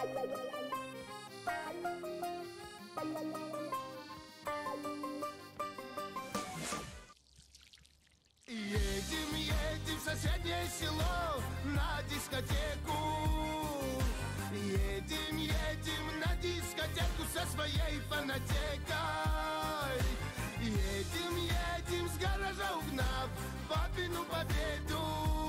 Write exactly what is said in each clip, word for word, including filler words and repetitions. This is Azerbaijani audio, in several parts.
Едем, едем в соседнее село на дискотеку. Едем, едем на дискотеку со своей фанатекой. Едем, едем с гаража угнав папину победу.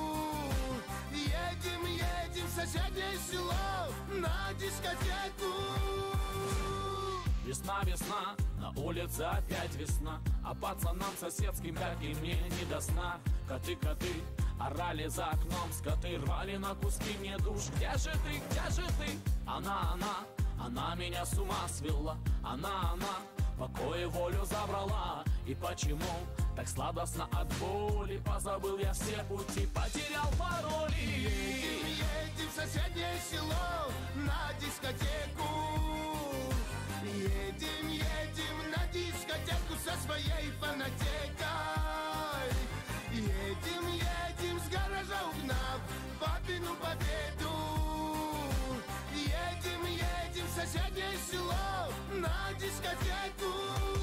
Едем, едем в соседнее село на дискотеку. Весна, весна, на улице опять весна, а пацанам соседским, как и мне, не до сна. Коты, коты, орали за окном, скоты рвали на куски мне душ. Где же ты, где же ты? Она, она, она меня с ума свела. Она, она, покой и волю забрала. И почему так сладостно от боли? Позабыл я все пути, потерял пароли. Едем, едем в соседнее село на дискотеку. Едем, едем на дискотеку со своей фанатекой. Едем, едем с гаража угнав папину победу. Едем, едем в соседнее село на дискотеку.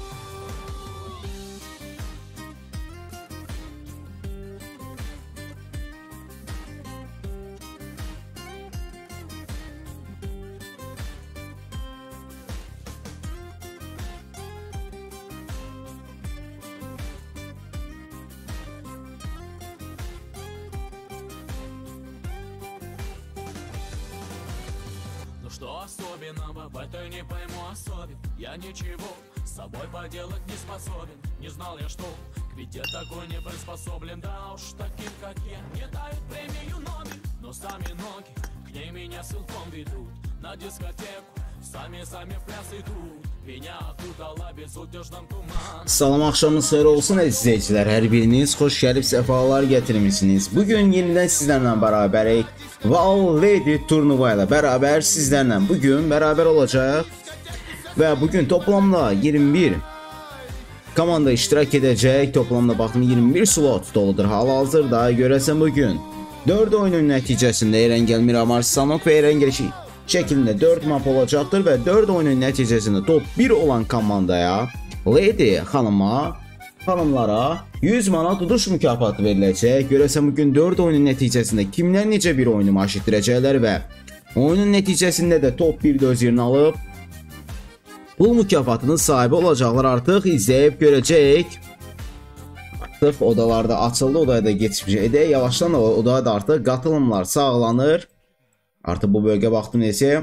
Что особенного в этой не пойму особен? Я ничего с собой поделать не способен. Не знал я, что к беде такой не приспособлен. Да уж таким, как я, не дают премию Нобель. Но сами ноги к ней меня силком ведут. На дискотеку sami-sami pляс idут. Меня окутала безудержным туман. Salam axşamınız xeyir olsun əziz izləyicilər. Hər biriniz xoş gəlib səfalar gətirmisiniz. Bugün yenidən sizlərlə bərabərik. Val Lady turnuva ilə bərabər sizlərlə bugün bərabər olacaq. Və bugün toplamda iyirmi bir komanda iştirak edəcək. Toplamda baxın iyirmi bir slot doludur. Hal-hazırda görəsən bugün dörd oyunun nəticəsində Erəngəl Miramar Sanok və Erəngəl şəklində dörd map olacaqdır və dörd oyunun nəticəsində top bir olan komandaya Lady xanıma, xanımlara yüz manat uduş mükafatı veriləcək. Görəsən bugün dörd oyunun nəticəsində kimlər necə bir oyunu maş etdirəcəklər və oyunun nəticəsində də top bir də öz yerini alıb pul mükafatının sahibi olacaqlar. Artıq izləyib görəcək. Artıq odalarda açıldı, odaya da geçmiş edək. Yavaşdan odaya da artıq qatılımlar sağlanır. Artıq bu bölgə baxdım necə.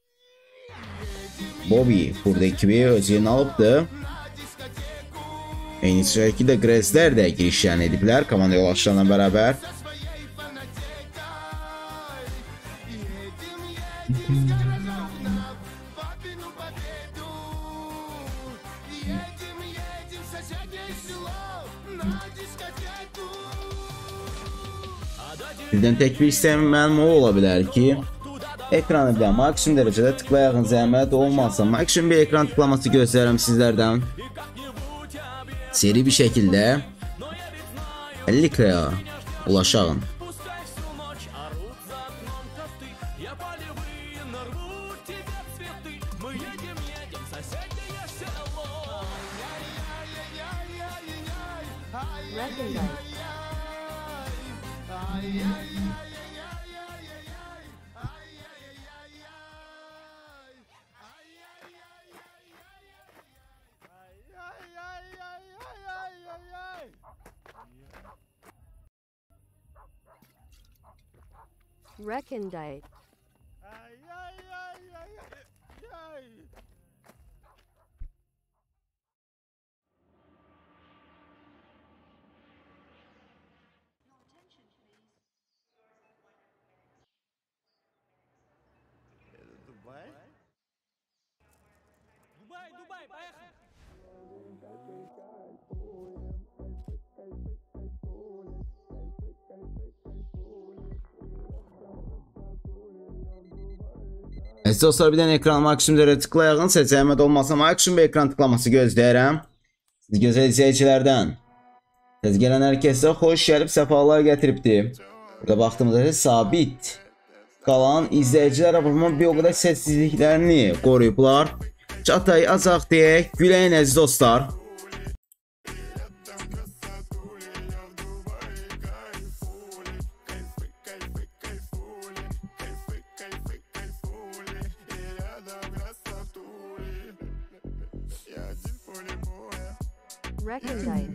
Bobby burada ekibi öz yerini alıbdı. Eyni şəkildə Grezlər də girişlərini ediblər komanda yoldaşlarla bərabər. Birdən tək bir istəyim mənim o ola bilər ki, ekranı bir maksimum dərəcədə tıklayağın zəhmət olmazsa maksimum bir ekran tıklaması göstərirəm sizlərdən. Seri bir şəkildə əlli kaya ulaşağın. Recondite. Dubai? Dubai, Dubai, поехали! Əziz dostlar, bir dənə ekran maksimum dərəcədə tıklayağın. Səs zəhmət olmasa maksimum bir ekran tıklaması gözləyirəm. Siz gözəl izləyicilərdən. Səs gələn hər kəsə xoş gəlib səfalar gətiribdir. Burada baxdığımızda sabit qalan izləyicilər amma bir o qədər səssizliklərini qoruyublar. Çatay azaq deyək, güləyin əziz dostlar. Recondite.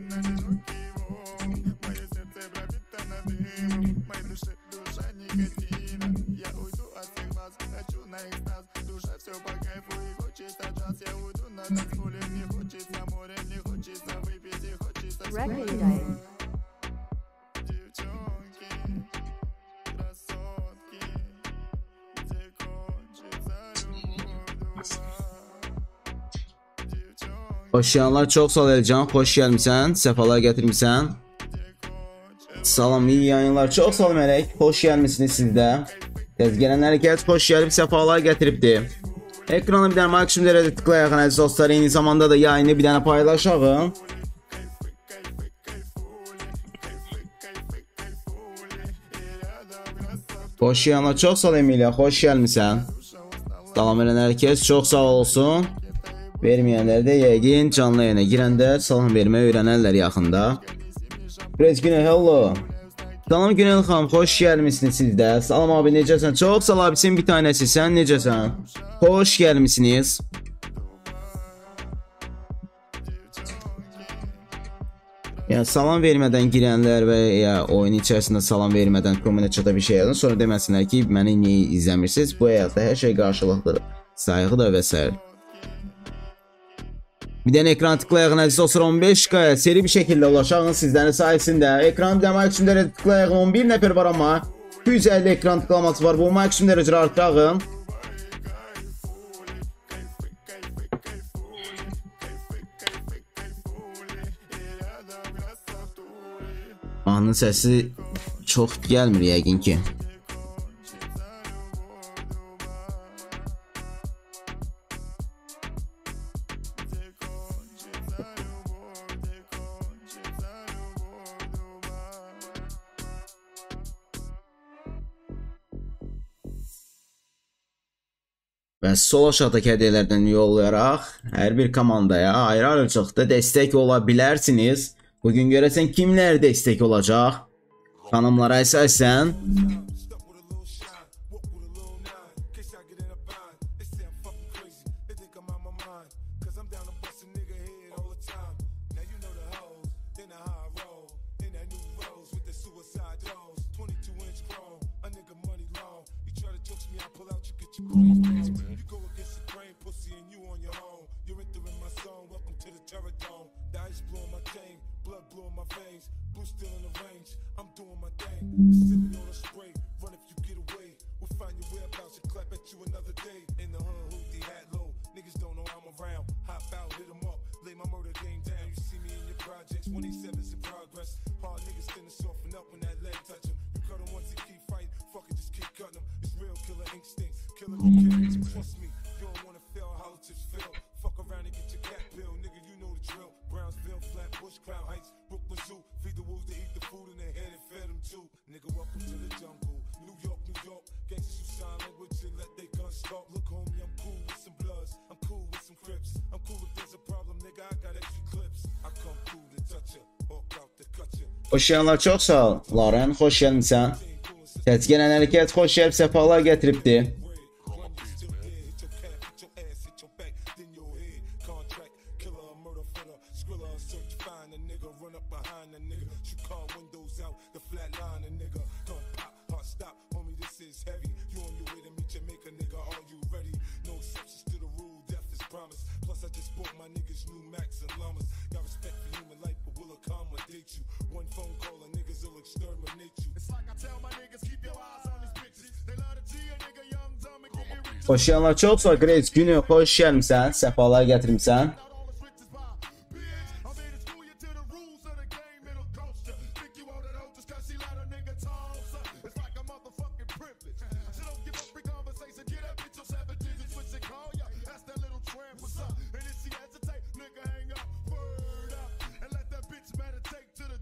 Recondite. Hoşyanlar, çox sağ ol Elcan, xoş gəlmişsən, səfalar gətirmişsən. Salam, iyi yayınlar, çox sağ ol Mələk, xoş gəlmişsiniz sizdə. Təz gələnlər gəl, xoş gəlib, səfalar gətiribdi. Ekrana bir dənə maksimumlərə də tıklayaq, əziz dostlar, eyni zamanda da yayını bir dənə paylaşaq. Hoşyanlar, çox sağ ol Emilia, xoş gəlmişsən. Salam verən hər kəs, çox sağ olsun. Verməyənlər də yəqin canlı yayına girəndə salam verməyi öyrənərlər yaxında. Great günə, hello. Salam Günel xanım, xoş gəlmişsiniz siz də. Salam abi, necəsən? Çox sağ ol abi, sən bir tanəsi, sən necəsən? Xoş gəlmişsiniz. Yəni salam vermədən girənlər və ya oyun içərisində salam vermədən kommentə bir şey yazın, sonra deməsinlər ki, məni niyə izləmirsiniz? Bu həyatda hər şey qarşılıqlıdır. Sayğı da və s. Bir dənə ekran tıklayağın əziz dostlar, on beş K'ya seri bir şəkildə ulaşağın sizlərin sayəsində. Ekran bir dənə maksimumlərə tıklayağın, on bir nəfər var amma iki yüz əlli ekran tıklaması var. Bu maksimum dərəcədə artırağın. Anın səsi çox gəlmir yəqin ki. Və sol aşağıdakı hədiyyələrdən yollayaraq hər bir komandaya ayrı-ayrıcılıqda dəstək ola bilərsiniz. Bugün görəsən kimlər dəstək olacaq? Xanımlara əsasən Xoş gələnlər, çox sağ ol. Laren, xoş gəlmişsən. Təz gələn hərəkət xoş gəlib, səfalar gətiribdi. Xoş gələnlər, çox sağ ol. Great günü, xoş gəlmişsən, səfalar gətirmişsən.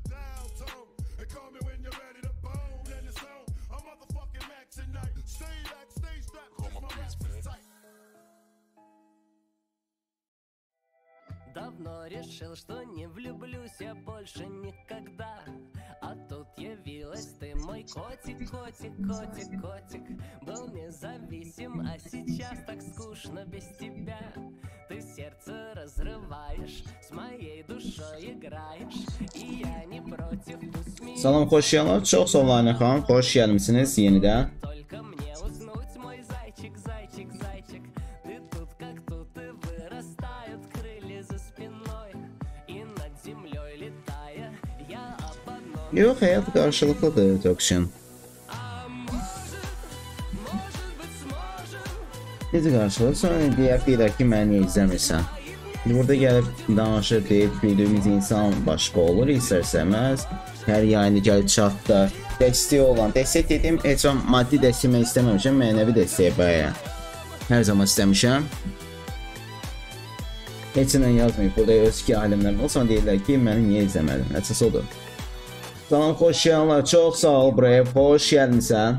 Stay Давно решил, что не влюблюсь я больше никогда. А тут явилась ты, мой котик, котик, котик, котик. Был независим, а сейчас так скучно без тебя. Ты сердце разрываешь, с моей душой играешь. И я не против, пусть меня... Salam, xoş geldiniz. Çox sağ olun Ayna xanım. Xoş gəlmisiniz yenidən. Только мне уснуть, мой зайчик, зайчик, зайчик. Ты тут как тут и вырастают крылья за спиной. И над землей летая, я об одном... Yox, həyat qarşılıqlıdır Tökşün. Necə qarşılıq? Sonra deyək, deyək ki, məni izləmirsən. Burada gəlib danışır, deyib, bildiyimiz insan başqa olur, istərsəməz. Hər yayını gəlib çatda dəstək olan, dəstək dedim, heç an maddi dəstəkmək istəməmişəm, mənəvi dəstək bəyə. Hər zaman istəmişəm. Heç ilə yazmayıb, burada öz ki alimlər var, sonra deyirlər ki, məni niyə izləmədin? Əsas odur. Salam, xoş gəlinlər, çox sağ ol, Brave, xoş gəlmişsən.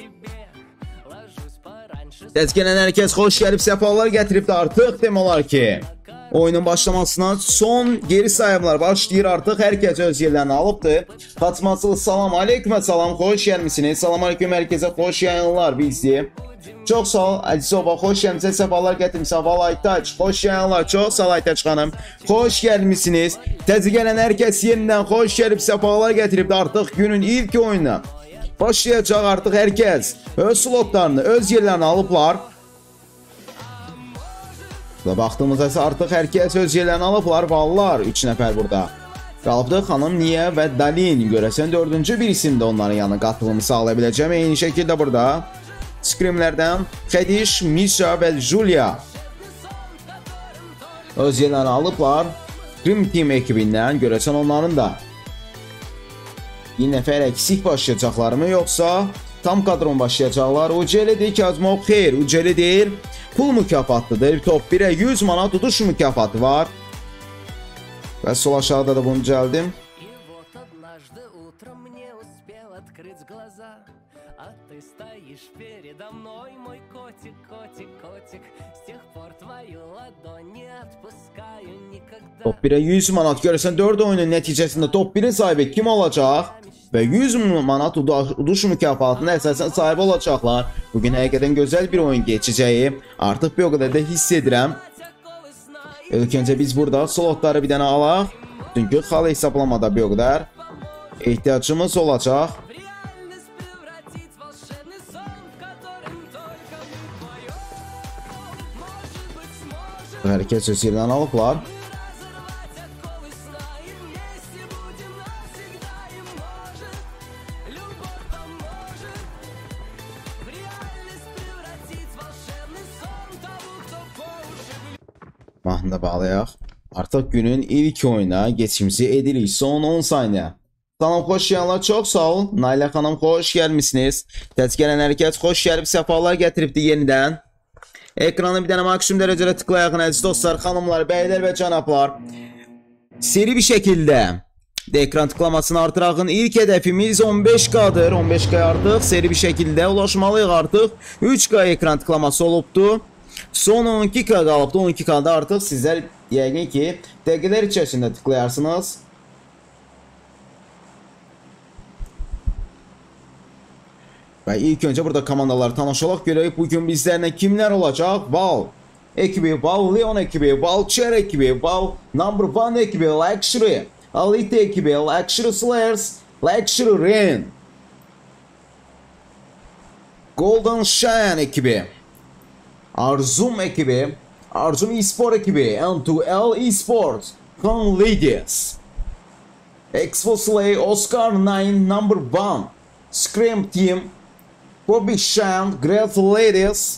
Dəzgələn hər kəs xoş gəlib, səfalar gətirib də artıq demək olar ki, oyunun başlamasına son geri sayımlar başlayır artıq, hər kəs öz yerlərini alıbdır. Fatmasılı salam aleyküm, salam, xoş gəlmişsiniz, salam aleyküm, hər kəsə xoş yayınlar bizdir. Çox sağ ol, Əcizova, xoş gəlmişsiniz, səfalar gətirmişsən, Valaytaç, xoş yayınlar, çox sağ ol Aytaç xanım, xoş gəlmişsiniz. Dəzgələn hər kəs yenidən xoş gəlib, səfalar gətirib də artıq günün ilk oyununa başlayacaq artıq hər kəs öz slotlarını, öz yerlərini alıblar. Baxdığımızda isə artıq hər kəs öz yerlərini alıblar. Vallar üç nəfər burada qalıbdır. Xanım Niyə və Dalin görəsən dördüncü bir isimdə onların yanına qatılımı sağlaya biləcəm. Eyni şəkildə burada Screamlərdən Xediş, Misha və Julia öz yerlərini alıblar. Dream Team ekibindən görəsən onların da bir nəfər əksik başlayacaqlarımı, yoxsa tam kadron başlayacaqlar. Uceli deyir ki, Azmov xeyr, Uceli deyir, pul mükafatlıdır. Top birə yüz manat tutuş mükafatı var. Və sol aşağıda da bunu gəldim. Top birə yüz manat, görəsən dörd oyunun nəticəsində top birin sahibi kim olacaq? Və yüz manat uduş mükafatına əsasən sahibi olacaqlar. Bugün həqiqətən gözəl bir oyun geçəcəyi artıq bir o qədər də hiss edirəm. İlk öncə biz burada slotları bir dənə alaq. Çünki xal hesablamada bir o qədər ehtiyacımız olacaq. Hər kəs öz yerdən alıblar. Mahnını bağlayaq. Artıq günün ilk oyuna geçimizi edirik. Son on saniyə. Salam, xoş gəlinlər, çox sağ ol. Nailə xanım, xoş gəlmişsiniz. Təzkələn hər kəs xoş gəlib, səfalar gətiribdi yenidən. Ekranı bir dənə maksimum dərəcədə tıklayaq, əziz dostlar, xanımlar, bəylər və cənablar. Seri bir şəkildə ekran tıklamasını artırağın ilk hədəfimiz on beş K'dır. on beş K'ya artıq seri bir şəkildə ulaşmalıyıq artıq. üç K ekran tıklaması olubdu. Son on iki K qalıbdı. on iki K'da artıq sizlər yəqin ki dəqiqələr içərisində tıklayarsınız. Və ilk öncə burada komandaları tanışalaq, görək bugün bizlərlə kimlər olacaq? Val ekibi, Val Leon ekibi, Val Cher ekibi, Val Number One ekibi, Luxury Alite ekibi, Luxury Slayers, Luxury Ren, Golden Shine ekibi, Arzum ekibi, Arzum Esport ekibi, M two L Esports, Con Ladies, Expo Slay, Oscar nine Number One, Scream Team, Bobby Shine, Great Ladies,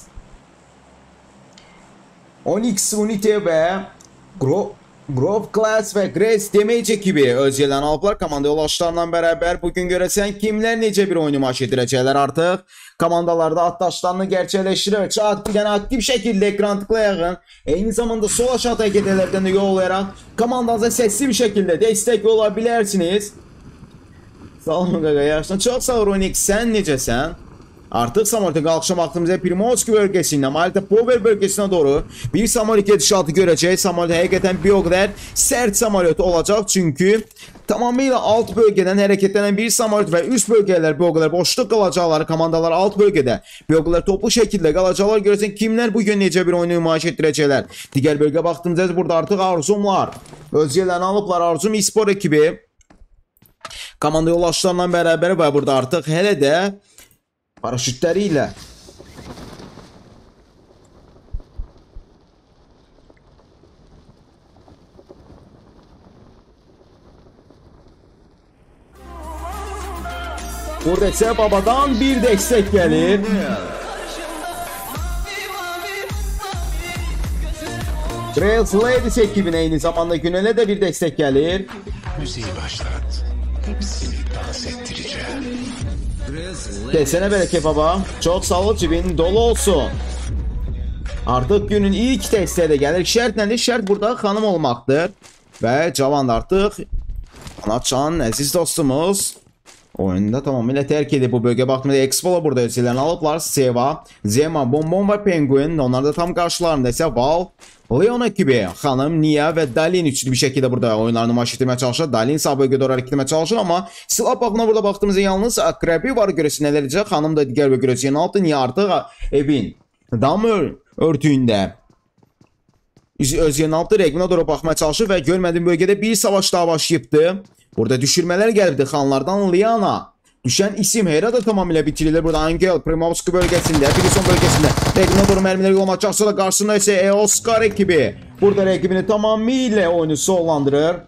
Onyx Unity və Gro Grove Class və Grace Damage ekibi öz yerlərini alıblar. Komanda yoldaşlarla bərabər bugün görəsən kimlər necə bir oyunu maç edirəcəklər artıq. Komandalarda atdaşlarını gerçəkləşdirək. Çok bir dənə aktiv şəkildə ekran tıklayağın. Eyni zamanda sol aşağı hərəkətlərdən də yollayaraq komandanıza səsli bir şəkildə dəstək ola bilərsiniz. Salam qaqa, yaxşıdan. Çox sağ ol Onyx, sən necəsən? Artık Samolit'e qalxışa vaxtımızda Primoski bölgəsindən Malta Power bölgəsinə doğru bir Samolit gedişatı görəcək. Samolit həqiqətən bir o qədər sərt Samolit olacaq. Çünki tamamilə alt bölgədən hərəkətlənən bir Samolit və üst bölgələr bir o qədər boşluq qalacaqları, komandalar alt bölgədə bir o qədər toplu şəkildə qalacaqlar. Görürsən kimlər bu gün necə bir oyunu nümayiş etdirəcəklər. Digər bölgə baxdığımızda burada artıq Arzumlar öz yerlərini alıblar. Arzum e-spor ekibi komanda yoldaşlarla bərabər və burada artıq hələ də paraşütləri ilə burada isə babadan bir dəstək gəlir. Trails Ladies ekibine eyni zamanda Günel'e de bir dəstək gəlir. Müziği başlat. Hepsini dans ettireceğim. Kesene bereket baba. Çok sağ ol, cibin dolu olsun. Artık günün ilk dəstəyi də gəlir. Şərt nədir? Şərt burada xanım olmaqdır. Və cavan artıq Anatcan, əziz dostumuz oyunda tamamilə tərk edib bu bölgə. Baxdığımda Expo'la burada özlərini alıblar. Seva, Zema, Bonbon və Penguin. Onlar da tam qarşılarında isə Val, Leon ekibi, xanım, Nia və Dalin üçlü bir şəkildə burada oyunlarını maç etdirməyə çalışır. Dalin sağ bölgədə oraya hərəkət etməyə çalışır, amma silah baxımına burada baxdığımızda yalnız Akrebi var, görəsi nələr edəcək. Xanım da digər bölgə görəsi yeni altı. Nia artıq evin dam örtüyündə öz yerini altı rəqminə doğru baxmaya çalışır və görmədiyim bölgədə bir savaş daha başlayıbdı. Burada düşürmələr gəlibdi xanlardan. Liana düşən isim Hera da tamamilə bitirilir. Burada Angel Primovski bölgəsində, Pilison bölgəsində rəqibinə doğru mərmiləri yollamaq çalışsa da qarşısında isə Eoskar ekibi burada rəqibini tamamilə oyunu sollandırır.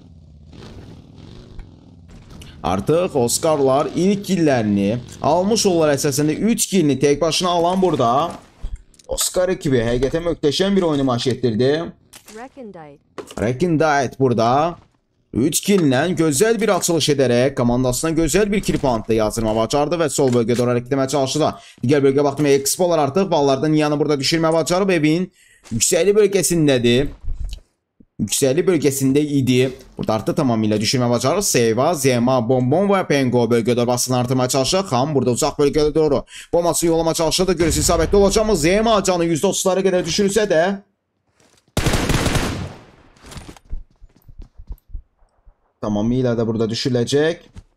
Artıq Oskarlar ilk killərini almış olurlar. Əsasında üç kilini tek başına alan burada Oskar ekibi həqiqətən möhtəşəm bir oyunu maç etdirdi. Recondite burada üç killə gözəl bir açılış edərək komandasına gözəl bir kill puantda yazdırma bacardı və sol bölgədə doğru hərəkət etməyə çalışdı da. Digər bölgə baxdım, Expo'lar artıq ballardan Niyanı burada düşürməyə bacarıb, evin yüksəkli bölgəsindədir. Yüksəkli bölgəsində idi. Burada artıq tamamilə düşürməyə bacarır. Seva, Zema, Bonbon və Pengo bölgədə basını artırmaya çalışır. Xam burada uzaq bölgədə doğru bombasını yollama çalışır da görürsün isabətli olacaq mı? Zema canı yüzdə otuzlara qədər düşürsə də tamamıyla da burada düşüləcək.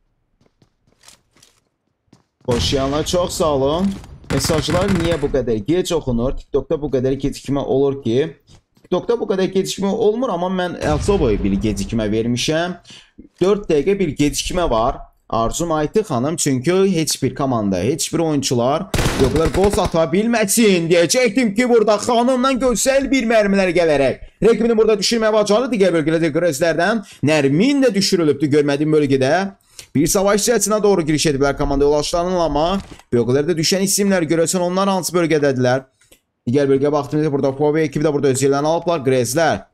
Qoşuyanlar çox sağ olun. Mesajlar niyə bu qədər gec oxunur? TikTokda bu qədər gecikmə olur ki. TikTokda bu qədər gecikmə olmur, amma mən Elsobo'ya bir gecikmə vermişəm. dörd dəqiqə bir gecikmə var. Arzum Aytı xanım, çünki heç bir komanda, heç bir oyuncular yoxlar gol sata bilməsin deyəcəkdim ki, burada xanımdan gözəl bir mərmilər gələrək rəqibini burada düşürməyə bacardı. Digər bölgədə Grezlərdən Nərmin də düşürülübdü görmədiyim bölgədə. Bir savaş cəhətinə doğru giriş ediblər komanda yoldaşlarının, amma bölgələrdə düşən isimlər görəsən onlar hansı bölgədədirlər. Digər bölgəyə baxdığımızda burada Power ekibi də burada öz yerlərini alıblar. Grezlər.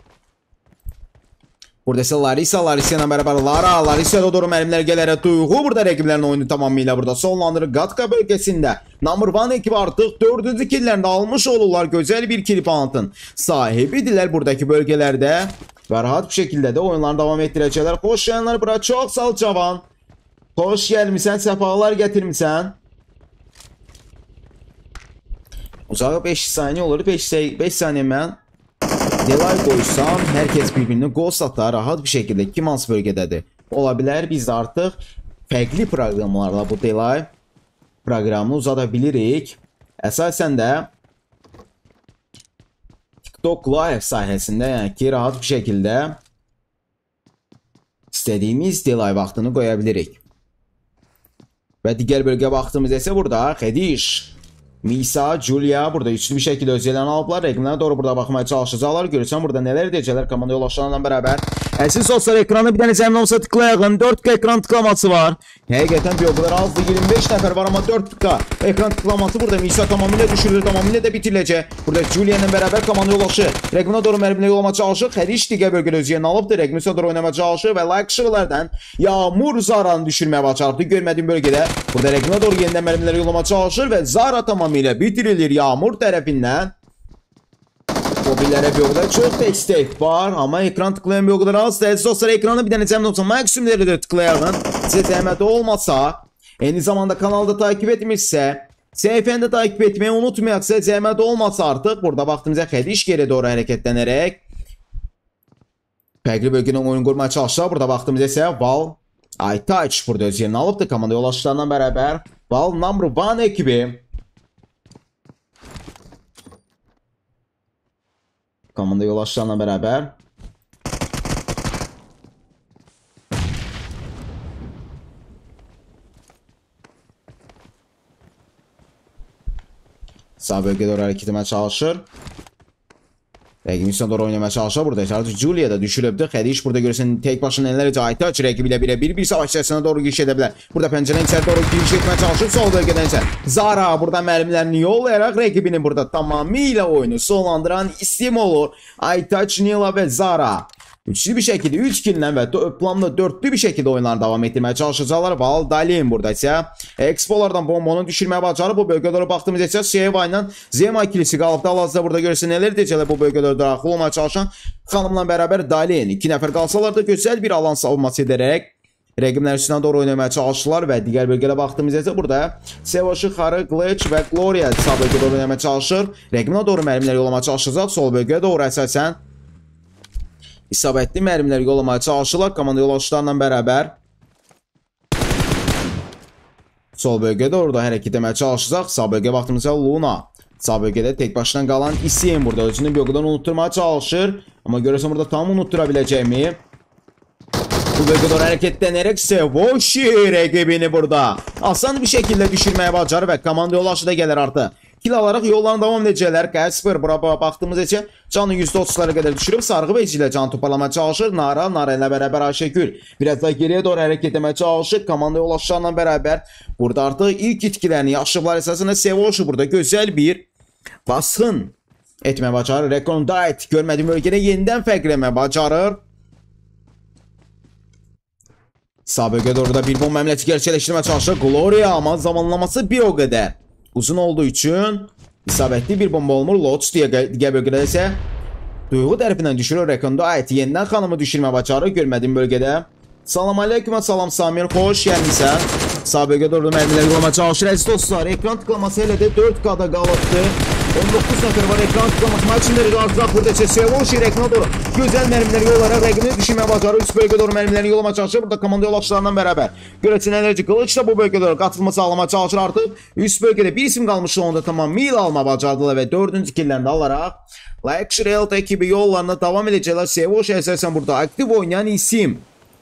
Burada ise Larissa, Larissa ilə bərabər Lara, Larissa da doğru mərmilər gələrək Duyğu burada rəqiblərin oyunu tamamilə burada sonlandırır. Qatka bölgəsində Number One ekibi artıq dördüncü killərini almış olurlar. Gözəl bir kill puantın sahibidirlər buradakı bölgələrdə və rahat bir şəkildə də oyunlarını davam etdirəcəklər. Xoş gəlenlər bura, çox sağ ol cavan. Xoş gəlmisən, səfalar gətirmisən. Uzağı beş saniyə olur, beş saniyə mən delay qoysam, hər kəs bir-birini gol satar, rahat bir şəkildə kim hansı bölgədədir ola bilər. Biz də artıq fərqli proqramlarla bu delay proqramını uzada bilirik. Əsasən də TikTok Live sayəsində, yəni ki, rahat bir şəkildə istədiyimiz delay vaxtını qoya bilirik. Və digər bölgə baxdığımızda isə burada Xediş, Misa, Julia burada üçlü bir şəkildə öz yerlərini alıblar. Rəqimlərə doğru burada baxmaya çalışacaqlar. Görürsən burada nələr edəcəklər komanda yoldaşlarla bərabər. Əziz dostlar, ekranda bir dənə zəmin olsa tıklayalım. dörd K ekran tıklaması var. Həqiqətən bir o qədər azdı. iyirmi beş nəfər var, amma dörd K ekran tıklaması burada. Misa tamamilə düşürülür, tamamilə də bitiriləcək. Burada Julia ilə bərabər komanda yoldaşı rəqimə doğru mərmilə yollama çalışır. Xədiş digər bölgədə öz yerini alıbdır. Rəqimə doğru oynamaya çalışır və like-şıqlardan Yağmur Zara'nı düşürməyə bacardı. Görmədiyim bölgədə burada rəqimə doğru yenidən mərmilə yollama çalışır və Zara tamamilə bitirilir Yağmur tərəfindən. Mobillərə bir o qədər çox dəstək var, amma ekran tıklayan bir o qədər az. Əziz dostlar, ekranı bir dənə zəmin olsa maksimumları da tıklayalım. Sizə zəhməti olmasa, eyni zamanda kanalda takip etmişsə, Səhifəni də takip etməyi unutmayaqsa, zəhmət olmasa artıq burada vaxtımıza Xədiş geri doğru hərəkətlənərək fərqli bölgədən oyun qurmaya çalışsa, burada vaxtımıza isə Val Aytaç burada öz yerini alıbdır komanda yoldaşlarla bərabər. Val number one ekibi komanda yoldaşlarla bərabər. Sağ bölgədə doğru hərəkət etməyə çalışır. Rəqibin üstünə doğru oynamaya çalışır. Burada Charles Julia da düşürübdür. Xədiş burada görürsən tek başına nələr edəcək. Aytaç rəqibi ilə birə-bir bir savaş içərisinə doğru giriş edə bilər. Burada pəncərənin içəri doğru giriş etməyə çalışır. Sol bölgədən isə Zara burada mərmilərini yollayaraq rəqibini burada tamamilə oyunu sonlandıran isim olur. Aytaç, Nila və Zara üçlü bir şəkildə üç killə və planla dördlü bir şəkildə oyunlarını davam etdirməyə çalışacaqlar. Val Dalin burada isə Expolardan bombonu düşürməyə bacarır. Bu bölgədə doğru baxdığımız isə Şeva ilə Zema ikilisi qalıbda. Hal-hazırda burada görürsən nələr edəcəklər bu bölgədə daxil olmaya çalışan xanımla bərabər Dalin. İki nəfər qalsalar da gözəl bir alan savunması edərək rəqiblərin üstünə doğru oynamaya çalışırlar və digər bölgədə baxdığımız isə burada Sevoşu, Xarı, Glitch və Gloria sağ bölgədə doğru oynamaya çalışır. Rəqibinə doğru mərmilər yollamaya çalışacaq. Sol bölgədə doğru əsasən İsabətli mərmilər yollamaya çalışırlar komanda yoldaşlarla bərabər. Sol bölgədə orada hərəkət etməyə çalışacaq. Sağ bölgəyə baxdığımızda Luna. Sağ bölgədə tek başına qalan isim burada özünü bölgədən unutturmaya çalışır. Amma görürsən burada tam unuttura biləcəkmi? Bu bölgədə orada hərəkətlənərək Sevoşi rəqibini burada asan bir şəkildə düşürməyə bacarır və komanda yoldaşı da gəlir artıq. Kill alaraq yollarına davam edəcəklər. Qəsper bura baxdığımız üçün canı yüzdə otuzlara qədər düşürüb. Sarğı Beyci ilə canı toparlamaya çalışır. Nara, Nara ilə bərabər Ayşəgül biraz da geriyə doğru hərəkət etməyə çalışır. Komanda yoldaşlarla bərabər burada artıq ilk itkilərini yaşıblar. Əsasında Sevoşu burada gözəl bir basın etməyə bacarır. Recondite görmədiyim bölgədə yenidən fərqləməyə bacarır. Sağ bölgədə orada bir bomba əməliyyatı gerçəkləşdirməyə çalışır. Gloria amma zamanlaması bir o qədər uzun olduğu üçün isabətli bir bomba olmur. Lotus digər bölgədə isə Duyğu tərəfindən düşürür. Recondite yenidən xanımı düşürmə bacarır görmədiyim bölgədə. Salam aleyküm, salam Samir, xoş gəlmişsən. Sağ bölgədə orada mərmiləri yollamaya çalışır. Əziz dostlar, ekran tıklaması elə də dörd K-da qalıbdır. on doqquz nəfər var ekran tıklaması. Maçınları artıraq burada isə Sevoşi rəqibinə doğru gözəl mərmiləri yollaraq rəqibini düşürməyə bacarır. Üst bölgədə doğru mərmiləri yollamaya çalışır. Burada komanda yoldaşlarla bərabər. Görəcək enerji Qılıç da bu bölgədə doğru qatılma sağlamaya çalışır artıq. Üst bölgədə bir isim qalmışdı, onu da tamamilə alma bacardılar və dördüncü killərini alaraq Luxury Health ekibi yollarına davam edəcəklər. Sevoşi əsasən burada aktiv oynayan isim.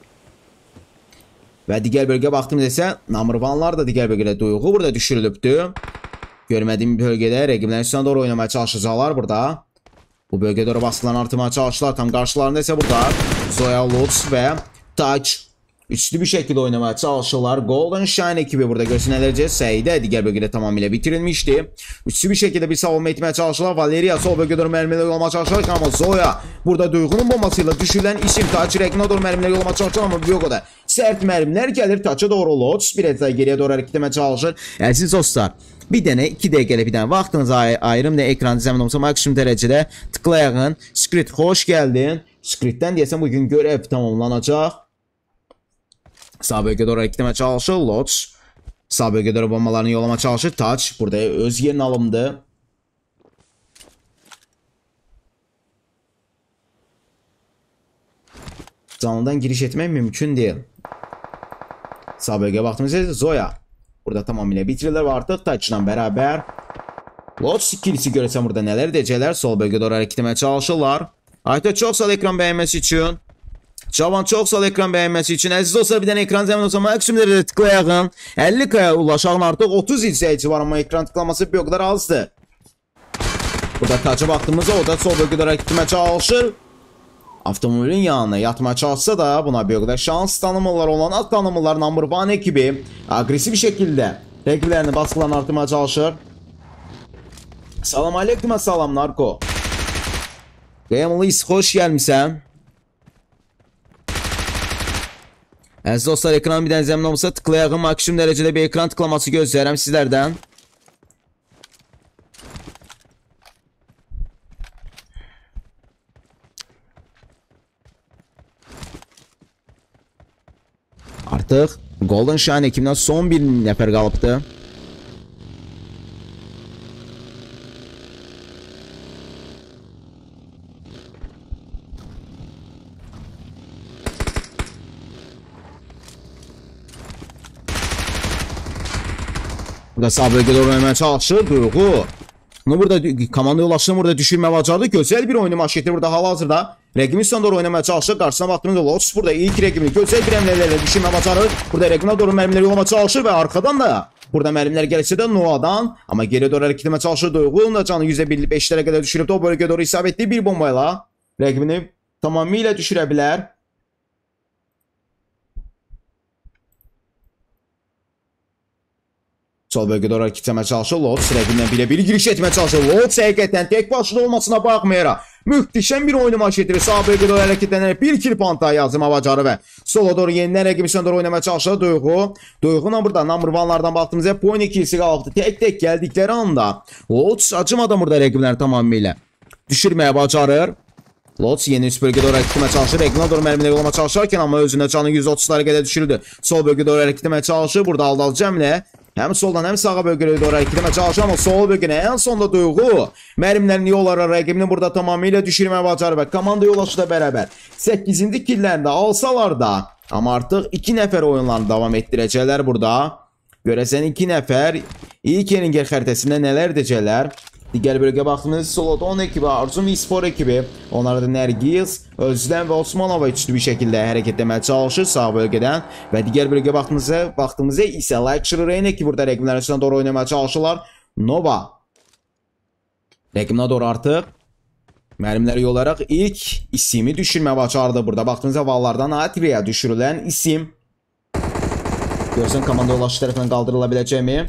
Və digər bölgəyə baxdığımızda isə number one-lar da digər bölgədə Duyğu burada düşürülübdür. Görmədiyim bölgədə rəqiblərin üstünə doğru oynamaya çalışacaqlar burada. Bu bölgədə doğru baskılarını artırmaya çalışırlar. Tam qarşılarında isə burada Zoya, Lutz və Touch üçlü bir şəkildə oynamaya çalışırlar. Golden Shine ekibi burada görsənəcək. Səidə digər bölgədə tamamilə bitirilmişdi. Üçlü bir şəkildə bir savunma etməyə çalışırlar. Valeria sol bölgədə doğru mərmiləri yollamaya çalışırlar. Amma Zoya burada Duyğunun bombasıyla düşürülən isim Touch rəqibinə doğru mərmiləri yollamaya çalışır. Amma bir o qədər sərt mərmilər gəlir. Touch'a doğru Lutz biraz da geriyə doğru hərəkət etməyə çalışır. Əziz dostlar, bir dənə iki dəqiqəlik bir dənə vaxtınızı ay ayırım da ekranı zəmin olsa maksimum dərəcədə tıklayın. Script xoş gəldin. Scriptdən deyəsən bugün görev tamamlanacaq. Sağ bölgədə doğru hərəkət etməyə çalışır Lutz. Sağ bölgədə doğru bombalarını yollamaya çalışır Touch. Burada öz yerini alımdı. Canlıdan giriş etmək mümkün deyil. Sağ bölgəyə baxdığımızda Zoya burada tamamilə bitirirlər və artıq Touch'la bərabər Lutz ikilisi görəsən burada nələr edəcəklər. Sol bölgədə doğru hərəkət etməyə çalışırlar. Ayta çox sağ ekran bəyənməsi üçün. Cavan çox sağ ekran bəyənməsi üçün. Əziz dostlar, bir dənə ekran zəmin olsa maksimum dərəcədə tıklayağın. əlli K-ya ulaşağın artıq otuz izləyici var, amma ekran tıklaması bir o qədər azdır. Burada Touch'a baxdığımızda o da sol bölgədə hərəkət etməyə çalışır. Avtomobilin yanına yatmaya çalışsa da buna bir o qədər şans tanımırlar. Olan at tanımırlar. Number one ekibi agresiv şəkildə rəqiblərini baskılarını artırmaya çalışır. Salam aleyküm, salam Narko. Qeyamlıyız, xoş gəlmişsən. Əziz dostlar, ekran bir dənə zəmin olmasa tıklayağın. Maksimum dərəcədə bir ekran tıklaması gözləyirəm sizlərdən. Artıq Golden Shine ekibindən son bir nəfər qalıbdı. Burada sağ bölgədə oynamaya çalışır. Duyğu. Bunu burada komanda yoldaşını burada düşürmə bacardı. Gözəl bir oyunu maç getir burada hal-hazırda. Rəqibin üstünə doğru oynamaya çalışır. Qarşısına baxdığımızda Lotus burada ilk rəqibini gözəl bir əmlələrlə düşürmə bacarır. Burada rəqibinə doğru mərmiləri yollamaya çalışır və arxadan da burada mərmilər gəlsə də Noadan, amma geriyə doğru hərəkət etməyə çalışır. Duyğu da canı yüzdə beşlərə qədər düşürüb o bölgəyə doğru isabətli bir bombayla rəqibini tamamilə düşürə bilər. Sol bölgədə doğru hərəkət etməyə çalışır. Lotus rəqibinə bilə-bir giriş etməyə çalışır. Lotus həqiqətən tək başına olmasına baxmayaraq mühtəşəm bir oyunu maç getirir. Sağ bölgədə doğru hərəkətlənərək bir kill panta yazma bacarı və sola doğru yenidən rəqibin üstünə doğru oynamaya çalışır Duyğu. Duyğu'na burada number one-lardan baxdığımızda point ikisi qaldı. Tək-tək gəldikləri anda Lotus acımadan burada rəqibləri tamamilə düşürməyə bacarır. Lotus yeni üst bölgədə doğru hərəkət etməyə çalışır. Rəqibinə doğru mərmiləri yollamaya çalışarkən amma özünə canı yüz otuzlara qədər düşürüldü. Sol bölgədə doğru hərəkət etməyə çalışır. Burada aldal cəmlə həm soldan həm sağa bölgələrə doğru hərəkət etməyə çalışır, amma sol bölgənə ən sonda Duyğu mərmilərini yollara rəqibini burada tamamilə düşürməyə bacarır və komanda yoldaşı da bərabər səkkizinci killərini alsalar da, amma artıq iki nəfər oyunlarını davam etdirəcəklər burada. Görəsən iki nəfər ilk Eringer xəritəsində nələr edəcəklər? Digər bölgəyə baxdığımız Solodon ekibi, Arzum e-spor ekibi, onlarda Nərgiz, Özləm və Osmanova üçlü bir şəkildə hərəkət etməyə çalışır sağ bölgədən və digər bölgəyə baxdığımızda, baxdığımızda isə Luxury Rain ekibi burada rəqiblərin üstünə doğru oynamaya çalışırlar. Nova rəqibinə doğru artıq mərmiləri yollaraq ilk isimi düşürməyə bacardı. Burada baxdığımızda vallardan Atriya düşürülən isim. Görsən komanda yoldaşı tərəfindən qaldırıla biləcəkmi?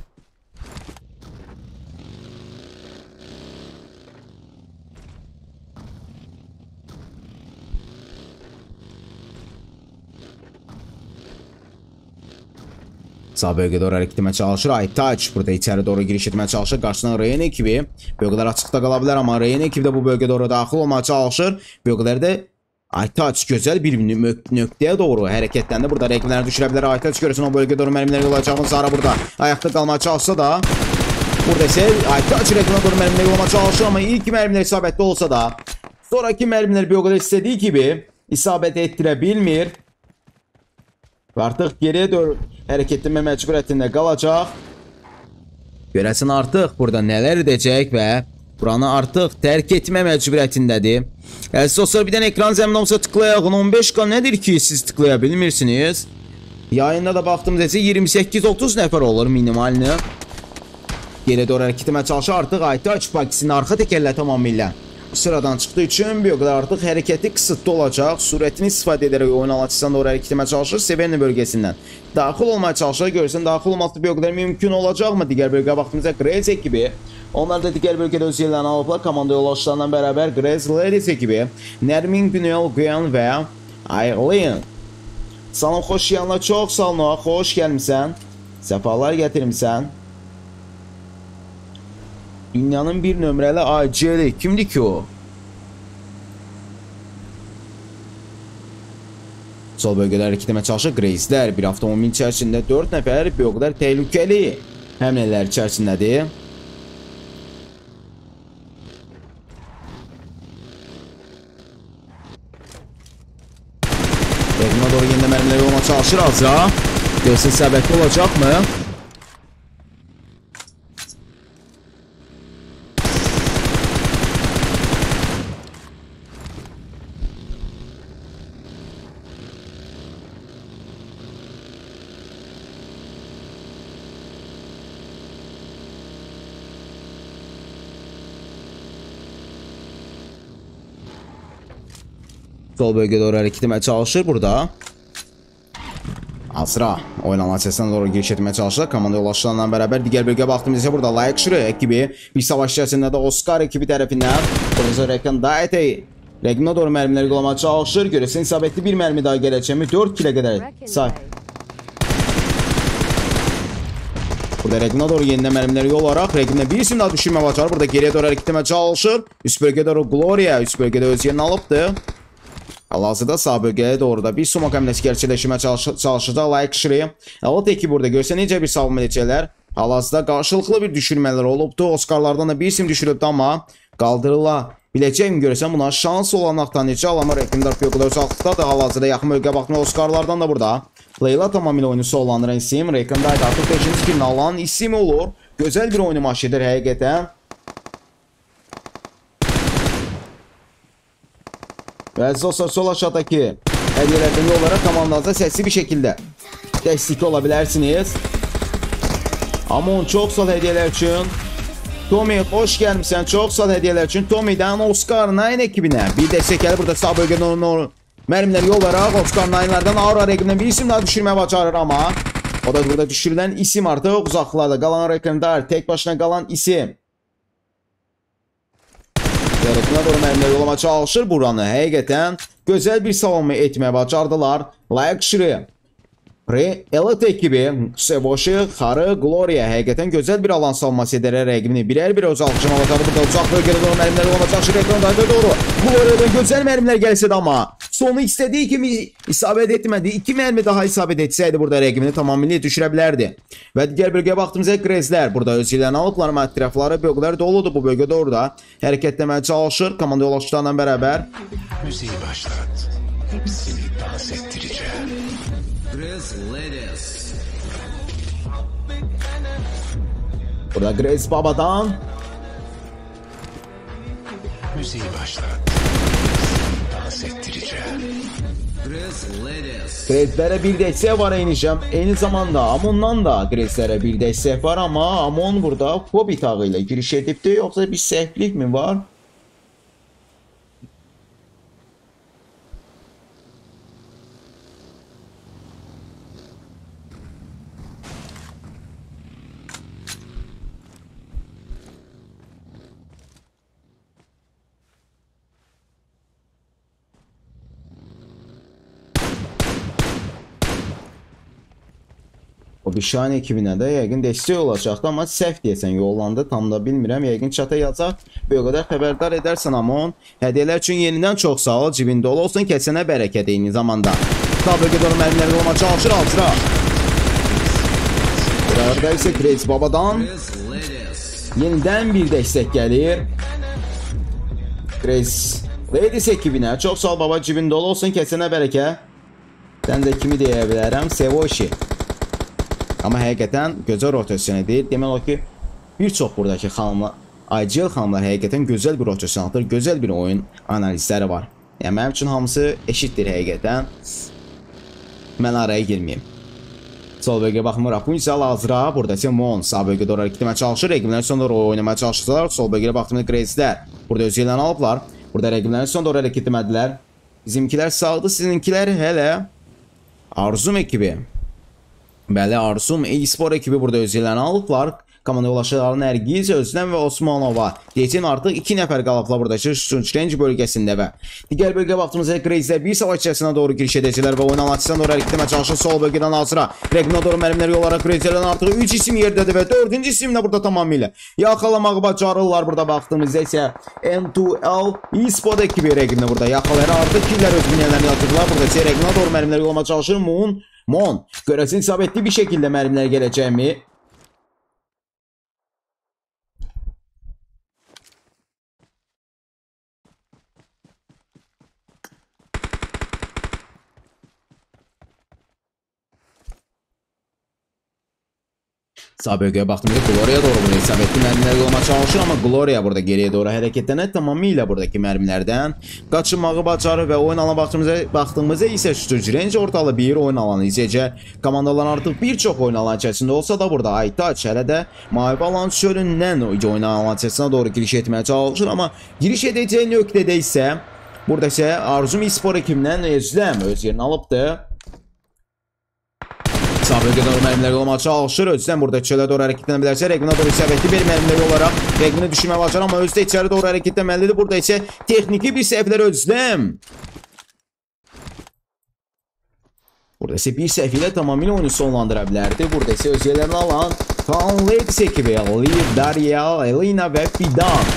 Sağ bölgədə doğru hərəkət etməyə çalışır. Aytaç burada içəri doğru giriş etməyə çalışır. Qarşısından Rain ekibi. Bölgələr açıqda qala bilər, amma Rain ekibi də bu bölgəyə doğru daxil olmaya çalışır. Bölgələrdə Aytaç gözəl bir nöqtəyə doğru hərəkətləndi. Burada rəqiblərini düşürə bilər. Aytaç görürsən o bölgəyə doğru mərmiləri yollayacağını Zara burada ayaqda qalmaya çalışsa da, burada isə Aytaç rəqibinə doğru mərmiləri yollamaya çalışır, amma ilk mərmilər isabətli olsa da, sonraki mərmilər bölgədə istədiyi kimi isabət etdirə bilmir. Və artıq geriyə doğru hərəkət etmə məcburiyyətində qalacaq. Görəsən artıq burada nələr edəcək və buranı artıq tərk etmə məcburiyyətindədir. Əziz dostlar, bir dənə ekran zəmin olsa tıklayaq. on beş K nədir ki siz tıklaya bilmirsiniz? Yayında da baxdığımızda iyirmi səkkiz otuz nəfər olur minimalini. Geriyə doğru hərəkət etmə çalışır. Artıq Aytaç pakisinin arxa təkərlə tamamilə sıradan çıxdığı üçün bir o qədər artıq hərəkəti qısıtlı olacaq. Surətini istifadə edərək oyun alançısından doğru hərəkət etməyə çalışır. Severni bölgəsindən daxil olmaya çalışır. Görürsən daxil olması bir o qədər mümkün olacaqmı? Digər bölgəyə baxdığımızda Grez ekibi. Onlar da digər bölgədə öz yerlərini alıblar. Komanda yoldaşlarından bərabər Grez Ladies ekibi. Nərmin, Günel, Güyan və Aylin. Salam, xoş yanına çox sağ olun. Xoş gəlmişsən. Səfalar gətirmişsən. Dünyanın bir nömrəli acili. Kimdir ki o? Sol bölgədə hərəkət etməyə çalışır. Grezlər bir avtomobil içərisində dörd nəfər bir o qədər təhlükəli həmlələr içərisindədir. Rəqibinə doğru yenidən mərmiləri olmaya çalışır azca. Görsən səbətli olacaqmı? Sol bölgədə doğru hərəkət etməyə çalışır burada. Azra oynanan səsdən doğru giriş etməyə çalışır. Komanda yoldaşlarından bərabər digər bölgəyə baxdığımızda burada Luxury ekibi bir savaş içərisində də Oscar ekibi tərəfindən Profesor Rekan Daite rəqibinə doğru mərmiləri yollamaya çalışır. Görəsən isabətli bir mərmi daha gələcəkmi? dörd kilə qədər say. Burada rəqibinə doğru yenidən mərmiləri yollaraq rəqibinə bir isim daha düşürmə bacarır. Burada geriyə doğru hərəkət etməyə çalışır. Üst bölgədə doğru Gloria üst bölgədə öz yerini alıbdı. Hal-hazırda sağ bölgəyə doğru da bir sumak həmləsi gerçəkləşdirməyə çalışacaq Luxury. Alt ekibi burada görsə necə bir savunma edəcəklər. Hal-hazırda qarşılıqlı bir düşürmələr olubdu. Oscarlardan da bir isim düşürübdü, amma qaldırıla biləcəkmi görəsən buna şans olanaqdan necə alama rəqimdar piyoklar uzaqlıqdadır. Hal-hazırda yaxın bölgəyə baxmaya Oscarlardan da burada Leyla tamamilə oyunu sollandıran isim. Rekondaydı artıq beşinci kilini alan isim olur. Gözəl bir oyunu maçıdır həqiqətən. Və dostlar, sol aşağıdakı hədiyyələrdən yollara komandanıza səsiz bir şəkildə dəstəkli ola bilərsiniz. Amon, çox sağ ol hədiyyələr üçün. Tommy, xoş gəlmişsən. Çox sağ ol hədiyyələr üçün. Tommy'dən Oscar Nine ekibinə bir dəstək gəlir. Burada sağ bölgədə onu mərmilər yol verək. Oscar Nine'lardan Aura rəqibindən bir isim daha düşürməyə bacarır, amma o da burada düşürülən isim artıq uzaqlarda qalan Rekondar, tek başına qalan isim. Yarıqına doğru mərmilər yolama çalışır. Buranı həqiqətən gözəl bir savunma etməyə bacardılar. Luxury, Pre-Elite ekibi, Sevoshi, Xarı, Gloria həqiqətən gözəl bir alan savunması edərək rəqibini birər-bir öz alışına bacardı. Burada uzaq bölgədə doğru mərmilər yolama çalışır. Rekondayda doğru. Gloria'dan gözəl mərmilər gəlsə də, amma sonu istədiyi kimi isabət etmədi. İki mərmi daha isabət etsəydi burada rəqibini tamamilə düşürə bilərdi. Və digər bölgəyə baxdığımızda Grezlər burada öz illərini alıblar, amma ətrafları bölgələr doludur. Bu bölgədə orada hərəkətləməyə çalışır. Komanda yoldaşlarla bərabər. Müziği başlat. Hepsini dans ettireceğim. Grez Ladies. Burada Grez babadan. Müziği başlat. Hepsini dans ettireceğim. Grezlərə bir dəstək var enişəm. Eyni zamanda Amondan da Grezlərə bir dəstək var, amma Amon burada Hobbit ağı ilə giriş edibdir. Yoxsa bir səhvlik mi var? O bir şahin ekibinə də yəqin dəstək olacaqdı, amma səhv deyəsən yollandı, tam da bilmirəm. Yəqin çata yazaq, bir o qədər xəbərdar edərsən Amon. Hədiyyələr üçün yenidən çox sağ ol, cibində ol olsun, kəsənə bərəkət eyni zamanda. Tabloqə doğru mərmilər olma çalışır Altıra. Burada isə Grez babadan yenidən bir dəstək gəlir. Grez Ladies ekibinə çox sağ ol baba, cibində ol olsun, kəsənə bərəkət. Sən də kimi deyə bilərəm, Sevoshi. Amma həqiqətən gözəl rotasyon edir. Demək olar ki, bir çox buradakı xanımlar, I G L xanımlar həqiqətən gözəl bir rotasyon atır, gözəl bir oyun analizləri var. Yəni mənim üçün hamısı eşitdir həqiqətən. Mən araya girməyim. Sol bölgəyə baxmıraq. Bu isə Lazra, burada isə Mon sağ bölgədə doğru hərəkət çalışır. Rəqiblər son doğru oynamaya çalışırlar. Sol bölgəyə baxdığımızda Grezlər burada öz yerlərini alıblar. Burada rəqiblərin son doğru hərəkət etmədilər. Bizimkilər sağdı, sizinkilər hələ Arzum ekibi. Bəli, Arzum e-spor ekibi burada öz yerlərini alıblar. Komanda yoldaşları Nərgiz, Özləm və Osmanova. Deyəcəm artıq iki nəfər qalıblar buradakı Stunch bölgəsində və digər bölgəyə baxdığımızda Grezlər bir savaş içərisinə doğru giriş edəcəklər və oyun anlatçısına doğru hərəkət etməyə çalışır. Sol bölgədən Azra rəqibinə doğru mərmilər yollaraq Grezlərdən artıq üç isim yerdədir və dördüncü isim də burada tamamilə yaxalamağı bacarırlar. Burada baxdığımızda isə N two L e-sport ekibi rəqibinə burada yaxalayır. Artıq killər öz bünyələrini yatırdılar. Burada isə rəqibinə doğru mərmilər yollamaya çalışır. Mon, Mon görəsin isabətli bir şəkildə mərmilər gələcəkmi? Sağ bölgəyə baxdığımızda Gloria doğru burada isabətli mərmilər yollamaya çalışır, amma Gloria burada geriyə doğru hərəkətlənə tamamilə buradakı mərmilərdən qaçınmağı bacarır və oyun alanına baxdığımızda, baxdığımızda isə Sturge Range ortalı bir oyun alanı izləyəcək. Komandalar artıq bir çox oyun alanı içərisində olsa da burada Aytaç hələ də mavi alan çölündən oyun alanı içərisinə doğru giriş etməyə çalışır, amma giriş edəcəyi nöqtədə isə burada isə Arzum e-spor ekibindən Özləm öz yerini alıbdır. Sağ bölgədə doğru mərmilər yollamaya çalışır. Özləm burada çölə doğru hərəkətlənə bilərsə, rəqibinə doğru isabətli bir mərmilər olaraq rəqibini düşürməyə bacarır, amma özü də içəri doğru hərəkətlənməlidir. Burada isə texniki bir səhvlər Özləm. Burada isə bir səhv ilə tamamilə oyunu sonlandıra bilərdi. Burada isə öz yerlərini alan Kaan Ladies ekibi, Liv, Darya, Elina və Fidan.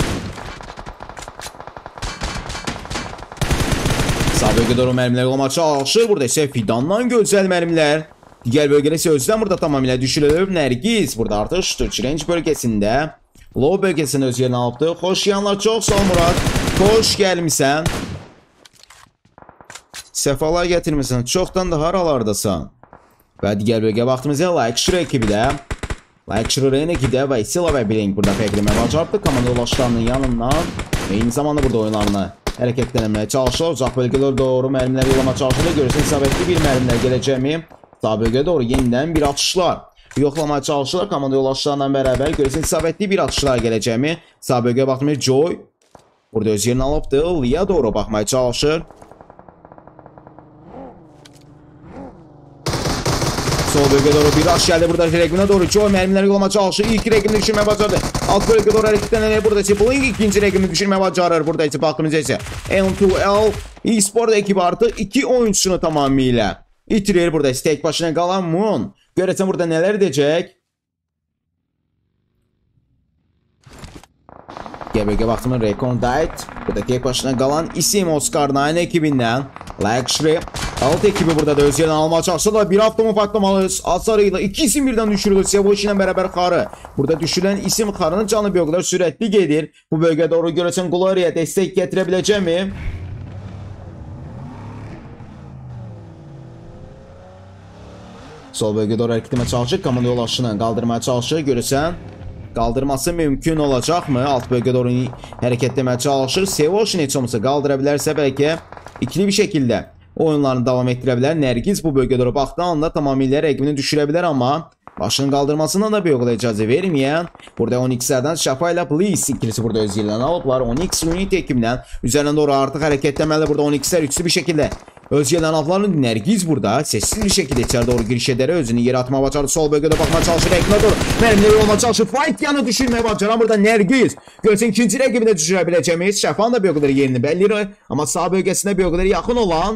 Sağ bölgədə doğru mərmilər yollamaya çalışır. Burada isə Fidandan gözəl mərmilər. Digər bölgədə isə Özləm burada tamamilə düşürülüb. Nərgiz burada artıq Sturge Range bölgəsində Low bölgəsində öz yerini alıbdır. Xoş yanlar, çox sağ ol Murad. Xoş gəlmişsən. Səfalar gətirmisən. Çoxdan da haralardasan. Və digər bölgə vaxtımızda Like Shire ekibi də. Like Shire ekibi də və Sila və Blink burada fərqləmə bacardı. Komanda yoldaşlarının yanından. Eyni zamanda burada oyunlarını hərəkətlənməyə çalışırlar. Uzaq bölgələrə doğru mərmilər yollama çalışırlar. Görürsən isabətli bir mərmilər gələcəkmi? Sağ bölgəyə doğru yenidən bir atışlar yoxlamaya çalışırlar. Komanda yoldaşlarla bərabər görürsən isabətli bir atışlar gələcəkmi? Sağ bölgəyə baxmaya Joy burada öz yerini alıbdı. Lia doğru baxmaya çalışır. Sol bölgəyə doğru bir aş gəldi burada rəqibinə doğru. Joy mərmiləri yollama çalışır. İlk rəqibini düşürməyə bacardı. Alt bölgəyə doğru hərəkətlənərək burada isə Blink ikinci rəqibini düşürməyə bacarır. Burada isə baxdığımızda isə M iki L eSport ekibi artıq iki oyuncusunu tamamilə itirir. Burada isə tək başına qalan Moon. Görəcəm burada nələr edəcək? Gəbəlgə baxdığımız Recondite. Burada tək başına qalan isim Oscar nine ekibindən Like Shire. Alt ekibi burada da öz yerini almaya çalışırlar. Bir avtomu patlamalıyız. Asarıyla iki isim birdən düşürülür. Sevoş ilə bərabər Xarı. Burada düşürülən isim Xarının canı bir o qədər sürətli gedir. Bu bölgəyə doğru görəcəm Gloria dəstək gətirə biləcəkmi? Sol bölgəyə doğru hərəkətləmə çalışır. Komanda yoldaşını qaldırmaya çalışır. Görürsən qaldırması mümkün olacaqmı? Alt bölgəyə doğru hərəkətləmə çalışır. Sevoş heç olmasa qaldıra bilərsə bəlkə ikili bir şəkildə oyunlarını davam etdirə bilər. Nərgiz bu bölgəyə doğru baxdığı anda tamamilə rəqibini düşürə bilər, amma başının qaldırmasına da bir o qədər icazə verməyən. Burada on X-lərdən Şafa ilə Bliss ikilisi burada öz yerindən alıblar. on X Unit ekibindən üzərinə doğru artıq hərəkətləməli. Burada on X-lər üçlü bir şəkildə öz yerindən alıblar. Nərgiz burada sessiz bir şəkildə içəri doğru giriş edərək özünü yerə atmağa bacardı. Sol bölgədə baxmaya çalışır. Rəqibinə doğru mərmiləri olmaya çalışır. Fight yanı düşürməyə bacaran burada Nərgiz. Görsən ikinci rəqibini düşürə biləcəmiz. Şafan da bir o qədər yerini bəlli, amma sağ bölgəsində bir o qədər yaxın olan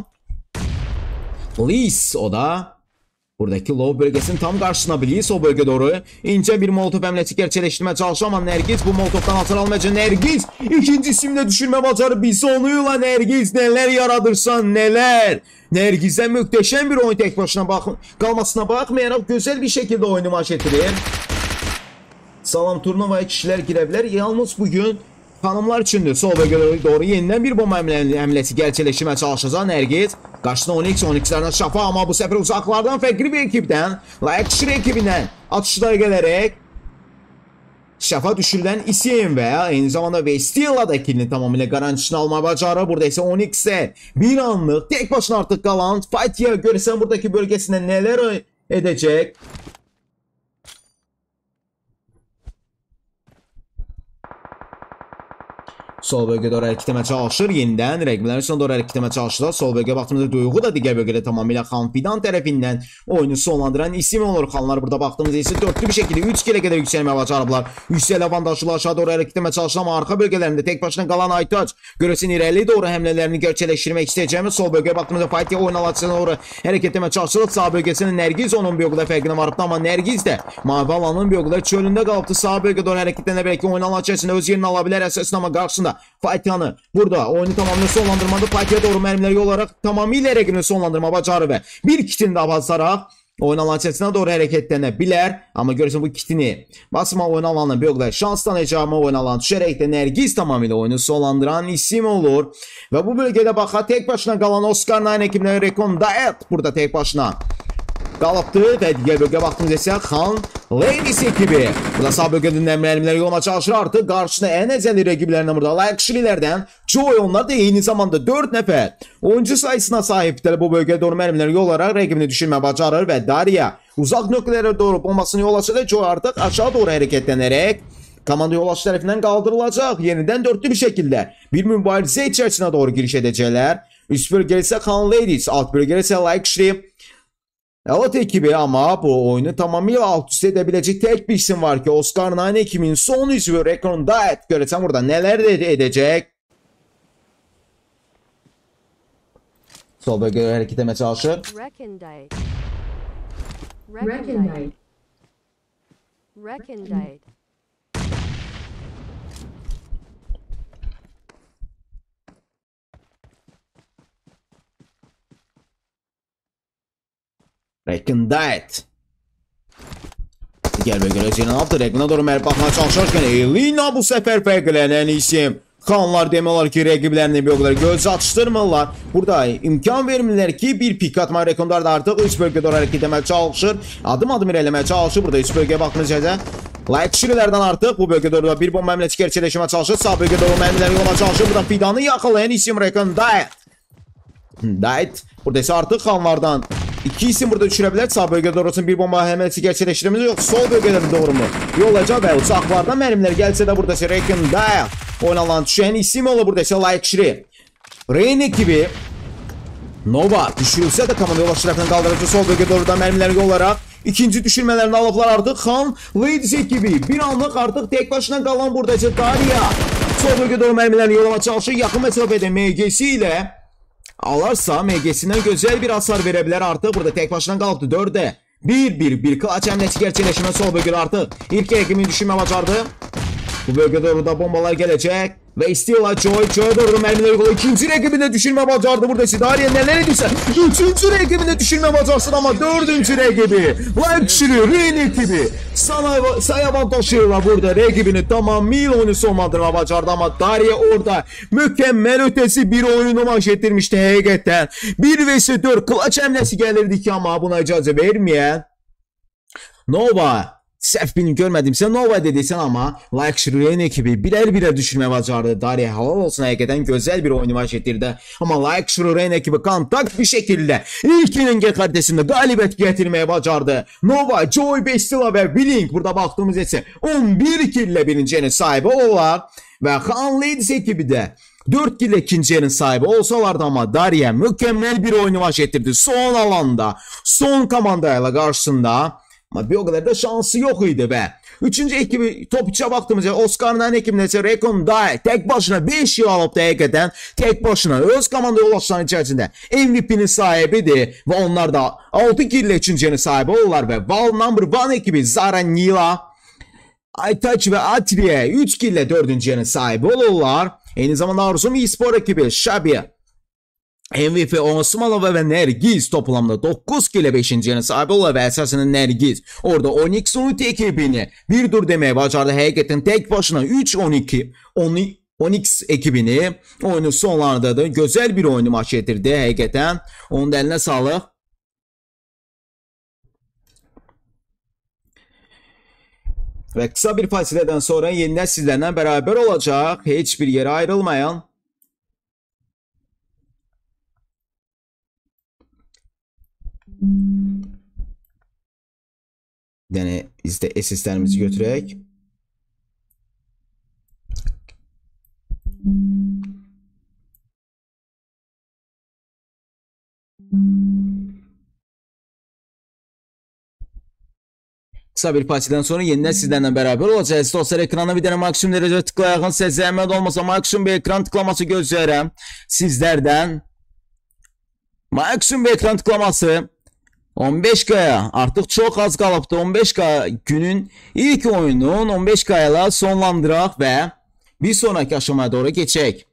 Bliss o da buradaki low bölgesinin tam qarşısına Bliss o bölgə doğru incə bir molotov əməliyyatı gerçəkləşdirməyə çalışır, amma Nərgiz bu molotovdan hasar almayacaq. Nərgiz ikinci isimlə düşürmə bacarı bizi onuyla. Nərgiz nələr yaradırsan nələr. Nərgizə möhtəşəm bir oyun tək başına bax qalmasına baxmayaraq gözəl bir şəkildə oyunu maç etdirir. Salam turnuvaya kişilər girə bilər. Yalnız bugün xanımlar üçündür. Sol bölgəyə doğru yenidən bir bomba əməliyyatı gerçəkləşdirməyə çalışacaq Nərgiz. Qarşısında on X, on X-lərdən Şafa, amma bu səfər uzaqlardan fərqli bir ekibdən Like Shire ekibindən atışlar gələrək Şafa düşürülən isim və eyni zamanda Vestila da ikilini tamamilə qarançısını almağa bacarır. Burada isə on X-ə bir anlıq tək başına artıq qalan Fatya görürsən buradakı bölgəsində nələr edəcək. Sol bölgəyə doğru hərəkətləmə çalışır. Yenidən rəqiblərin üstünə doğru hərəkətləmə çalışırlar. Sol bölgəyə baxdığımızda Duyğu da digər bölgədə tamamilə Xan Fidan tərəfindən oyunu sonlandıran isim olur. Xanlar burada baxdığımızda isə dörtlü bir şəkildə üç kilə qədər yüksəlməyə bacarıblar. Yüksəl avantajlı aşağı doğru hərəkətləmə çalışır, amma arxa bölgələrində tək başına qalan Aytac görürsən irəli doğru həmlələrini gerçəkləşdirmək istəyəcəyimiz. Sol bölgəyə baxdığımızda Fatih oyun alanına doğru hərəkətləmə çalışır. Sağ bölgəsində Nərgiz onun bir o qədər fərqinə varıbdı, amma Nərgiz də mavi alanın bir o qədər çölündə qalıbdı. Sağ bölgəyə doğru hərəkətlənə bəlkə oyun alanı içərisində öz yerini ala bilər əsasında, amma qarşısında Fatih'ı burada oyunu tamamıyla sonlandırmadı. Fatih'e doğru mərmiləri olaraq tamamilə rəqibini sonlandırma bacarı və bir kitini də basaraq oyun alanı içərisinə doğru hərəkətlənə bilər. Amma görürsən bu kitini basma oyun alanına bir o qədər şanslanacağımı oyun alanı düşərək də Nərgiz tamamilə oyunu sonlandıran isim olur. Və bu bölgədə baxa tək başına qalan Oscar nine ekibinə Recondite burada tək başına qalıbdı və digər bölgəyə baxdığımızda isə Xan Ladies ekibi burada sağ bölgədə mərmiləri yolma çalışır. Artıq qarşısında ən əzəli rəqiblərindən burada Like Shire'lərdən Joy, onlar da eyni zamanda dörd nəfər oyuncu sayısına sahibdir. Bu bölgəyə doğru mərmiləri yolaraq rəqibini düşürmə bacarır və Daria uzaq nöqtələrə doğru bombasını yollaşı da Joy artıq aşağı doğru hərəkətlənərək komanda yolaşı tərəfindən qaldırılacaq. Yenidən dörtlü bir şəkildə bir mübarizə içərisinə doğru giriş edəcəklər. Üst bölgədə isə Xan Ladies, alt bölgədə isə Like Shire Elot ekibi, amma bu oyunu tamamilə alt üst edə biləcək tək bir isim var ki, Oscar nine ekibinin son üzvü Recondite. Görəcəm burada nələr edəcək. Sol bölgəyə hərəkət etməyə çalışır. Recondite. Recondite. Recondite. Recondite. Digər bölgələr yerini aldı. Rəqibinə doğru mərmi baxmaya çalışarkən Elina bu səfər fərqlənən isim. Xanlar demək olar ki, rəqiblərini bir o qədər göz açdırmırlar. Burada imkan vermirlər ki, bir pik atma Rekondar da artıq üç bölgədə doğru hərəkət etməyə çalışır. Adım-adım irəliləməyə çalışır. Burada üç bölgəyə baxdığınız yerdə Luxury'lərdən artıq bu bölgədə doğru bir bomba əməliyyatı gerçəkləşməyə çalışır. Sağ bölgədə doğru mərmiləri yola çalışır. Burada Fidanı yaxalayan isim Rekondar. Dayt. Burada isə artıq Xanlardan iki isim burada düşürə bilər. Sağ bölgədə doğrusun bir bomba əməliyyatı gerçəkləşdirmemiz yox. Sol bölgədə doğru mu? Yolacaq və uçaqlardan mərmilər gəlsə də burada isə Rekondar oynanan düşən isim olur. Burada isə Luxury. Rain ekibi Nova düşürülsə də komanda yol tərəfindən qaldırıcı sol bölgədə doğrudan mərmiləri yollaraq İkinci düşürmələrini alıblar artıq. Xan Ladies ekibi bir anlıq artıq tek başına qalan burada isə Daria. Sol bölgədə doğru mərmilərini yolama çalışır. Yaxın məsafədə M G-si ilə alarsa M G-sindən gözəl bir hasar verə bilər artıq. Burada tek başına qalıbdı dördə. bir bir bir klaç əmləsi gerçəkləşmə sol bölgədə artıq. İlk rəqibini düşürmə bacardı. Bu bölgədə doğru da bombalar gələcək. Ve istiyorlar Joy. Joy'a doğru mərmiləri yola. İkinci rəqibini düşürmə bacardı burada Sidariya. Nələr edirsə. Üçüncü rəqibini düşürmə bacarsın ama dördüncü rəqibi. Luxury Rain ekibi. Sana sayavan taşıyorlar burada. Rəqibini tamamıyla oyunu sonlandırma bacardı ama Daria orada mükemmel ötesi bir oyunu maç ettirmişti həqiqətən. bir vs dörd klaç əmləsi gəlirdi ki ama buna icazə verməyən Nova. Səhv birini görmədimsə Nova dediysən amma Luxury Rain ekibi birər-birər düşürmə bacardı. Daria halal olsun həqiqətən gözəl bir oyunu maç etdirdi. Amma Luxury Rain ekibi kontakt bir şəkildə ilk inning xəritəsində qalibiyyət gətirməyə bacardı. Nova, Joy, Bestila və Blink burada baxdığımız isə on bir killə birinci yerin sahibi olurlar. Və Xan Ladies ekibi də dörd killə ikinci yerin sahibi olsalardı amma Daria mükemmel bir oyunu maç etdirdi. Son alanda, son komandayla qarşısında. Ama bir o kadar da şansı yok idi və üçüncü ekibi top içə baxdığımızda Oscar'ın ekibində isə Rekondar tek başına beş yıl alıp da həqiqətən tek başına öz komanda yoldaşlarının içərisində M V P'nin sahibidir və onlar da altı killə üçüncü yerin sahibi olurlar və Val Number One ekibi Zara Nila, Aytaç və Atriye üç killə dördüncü yerin sahibi olurlar. Eyni zamanda Arzum e-spor ekibi Şabi, M V P Osmanova və Nərgiz toplamda doqquz killə beşinci yerin sahibi olur və əsasında Nərgiz orada Onyx Unity ekibini bir dur deməyə bacardı. Həqiqətən tek başına üç on iki Onyx ekibini oyunu sonlandırdı. Gözəl bir oyunu maç etdirdi həqiqətən. Onun da əlinə sağlıq. Və qısa bir fasilədən sonra yenidən sizlərlə bərabər olacaq. Heç bir yerə ayrılmayan. Yani izle S S'lerimizi götürerek. Kısa bir partiden sonra yeniden sizlerle beraber olacağız. Dostlar ekrana bir tane maksimum derece tıklayakın. Size zahmet olmasa maksimum bir ekran tıklaması gözlerim. Sizlerden maksimum bir ekran tıklaması. on beş K'ya artık çok az kalıptı. on beş K günün ilk oyunun on beş K'yla sonlandırak ve bir sonraki aşamaya doğru geçecek.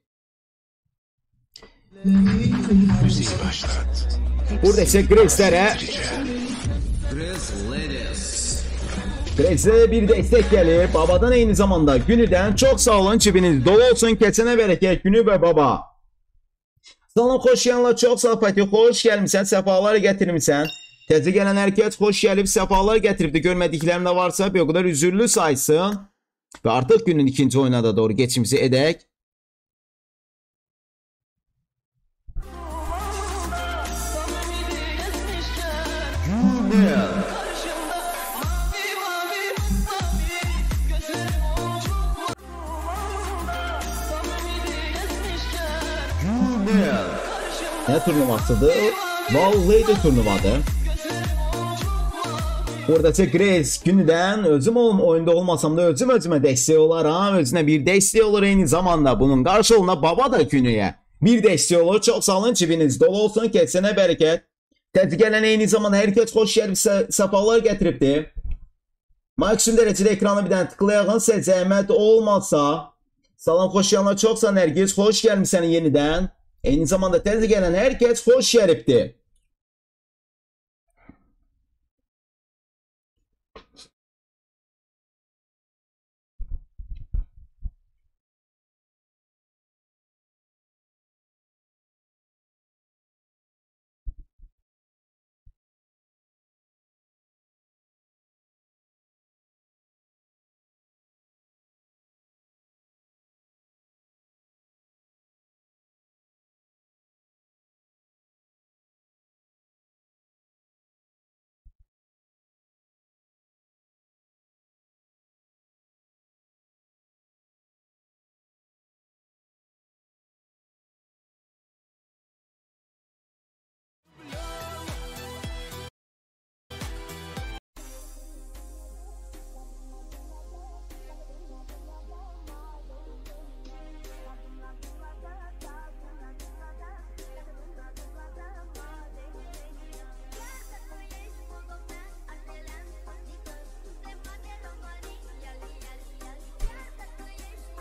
Müziği başlat. Burada ise Grace'lere Grace'lere bir destek gelip babadan aynı zamanda günüden çok sağ olun, cibiniz dolu olsun, kesene bereket günü ve baba. Salam, xoş gelanlar, çox sağ Fatih, xoş gəlmişsən, səfalar gətirmişsən. Təzə gələn hər kəs xoş gəlib, səfalar gətiribdi. Görmədiklərim də varsa bir o qədər üzürlü saysın. Və artıq günün ikinci oyuna da doğru geçimizi edək. Ne turnuvasıdır? Vallahi de turnuvadır. Buradakı Grace günüdən özüm oyunda olmasam da özüm özümə dəstək olaram. Özünə bir dəstək olur eyni zamanda. Bunun qarşılığında baba da günüyə bir dəstək olur. Çox sağ olun, cibiniz dolu olsun, keçsənə bərəkət. Təzə gələn eyni zamanda hər kəs xoş gəlib səfalar gətiribdi. Maksimum dərəcədə ekranı bir dənə tıklayağın, sizə zəhmət olmasa. Salam, xoş gelanlar, çox sağ Nərgiz, xoş gəlmişsən yenidən. Eyni zamanda təzə gələn hər kəs xoş gəlibdi.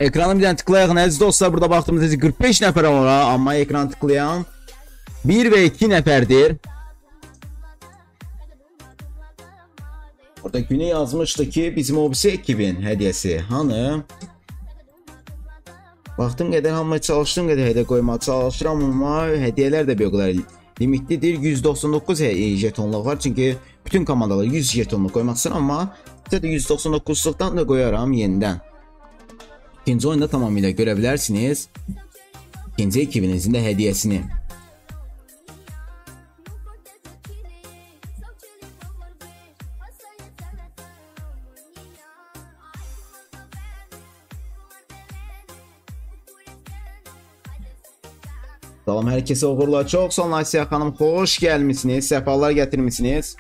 Ekranı bir dənə tıklayaq, əziz dostlar, burada baxdığımızda qırx beş nəfər var, amma ekranı tıklayan bir və iki nəfərdir. Burada günə yazmışdı ki, bizim Obse ekibin hədiyəsi hanı? Baxdım qədər, hamıya çalışdığım qədər hədiyyə qoymağa çalışıram, amma hədiyyələr də bir o qədər limitlidir. yüz doxsan doqquz jetonluq var, çünki bütün komandalar yüz jetonluq qoymaq istəyir, amma sizə də yüz doxsan doqquzluqdan da qoyaram yenidən. İkinci oyunda tamamilə görə bilərsiniz ikinci ekibinizin də hədiyyəsini. Salam hər kəsə, uğurlar. Çox sağ olun Asiya xanım, xoş gəlmisiniz, səfalar gətirmisiniz.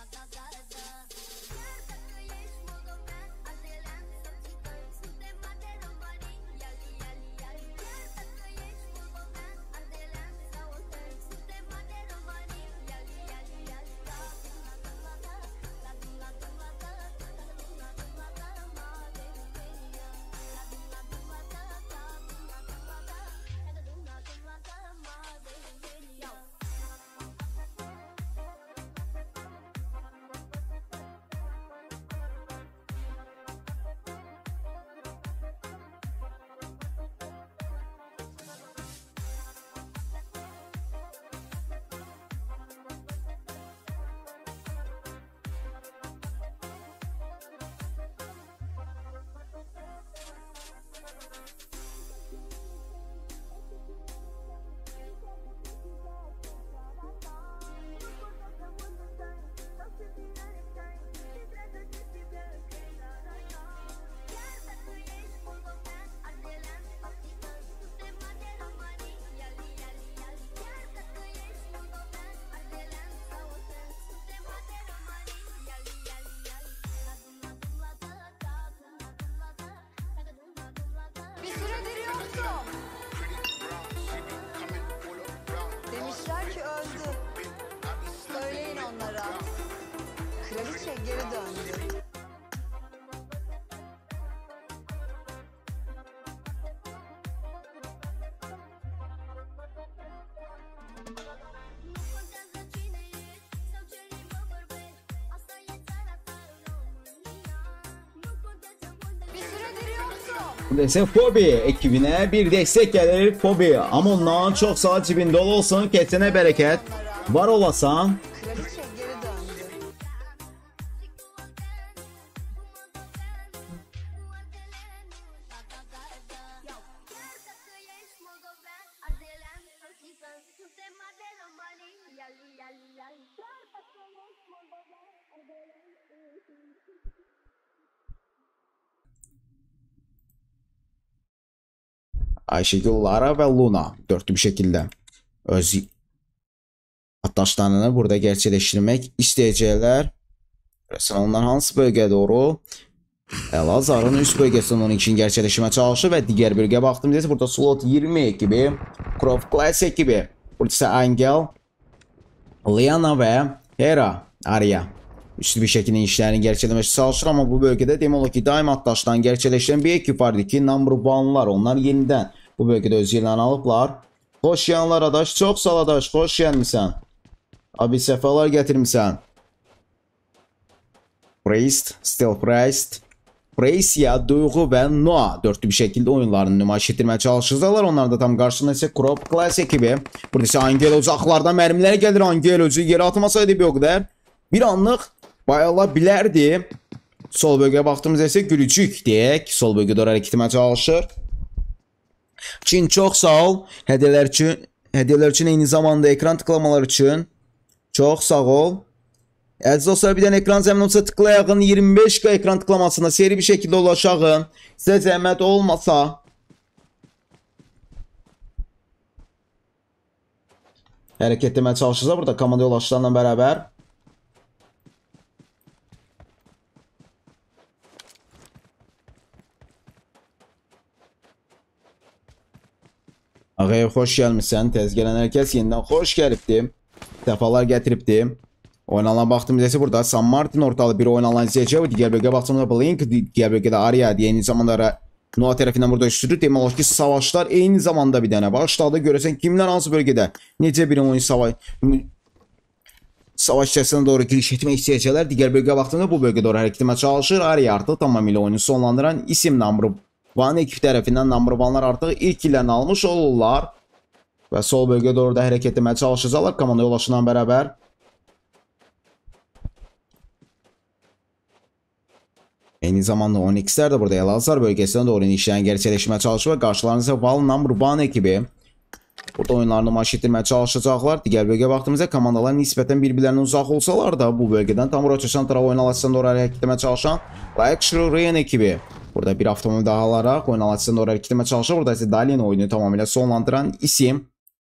Demişler ki öldü. Söyleyin onlara. Kraliçe geri döndü. Desin Fobi ekibine bir destek gelir Fobi. Ama ondan çok sağ cibin dolu olsun. Kesene bereket. Var olasan. Kraliçe geri döndü. Ayşegül, Lara ve Luna dörtlü bir şekilde öz ataşlarını burada gerçekleştirmek isteyecekler. Onlar hansı bölgeye doğru? Elazığ'ın üst bölgesinin onun için gerçekleştirmeye çalışır ve diğer bölgeye baktığımızda burada slot yirmi ekibi, Croft Class ekibi, burada ise Angel, Liana ve Hera Arya üstü bir şekilde işlerini gerçekleştirmeye çalışır, ama bu bölgede demek ki daim ataştan gerçekleştiren bir ekip vardı ki Number One'lar, onlar yeniden bu bölgede öz yerlerini alıplar. Hoş geldinler adaş, çok sağ ol adaş, hoş gelmişsen. Abi sefalar getirmişsen. Priest, Still Priest, Precia, Duygu ve Noah dörtlü bir şekilde oyunlarını nümayiş ettirmeye çalışırlar. Onlar da tam karşısında ise Crop Class ekibi. Burada ise Angel uzaklardan mermiler gelir. Angel özü yere atmasaydı bir o kadar bir anlık bayılabilirdi. Sol bölgeye baktığımızda ise Gülücük diyek. Sol bölgede doğru hareket etmeye çalışır. Çin çok sağ ol. Hediyeler için, hediyeler için aynı zamanda ekran tıklamalar için. Çok sağ ol. Əziz dostlar, bir dənə ekran zəmin olsa tıklayağın, iyirmi beş K ekran tıklamasına seri bir şekilde ulaşağın. Sizə zəhmət olmasa hərəkət etməyə çalışacaq burada komanda yoldaşlarla beraber. Ağaya hoş gelmişsən. Tez gələn hər kəs yenidən xoş gəlibdi. Səfalar gətiribdi. Oynanan baktığımızda ise burada San Martin ortalı bir oynanan izleyeceği ve diğer bölgeye baktığımızda Blink, diğer bölgede Arya diye aynı zamanda Nova tərəfindən burada üstüdür. Demək olar ki, savaşlar eyni zamanda bir dənə başladı. Görəsən kimlər hansı bölgədə necə bir oyun savaş savaş içərisinə doğru giriş etmək istəyəcəklər. Digər bölgə vaxtında bu bölgəyə doğru hərəkət etməyə çalışır. Araya artıq tamamilə oyunu sonlandıran isim number one ekip tərəfindən number one-lar artıq ilk illərini almış olurlar. Və sol bölgəyə doğru da hərəkət etməyə çalışacaqlar komanda yoldaşlarla bərabər. Eyni zamanda on ikislər də burada Elazığ bölgəsindən doğru işlərini gerçəkləşdirməyə çalışır və qarşılarınızda Val number one ekibi burada oyunlarını maç etdirməyə çalışacaqlar. Digər bölgə vaxtımızda komandalar nisbətən bir-birlərindən uzaq olsalar da bu bölgədən tam rotasyon tərəf oyun alasından doğru hərəkət etməyə çalışan Luxury Rain ekibi burada bir avtomobil daha alaraq oyun alasından doğru hərəkət etməyə çalışır. Burada isə Dalin oyunu tamamilə sonlandıran isim.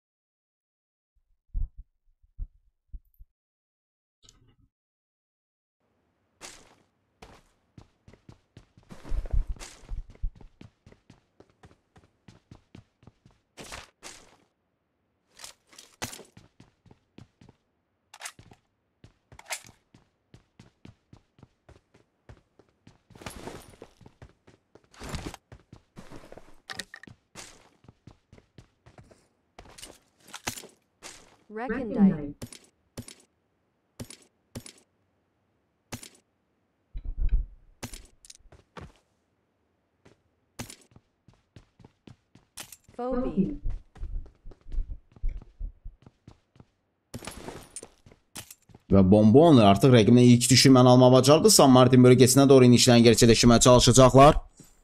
Recondite. Phobia. Və Bonbon artıq rəqibinə ilk düşürməni alma bacardı. San Martin bölgəsinə doğru inişlərini gerçəkləşdirməyə çalışacaqlar.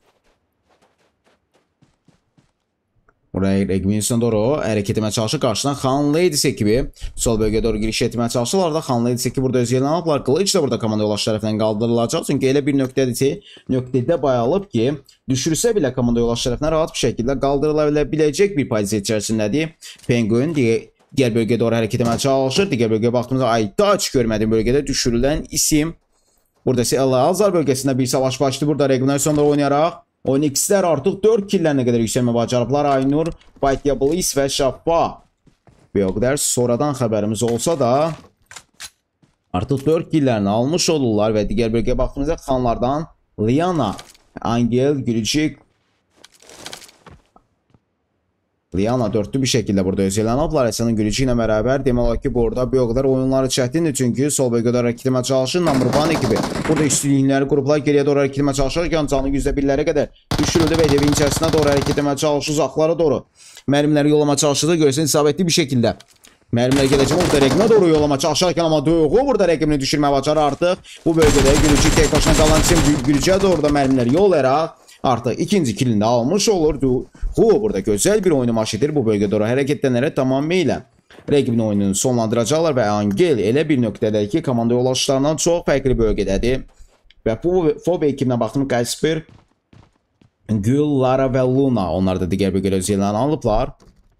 Buraya rəqibin üstünə doğru hərəkət etməyə çalışır. Qarşıdan Xan Ladies ekibi sol bölgəyə doğru giriş etməyə çalışırlar da Xan Ladies ekibi burada öz yerini alıblar. Glitch də burada komanda yoldaşı tərəfindən qaldırılacaq. Çünki elə bir nöqtədir ki, nöqtədə bayalıb ki, düşürsə belə komanda yoldaşı tərəfindən rahat bir şəkildə qaldırıla biləcək bir pozisiya içərisindədir. Penguin digər bölgəyə doğru hərəkət etməyə çalışır. Digər bölgəyə baxdığımızda ayda açıq görmədiyim bölgədə düşürülən isim. Burada isə Elazığ bölgəsində bir savaş başlayır. Burada rəqibinə sonra oynayaraq on ikislər artıq dörd killərinə qədər yüksəlmə bacarıblar. Aynur, Baytyabulis və Şaffa. Beogler sonradan xəbərimiz olsa da artıq dörd killərini almış olurlar və digər bölgəyə baxdığımızda xanlardan Liana, Angel, Gülcik, Liana dörtlü bir şəkildə burada öz yerini alıblar. Əslən Gülcik ilə bərabər demək olar ki, burada Beogler oyunları çətindir çünki sol bölgədə hərəkət etməyə çalışır. Number one ekibi burada üstünlükləri qruplar geriyə doğru hərəkət etməyə çalışırkən canı yüzdə birlərə qədər düşürüldü və evin içərisinə doğru hərəkət etməyə çalışır. Uzaqlara doğru mərmiləri yollama çalışırdı. Görürsən isabətli bir şəkildə mərmilər gedəcək. Burada rəqibinə doğru yollama çalışarkən amma Duyğu burada rəqibini düşürməyə bacarır artıq. Bu bölgədə Gülcik tek başına qalan üçün Gülcikə doğru da mərmiləri yollayaraq artıq ikinci kilini almış olur. Hu burada gözəl bir oyunu maç edir. Bu bölgədə doğru hərəkətlənərək tamamilə rəqibin oyununu sonlandıracaqlar və Angel elə bir nöqtədə ki, komanda yoldaşlarından çox fərqli bölgədədir. Və bu Phobia ekibinə baxdım, Kasper, Gül, Lara və Luna. Onlar da digər bölgədə öz yerlərini alıblar.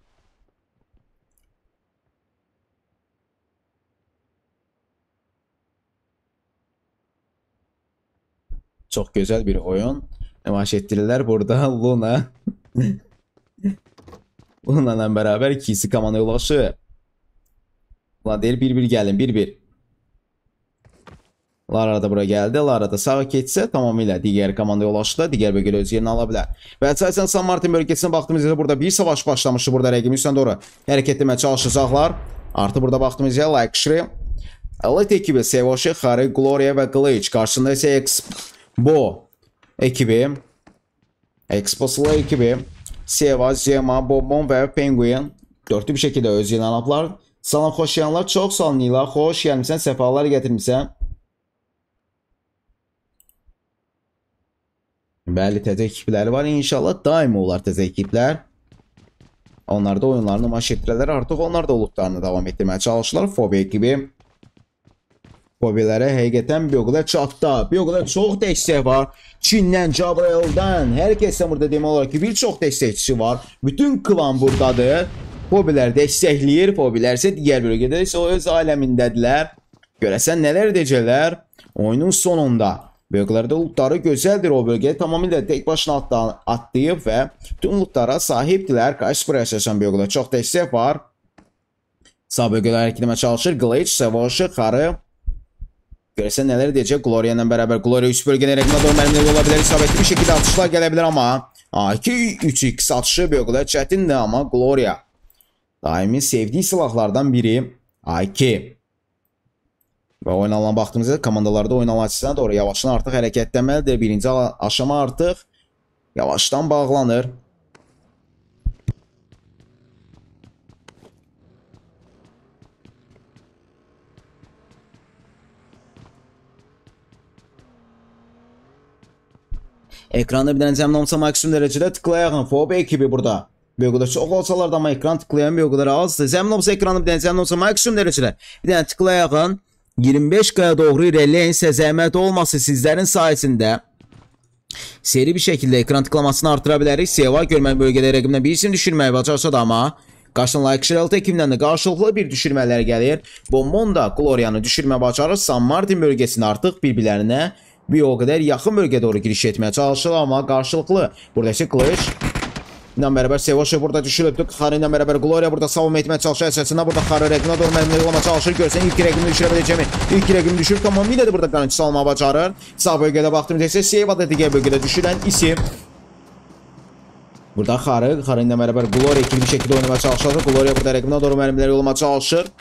Çox gözəl bir oyun nümayiş etdirirlər burada. Luna Luna ilə bərabər ikisi komanda yoldaşı. Luna deyir bir bir gəlin, bir bir. Lara da bura gəldi. Lara da sağa keçsə tamamilə digər komanda yoldaşı da digər bölgədə öz yerini ala bilər. Və əsasən San Martin bölgəsinə baxdığımızda burada bir savaş başlamışdı. Burada rəqibin üstünə doğru hərəkət etməyə çalışacaqlar. Artıq burada baxdığımızda Luxury, Elite ekibi, Sevoshi, Harry, Gloria və Glitch. Qarşısında isə Expo ekibi, Expos'lu ekibi, Seva, Zema, Bonbon və Penguin dörtlü bir şəkildə öz yerini alıblar. Salam, xoş gələnlər, çox sağ olun Nila, xoş gəlmişsən, səfalar gətirmişsən. Bəli, təzə ekipləri var, inşallah daim olar təzə ekiplər. Onlar da oyunlarını maç etdirələr, artıq onlar da olutlarını davam etdirməyə çalışırlar. Phobia ekibi Fobiyalara həqiqətən Beogler çatdı. Beogler çox dəstək var. Çindən, Cabrail'dən, hər kəsdən burada demək olar ki, bir çox dəstəkçisi var. Bütün klan buradadır. Fobiyalar dəstəkləyir. Fobiyalar isə digər bölgədə isə o öz aləmindədirlər. Görəsən nələr edəcəklər? Oyunun sonunda. Beogler'də lootları gözəldir o bölgəyə. Tamamilə tek başına atlayıb və bütün lootlara sahibdirlər. Kasper əsasən Beogler çox dəstək var. Sağ bölgələr hərəkət etməyə çalışır. Glitch, Sevoshi, Harry, Görəsən nələr deyəcək Gloria ilə bərabər. Gloria üst bölgənin rəqimə doğru mərmiləri ola bilər. İsabətli bir şəkildə atışlar gələ bilər amma A iki üç x atışı bir o qədər çətindir amma Gloria daimi sevdiyi silahlardan biri A iki. Və oynanan baxdığımızda komandalarda oynanan açısına doğru yavaşdan artıq hərəkətlənməlidir. Birinci aşama artıq yavaşdan bağlanır. Ekranda bir dənə zəminamsa maksimum dərəcədə tıklayan Fob ekibi burada. Bir o qədər çox olsalar da amma ekran tıklayan bir o qədər azdır. Zəminamsa ekranı bir dənə zəminamsa maksimum dərəcədə bir dənə tıklayan iyirmi beş qaya doğru irəliləyin sizə zəhmət olması sizlərin sayəsində seri bir şəkildə ekran tıklamasını artıra bilərik. Seva görmək bölgədə rəqimdən birisini düşürməyi bacarsa da amma qarşıdan Like Shiraltı ekibindən də qarşılıqlı bir düşürmələr gəlir. Bonbon da Gloria'nı düşürmə bacarır. San Martin bölgəsində artıq bir-birlərinə bir o qədər yaxın bölgəyə doğru giriş etməyə çalışır amma qarşılıqlı. Buradakı Clash ilə bərabər Sevoşev burada düşürübdür. Xarı ilə bərabər Gloria burada savunma etməyə çalışır. Əsasında burada Xarı rəqimə doğru mərmiləri olmaya çalışır. Görsən ilk rəqimini düşürə biləcəmi? İlk rəqimini düşür. Tamamilə də burada qanıcısı almağa bacarır. Sağ bölgədə baxdığımızda isə Seva da digər bölgədə düşürən isim. Burada Xarı, Xarı ilə bərabər Gloria ikili bir şəkildə oynamaya çalışır. Gloria burada rəqimə doğru mərmiləri olmağa çalışır.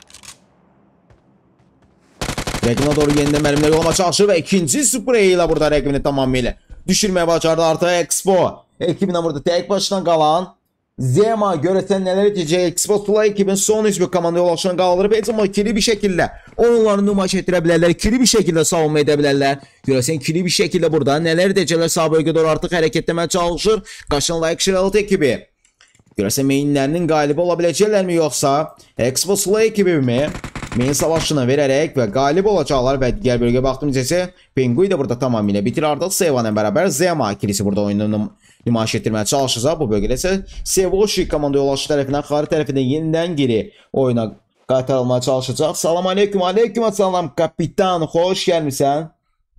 Rəqimə doğru yenidən mərmiləri olmağa çalışır və ikinci sprey ilə burada rəqimini tamamilə düşürməyə bacardı. Artıq Expo ekibindən burada tək başına qalan Zema görəsən nələr edəcək. Expo Tula ekibin son üzvü komandaya ulaşan qaldırıb. Heç amma ikili bir şəkildə onları nümayiş etdirə bilərlər. İkili bir şəkildə savunma edə bilərlər. Görəsən ikili bir şəkildə burada nələr edəcəklər. Sağ bölgəyə doğru artıq hərəkətləməyə çalışır. Qaşan Like Shiraltı ekibi. Görəsən mainlərinin qalibi ola biləcəklərmi yoxsa Expo Tula ekibi mi? Main savaşını verərək və qalib olacaqlar və digər bölgəyə baxdığımızda isə Pengui də burada tamamilə bitir. Artıq Seva ilə bərabər Zema ikilisi burada oyununu nümayiş etdirməyə çalışacaq. Bu bölgədə isə Sevoshi komandaya ulaşı tərəfindən Xarı tərəfindən yenidən geri oyuna qaytarılmaya çalışacaq. Salam aleyküm, aleyküm salam kapitan, xoş gəlmisən.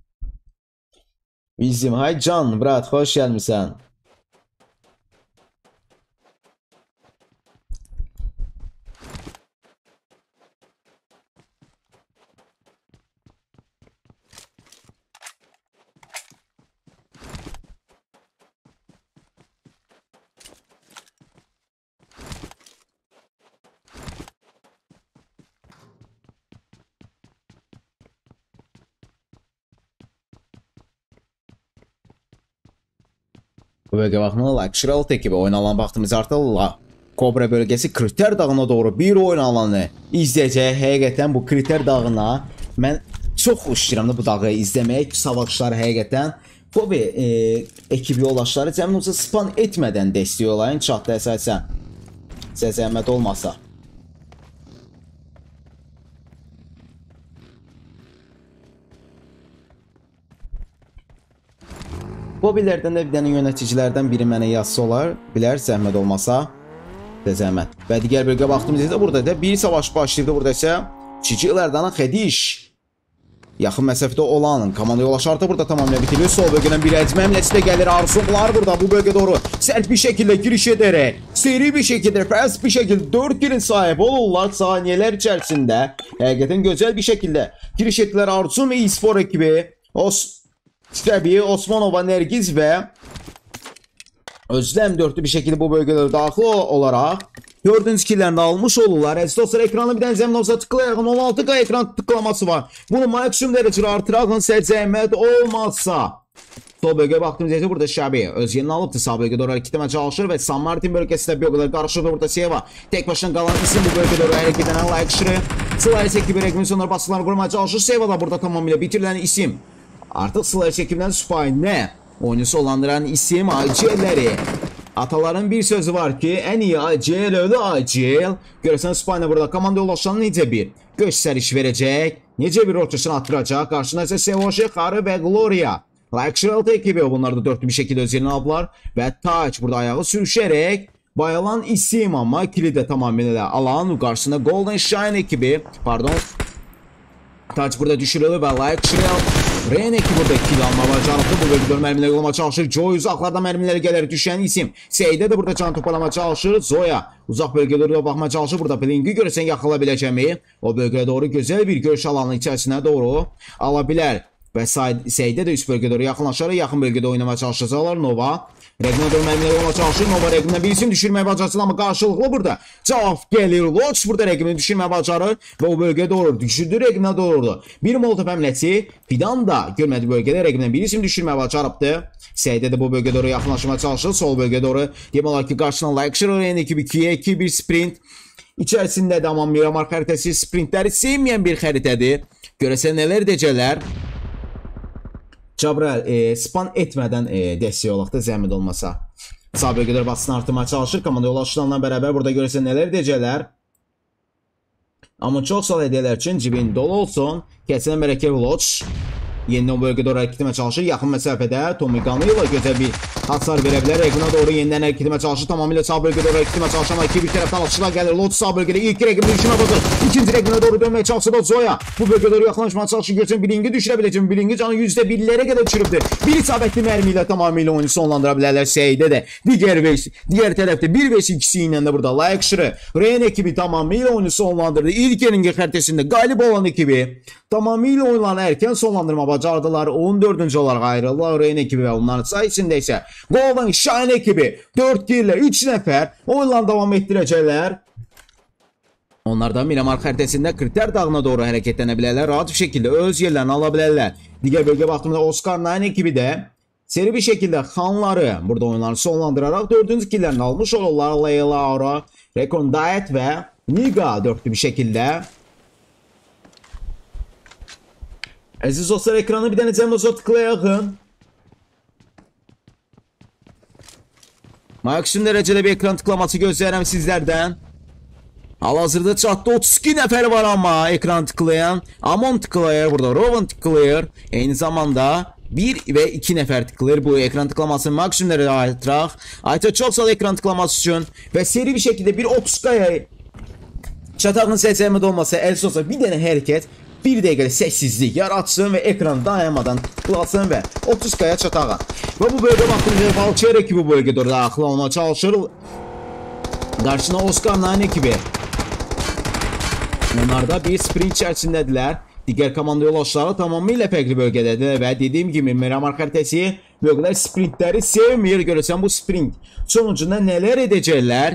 Bizim hay can, brat, xoş gəlmisən. Bu bölgə baxımında Like Shiraltı ekibi oynanan vaxtımız artıq Kobra bölgəsi Kriter dağına doğru bir oyun alanı izləyəcək. Həqiqətən bu Kriter dağına mən çox xoş istəyirəm bu dağı izləmək. Savaşları həqiqətən Fobi e, ekibi yoldaşları cəmin olsa span etmədən dəstək olayın. Çatda əsasən sizə zəhmət olmasa. Bobilərdən də bir dənə yönəticilərdən biri mənə yazsa olar, bilər zəhmət olmasa də zəhmət. Və digər bölgə baxdığımızda burada da bir savaş başlayırdı. Burada isə Çiçilərdən Xediş yaxın məsafədə olan komanda yol aşardı. Burada tamamilə bitirir. Sol bölgədən bir əcmə həmləsi də gəlir. Arzuqlar burada bu bölgə doğru sərt bir şəkildə giriş edərək seri bir şəkildə, fəst bir şəkildə dörd kilin sahib olurlar saniyələr içərisində. Həqiqətən gözəl bir şəkildə giriş etdilər. Arzum e-spor ekibi Os Təbii Osmanova Nərgiz və özləm dörtlü bir şəkildə bu bölgələrə daxil olaraq dördüncü killərini almış olurlar. Əziz dostlar, ekranı bir dənə zəmin olsa tıklayaqın on altı K ekran tıklaması var. Bunu maksimum dərəcədə artıraqın sizə zəhmət olmazsa. Sol bölgəyə baxdığımızda burada Şabi öz yerini alıbdır. Sağ bölgədə doğru hərəkətləməyə çalışır və San Martin bölgəsində bir o qədər qarışıqdır. Burada Seva tək başına qalan isim bu bölgədə doğru hərəkət edən Like Shiraltı Sılayıs ekibi rəqmin sonları basıqlarını qurmaya çalışır. Seva da burada tamamilə bitirilən isim. Artıq Sılayıs ekibindən Spine oyuncusu olandıran isim Acilləri. Ataların bir sözü var ki, ən iyi Acil ölü Acil. Görəsən Spine burada komanda ulaşanı necə bir göstəriş verəcək, necə bir ortasını atıracaq. Qarşına isə Sevoshi, Xarı və Gloria. Like Shiraltı ekibi bunlar da dörtlü bir şəkildə öz yerini aldılar. Və Taç burada ayağı sürüşərək bayılan isim amma ikili də tamamilə alan. Qarşısında Golden Shine ekibi, pardon, Taç burada düşürülür və Like Shiraltı Reyne ki burada kill alma bacarıqlı. Bu bölgədə mərmiləri yollama çalışır. Joy uzaqlarda mərmiləri gəlir düşən isim. Seydə də burada can toplama çalışır. Zoya uzaq bölgədə doğru baxma çalışır. Burada Blinki görürsən yaxala biləcəmi? O bölgəyə doğru gözəl bir görüş alanı içərisinə doğru ala bilər. Və Seydə də üst bölgəyə doğru yaxınlaşaraq yaxın bölgədə oynamaya çalışacaqlar. Nova Regn'a doğru mərmiləri yollama çalışır. Nova Regn'a bir isim düşürməyə bacarır amma qarşılıqlı burada cavab gəlir. Loç burada Regn'i düşürməyə bacarır və o bölgəyə doğru düşürdü Regn'a doğru. Bir Molotov həmləsi Fidan da görmədi bölgədə Regn'a bir isim düşürməyə bacarıbdı. Seydə də bu bölgəyə doğru yaxınlaşmaya çalışır. Sol bölgəyə doğru demək olar ki qarşısına Lakeshore Rain ekibi ikiyə iki bir sprint. İçərisində də amma Miramar xəritəsi sprintləri sevməyən bir xəritədir. Görəsən nələr edəcəklər? Cabral e, span etmədən e, dəstək olaq da zəhmət olmasa. Sağ bölgələr basını artırmaya çalışır. Komanda yoldaşlarla bərabər burada görəsən nələr edəcəklər. Amma çox sağ edələr üçün cibin dolu olsun. Kəsilən Mərəkə Vloç yenidən o bölgədə doğru hərəkət etmə çalışır. Yaxın məsafədə Tommy Gunley gözəl bir hasar verə bilər. Regn'a doğru yenidən hərəkət etmə çalışır. Tamamilə sağ bölgədə doğru hərəkət etmə çalışır. Amma iki bir tərəfdən atışlar gəlir. Lot sağ bölgədə ilk Regn'i düşürmə baxır. İkinci Regn'a doğru dönməyə çalışır. O Zoya bu bölgədə doğru yaxınlaşmaya çalışır. Görsən Blinki düşürə biləcək. Blinki canı yüzdə birlərə qədər düşürübdür. Bir isabətli mərmi ilə tamamilə oyunu sonlandıra bilərlər. Seydə də digər beş, digər tərəfdə bir beş ikisi ilə də burada Lakeshore Rain ekibi tamamilə oyunu sonlandırdı. İlk yeningi xəritəsində qalib olan ekibi tamamilə oyunlarını erkən sonlandırma bacardılar. on dördüncü olaraq ayrıldılar Rain ekibi və onların sayəsində isə Golden Shine ekibi dörd killə üç nəfər oyunlarını davam etdirəcəklər. Onlar da Miramar xəritəsində Kriter dağına doğru hərəkətlənə bilərlər. Rahat bir şəkildə öz yerlərini ala bilərlər. Digər bölgə baxdığımızda Oscar Nine ekibi də seri bir şəkildə xanları burada oyunlarını sonlandıraraq dördüncü killərini almış olurlar. Layla Aura, Recondite və Niga dörtlü bir şəkildə. Əziz dostlar, ekranı bir dənə cəmdə tıklayaqın. Maksimum dərəcədə bir ekran tıklaması gözləyirəm sizlərdən. Hal-hazırda chatda otuz iki nəfər var amma ekran tıklayan. Amon tıklayır, burada Rowan tıklayır. Eyni zamanda bir və iki nəfər tıklayır. Bu ekran tıklamasını maksimum dərəcədə ayıtıraq. Ayta çox sağ ekran tıklaması üçün və seri bir şəkildə bir otuz kaya çatağın səsləmədə olmasa, əlsiz olsa bir dənə hərəkət bir dəqiqəli səssizlik yaratsın və ekran dayanmadan tıklasın və otuz kaya çatağa. Və bu bölgə baxdığımızda Valkyrie ekibi bu bölgədə orada daxil olmaya çalışır. Qarşısına Oscar Nine ekibi. Onlar da bir sprint içərisindədirlər. Digər komanda yoldaşları tamamilə fərqli bölgədədir və dediyim kimi Miramar xəritəsi bölgələr sprintləri sevmir. Görürsən bu sprint sonucunda nələr edəcəklər?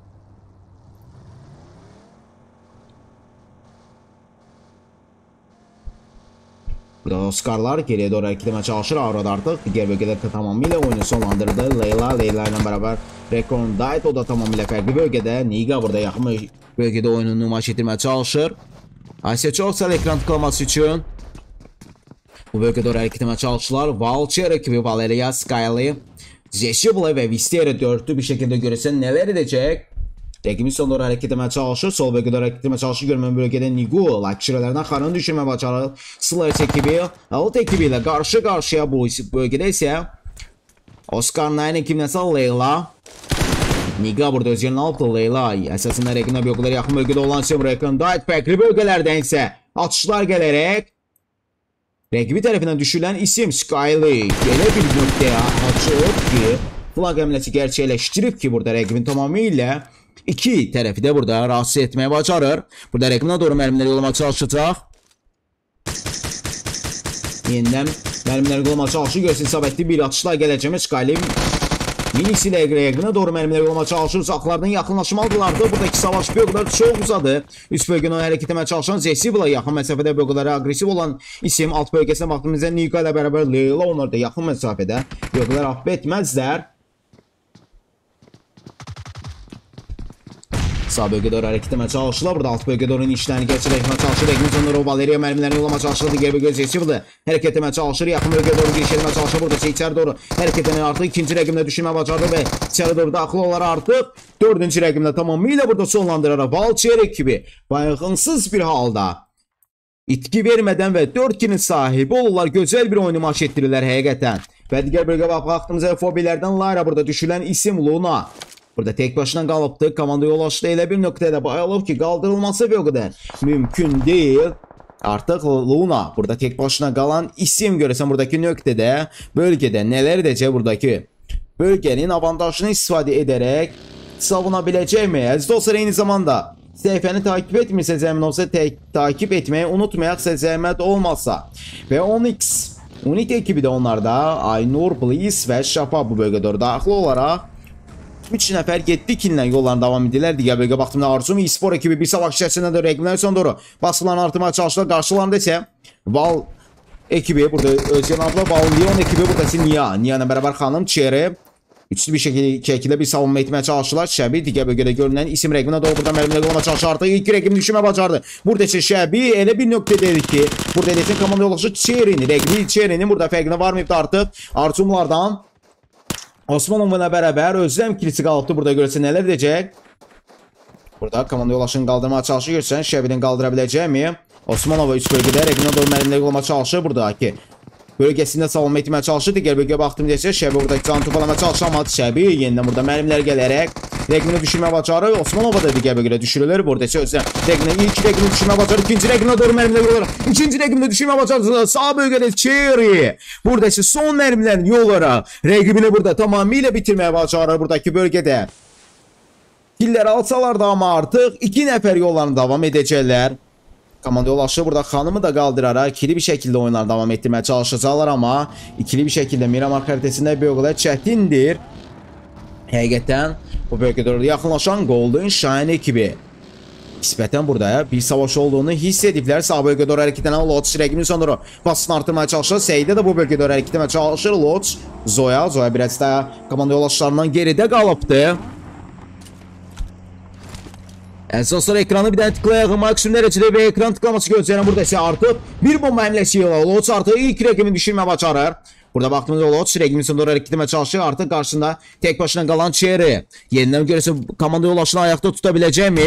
Burada Oscarlar geriyə doğru hərəkət etməyə çalışır. Aurada artıq digər bölgədə tamamilə oyunu sonlandırdı. Layla, Layla ilə bərabər Recondite, o da tamamilə fərqli bölgədə. Niga burada yaxın bölgədə oyunu nümayiş etdirməyə çalışır. Asiya çox sağ ekran tıklaması üçün bu bölgədə doğru hərəkət etməyə çalışırlar. Valkyrie ekibi Valeria, Skyly, Zeshibla və Vistera dörtlü bir şəkildə görürsən nələr edəcək. Rəqibi son doğru hərəkət etməyə çalışır. Sol bölgədə hərəkət etməyə çalışır. Görmən bölgədə Nigu Lakeshore'lərdən xarını düşürməyə bacarır. Slash ekibi Alt ekibi ilə qarşı qarşıya bu bölgədə isə Oscar Nine ekibindən isə Layla. Niga burada öz yerini aldı. Layla əsasında Regn'a bölgələrə yaxın bölgədə olan isə Recondite fərqli bölgələrdən isə atışlar gələrək rəqibi tərəfindən düşürülən isim Skyly belə bir nöqtəyə açıb ki, flag həmləsi gerçəkləşdirib ki, burada rəqibin tamamilə iki tərəfi də burada rahatsız etməyə bacarır. Burada rəqibinə doğru mərmiləri yollamağa çalışacaq. Yenidən mərmiləri yollamağa çalışır. Görsən isabətli bir atışlar gələcəmi Skyly minisi ilə rəqibinə doğru mərmiləri yollamağa çalışır. Uzaqlardan yaxınlaşmalıdırlardı. Buradakı savaş bölgələr çox uzadı. Üst bölgəni hərəkət etməyə çalışan Zesibla yaxın məsafədə bölgələrə aqressiv olan isim. Alt bölgəsinə baxdığımızda Niga ilə bərabər Layla, onlar da yaxın məsafədə bölgələr affı etməzlər. Sağ bölgədə doğru hərəkət etməyə çalışırlar. Burada alt bölgədə doğru işlərini keçirməyə çalışır. Rəqibin sonunda Valeria mərmilərini yollamaya çalışır. Digər bölgə Zesibla hərəkət etməyə çalışır. Yaxın bölgəyə doğru giriş etməyə çalışır. Burada isə içəri doğru hərəkət etməyə artıq ikinci rəqibinə düşürməyə bacardı və içəri doğru daxil olaraq artıq dördüncü rəqibinə tamamilə burada sonlandıraraq Valkyrie ekibi bayğınsız bir halda itki vermədən və dörd kinin sahibi olurlar. Gözəl bir oyunu maç etdirirlər həqiqətən. Və digər bölgə baxdığımızda fobilərdən Lara burada düşülən isim Luna. Burada tek başına qalıbdı. Komanda yoldaşlığı elə bir nöqtədə bayılıb ki, qaldırılması bir o qədər mümkün deyil. Artıq Luna burada tek başına qalan isim görəsən buradakı nöqtədə, bölgədə nələr edəcək buradakı bölgənin avantajını istifadə edərək savuna biləcəkmi? Əziz dostlar, eyni zamanda səhifəni takip etmirsəniz, əmin olsa takip etməyi unutmayaq, zəhmət olmazsa. Və on x Unit ekibi də onlarda Aynur, Bliss və Şapa bu bölgədə doğru daxil olaraq üç nəfər yeddi killə yollarına davam edirlər. Digər bölgə baxdığımda Arzum e-spor ekibi bir savaş içərisində də rəqiblər son doğru basılarını artırmaya çalışırlar. Qarşılarında isə Val ekibi, burada öz yanında Val Leon ekibi, burada isə Nia. Nia ilə bərabər xanım Çeri üçlü bir şəkildə bir savunma etməyə çalışırlar. Şəbi digər bölgədə görünən isim rəqibinə doğru buradan mərmilə qolama çalışır. Artıq ilk rəqibini düşürmə bacardı. Burada isə Şəbi elə bir nöqtədədir ki, burada edəsin komanda yoldaşı Çerini, rəqibi Çerinin burada fərqinə varmayıbdı artıq. Arzumlardan Osmanovla bərabər özləm kilisi qalıbdı. Burada görürsən nələr edəcək. Burada komanda yoldaşını qaldırmaya çalışır. Görürsən Şəbinin qaldıra biləcəkmi? Osmanova üç bölgədə rəqibinə doğru mərmilə qolama çalışır. Buradakı bölgəsində savunma etməyə çalışır. Digər bölgəyə baxdım desə Şəbi burada can topalama çalışır, amma Şəbi yenidən burada mərmilər gələrək rəqibini düşürməyə bacarır. Osmanova da digər bölgədə düşürülür. Burada isə özləm rəqibini ilk rəqibini düşürməyə bacarır. İkinci rəqibinə doğru mərmilər yollar. İkinci rəqibini düşürməyə bacarır. Sağ bölgədə Cherry. Burada isə son mərmilərin yollara rəqibini burada tamamilə bitirməyə bacarır buradakı bölgədə. Killəri alsalar da amma artıq iki nəfər yollarını davam edəcəklər. Komanda yolaşı burada xanımı da qaldıraraq ikili bir şəkildə oyunları davam etdirməyə çalışacaqlar, amma ikili bir şəkildə Miramar xəritəsində bir o qədər çətindir. Həqiqətən bu bölgədə doğru yaxınlaşan Golden Shine ekibi nisbətən burada bir savaş olduğunu hiss ediblər. Sağ bölgədə doğru hərəkətlənən Lots rəqibini sonra basını artırmaya çalışır. Seydə də bu bölgədə doğru hərəkətləməyə çalışır. Lots, Zoya, Zoya biraz da komanda yolaşlarından geridə qalıbdı. Əziz dostlar, ekranı bir dənə tıklayaq, maksimum dərəcədə və ekran tıklaması gözləyən burada isə artıq bir bomba həmləsi ilə Lots artıq ilk rəqibini düşürməyə bacarır. Burada baxdığımızda Lots rəqibini sonra hərəkət etməyə çalışır. Artıq qarşısında tək başına qalan Cherry. Yenidən görəsə komanda yoldaşını ayaqda tuta biləcəkmi?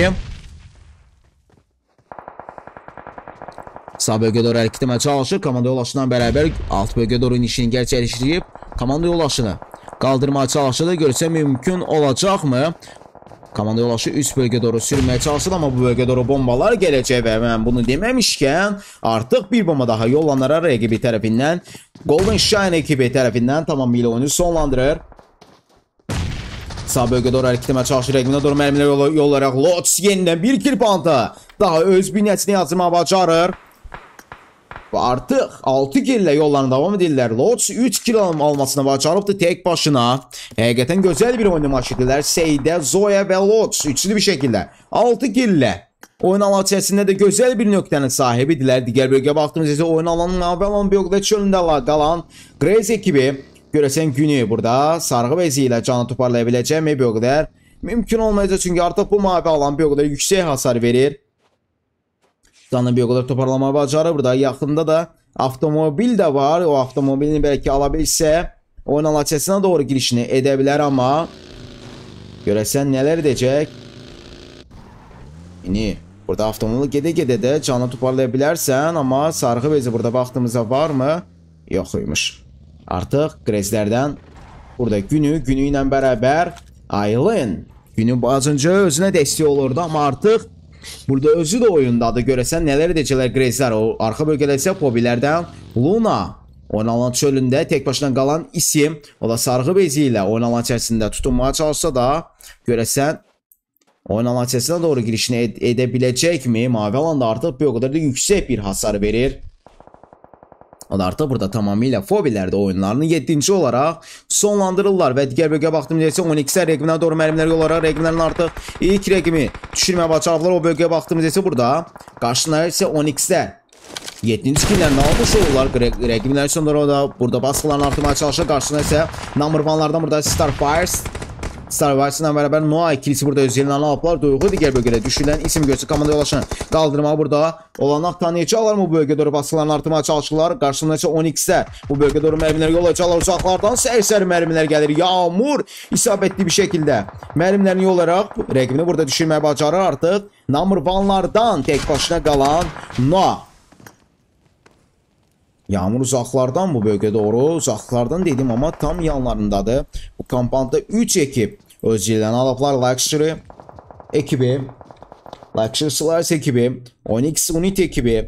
Sağ bölgədə doğru hərəkət etməyə çalışır. Komanda yoldaşından bərabər alt bölgədə doğru inişini gerçəkləşdirib komanda yoldaşını qaldırmaya çalışır. Görsə mümkün olacaqmı? Komanda yolaşı üst bölgə doğru sürməyə çalışır, amma bu bölgə doğru bombalar gələcək və mən bunu deməmişkən artıq bir bomba daha yollanaraq rəqibi tərəfindən Golden Shine ekibi tərəfindən tamamilə oyunu sonlandırır. Sağ bölgə doğru hərəkət etməyə çalışır, rəqibinə doğru mərmilər yollaraq Lots yenidən bir kill pantı daha öz bünyəsini yazmağa bacarır. Və artıq altı killə yollarına davam edirlər. Lots üç kill almasına bacarıbdı tək başına. Həqiqətən gözəl bir oyunu maşıdırlar. Seydə, Zoya və Lots üçlü bir şəkildə altı killə oyun alan içərisində də gözəl bir nöqtənin sahibidirlər. Digər bölgəyə baxdığımız isə oyun alanın Avalon bölgədə çölündə qalan Grace ekibi görəsən günü burada sarğı bəzi ilə canı toparlaya biləcəkmi bölgələr? Mümkün olmayacaq, çünki artıq bu mavi alan bölgədə yüksək hasar verir. Canı bir o qədər toparlamağı bacarır. Burada yaxında da avtomobil də var. O avtomobilini bəlkə ala bilsə oyun alançəsinə doğru girişini edə bilər, amma görəsən nələr edəcək. Yəni burada avtomobili gedə-gedə də canı toparlaya bilərsən, amma sarğı bezi burada baxdığımızda varmı? Yox imiş. Artıq Grezlərdən burada günü, günü ilə bərabər Aylin. Günü bacıncı özünə dəstək olurdu, amma artıq burada özü də oyundadır. Görəsən nələr edəcəklər Grezlər. O arxa bölgədə isə Pobilərdən Luna oyun alan çölündə tək başına qalan isim. O da sarğı bezi ilə oyun alan içərisində tutunmaya çalışsa da görəsən oyun alan içərisinə doğru girişini ed edə biləcəkmi? Mavi alanda artıq bir o qədər də yüksək bir hasar verir. O da artıq burada tamamilə Fobilərdə oyunlarını yeddinci olaraq sonlandırırlar və digər bölgəyə baxdığımda isə on x-lər rəqibinə doğru mərmilər yollaraq rəqiblərin artıq ilk rəqimi düşürməyə bacarıblar. O bölgəyə baxdığımda isə burada qarşılarında isə on x-lər yeddinci killərini almış olurlar. Rəqiblər sonra da burada baskılarını artırmaya çalışır. Qarşısında isə number one-lardan burada Starfires Starfires'la bərabər Noah ikilisi burada öz yerindən alıblar. Duyğu digər bölgədə düşürülən isim göçü komanda yoldaşını qaldırmağı burada olanaq tanıyacaqlar mı? Bu bölgədə doğru baskılarını artırmaya çalışırlar. Qarşısında isə on x-lər bu bölgədə doğru mərmilər yollayacaqlar. Uzaqlardan sərsəri mərmilər gəlir. Yağmur isabətli bir şəkildə mərmilərini yollaraq rəqibini burada düşürməyə bacarır. Artıq number one-lardan tək başına qalan Noah. Yağmur uzaqlardan bu bölgə doğru, uzaqlardan dedim, amma tam yanlarındadır. Bu kampanda üç ekip öz yerlərini alıblar. Luxury ekibi, Luxury Slayers ekibi, on x Unit ekibi,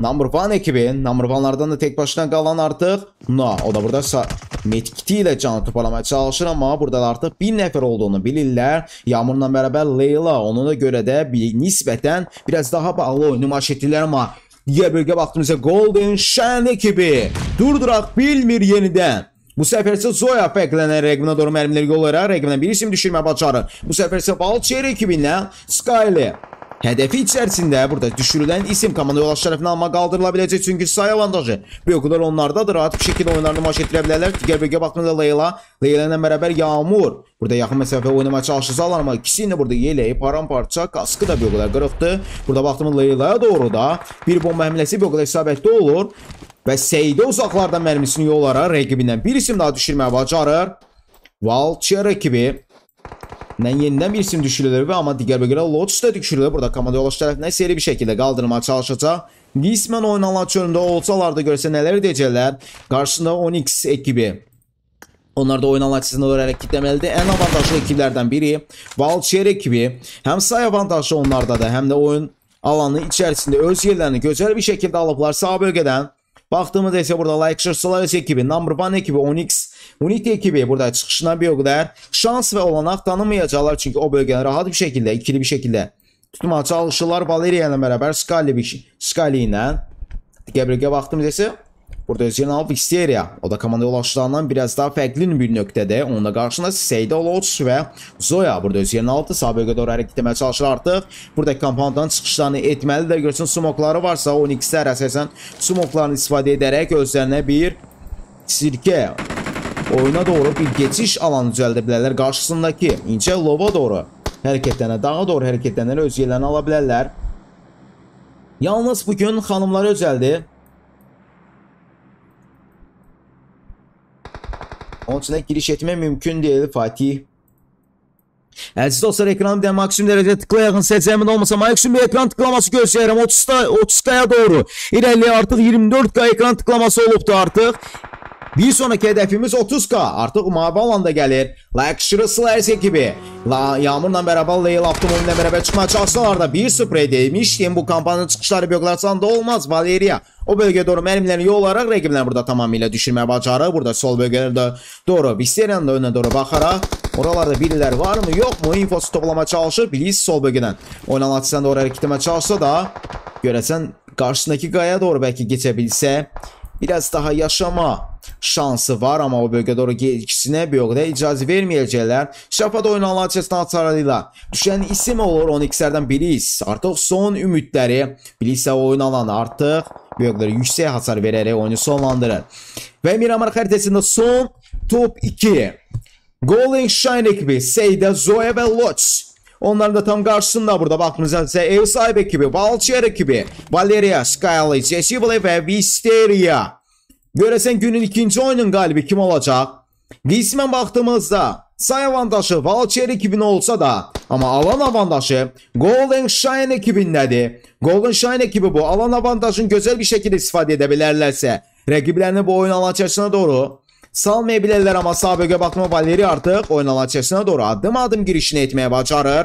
Number One ekibi. Number One'lardan da tek başına qalan artıq No. O da burada medkiti ilə canı toparlamaya çalışır, amma burada da artıq bir nəfər olduğunu bilirlər. Yağmurla bərabər Leyla. Ona görə də bir nisbətən biraz daha bağlı oyunu maç etdilər, amma digər bölgə baxdığımızda Golden Shine ekibi durduraq bilmir yenidən. Bu səfər isə Zoya fərqlənən rəqibinə doğru mərmiləri yollayaraq rəqibinə bir isim düşürmə bacarır. Bu səfər isə Valkyrie ekibindən Skyly. Hədefi içərisində burada düşürülən isim komanda yoldaşı tərəfindən alma qaldırıla biləcək, çünki sayı avantajı bir o qədər onlardadır. Rahat bir şəkildə oyunlarını maç etdirə bilərlər. Digər bölgə baxdığımızda Leyla. Leyla ilə bərabər Yağmur. Burada yaxın məsafə oynamaya çalışırsalar, amma ikisini burada yeleyi paramparça, kaskı da bir o qədər qırıqdır. Burada baxdığımız Leyla'ya doğru da bir bomba həmləsi bir o qədər isabətli olur. Və Seydə uzaqlardan mərmisini yollara rəqibindən bir isim daha düşürməyə bacarır. Valkyrie ekibi yenidən bir isim düşürülür və amma digər bölgədə Lotus da düşürülür. Burada komanda yoldaşı tərəfindən seri bir şəkildə qaldırmaya çalışacaq. Qismən oynanan çölündə olsalar da görsə nələr edəcəklər. Qarşısında Onyx ekibi. Onlar da oynanan açısından olaraq kitləməlidir. Ən avantajlı ekiblərdən biri Valkyrie ekibi. Həm say avantajlı onlardadır, həm də oyun alanı içərisində öz yerlərini gözəl bir şəkildə alıblar sağ bölgədən. Baxdığımızda isə burada Lakeshore Solaris ekibi, Number One ekibi, Onyx, Unity ekibi burada çıxışından bir o qədər şans və olanaq tanımayacaqlar, çünki o bölgəni rahat bir şəkildə, ikili bir şəkildə tutmağa çalışırlar. Valeria ilə bərabər Skyly ilə. Digər bölgəyə baxdığımızda isə burada öz yerini alıb Visteria. O da komanda yoldaşlarından biraz daha fərqli bir nöqtədə. Onun da qarşısında Seyda Lotus və Zoya burada öz yerini aldı. Sağ bölgəyə doğru hərəkət etməyə çalışır artıq. Burada kompandadan çıxışlarını etməlidir. Görsün smokları varsa Onyx'lər əsasən smoklarını istifadə edərək özlərinə bir sirkə oyuna doğru bir geçiş alanı düzəldə bilərlər. Qarşısındakı incə lova doğru hərəkətlənə, dağa doğru hərəkətlənə öz yerlərini ala bilərlər. Yalnız bugün xanımlar özəldir. Onun üçün giriş etmək mümkün deyil Fatih. Əziz dostlar, ekranı bir də maksimum dərəcədə tıklayaqın səcəmin olmasa maksimum bir ekran tıklaması göstərirəm. otuz K'ya doğru irəliyə artıq iyirmi dörd K ekran tıklaması olubdu artıq. Bir sonraki hedefimiz otuz K. Artıq mavi alanda gəlir. Lakeshore Solaris ekibi. La, Yağmurla bərabər Leyla avtomobilinlə bərabər çıxmaya çalışsalar da bir sprey deymişdim. Bu kampanyanın çıxışları bölgələrində olmaz. Valeria o bölgəyə doğru mərmilərini yollaraq rəqiblərini burada tamamilə düşürməyə bacarır. Burada sol bölgələrdə doğru Visteria'nın da önünə doğru baxaraq oralarda biriləri varmı yoxmu infosu toplamaya çalışır. Biliz sol bölgədən oynanan açısından doğru hərəkət etməyə çalışsa da görəsən qarşısındakı qaya doğru bəlkə geçə bilsə biraz daha yaşama şansı var, amma o bölgəyə doğru geçisinə bir o qədər icazə verməyəcəklər. Şafada oynanan açısından hasarıyla düşən isim olur Onyx'lərdən Biliz. Artıq son ümidləri Bilizsə oynanan artıq bir o qədər yüksək hasar verərək oyunu sonlandırır. Və Miramar xəritəsində son top iki. Golden Shine ekibi Seyda, Zoya və Lotus. Onların da tam qarşısında burada baxdığımızda isə ev sahibi ekibi, Valkyrie ekibi, Valeria, Skyly, Jessible və Visteria. Görəsən günün ikinci oyunun qalibi kim olacaq? Qismən baxdığımızda say avantajı Valkyrie ekibinə olsa da, amma alan avantajı Golden Shine ekibindədir. Golden Shine ekibi bu alan avantajını gözəl bir şəkildə istifadə edə bilərlərsə, rəqiblərini bu oyun alan içərisinə doğru salmaya bilərlər, amma sağ bölgə baxma Valeria artıq oyun alan içərisinə doğru addım-addım girişini etməyə bacarır.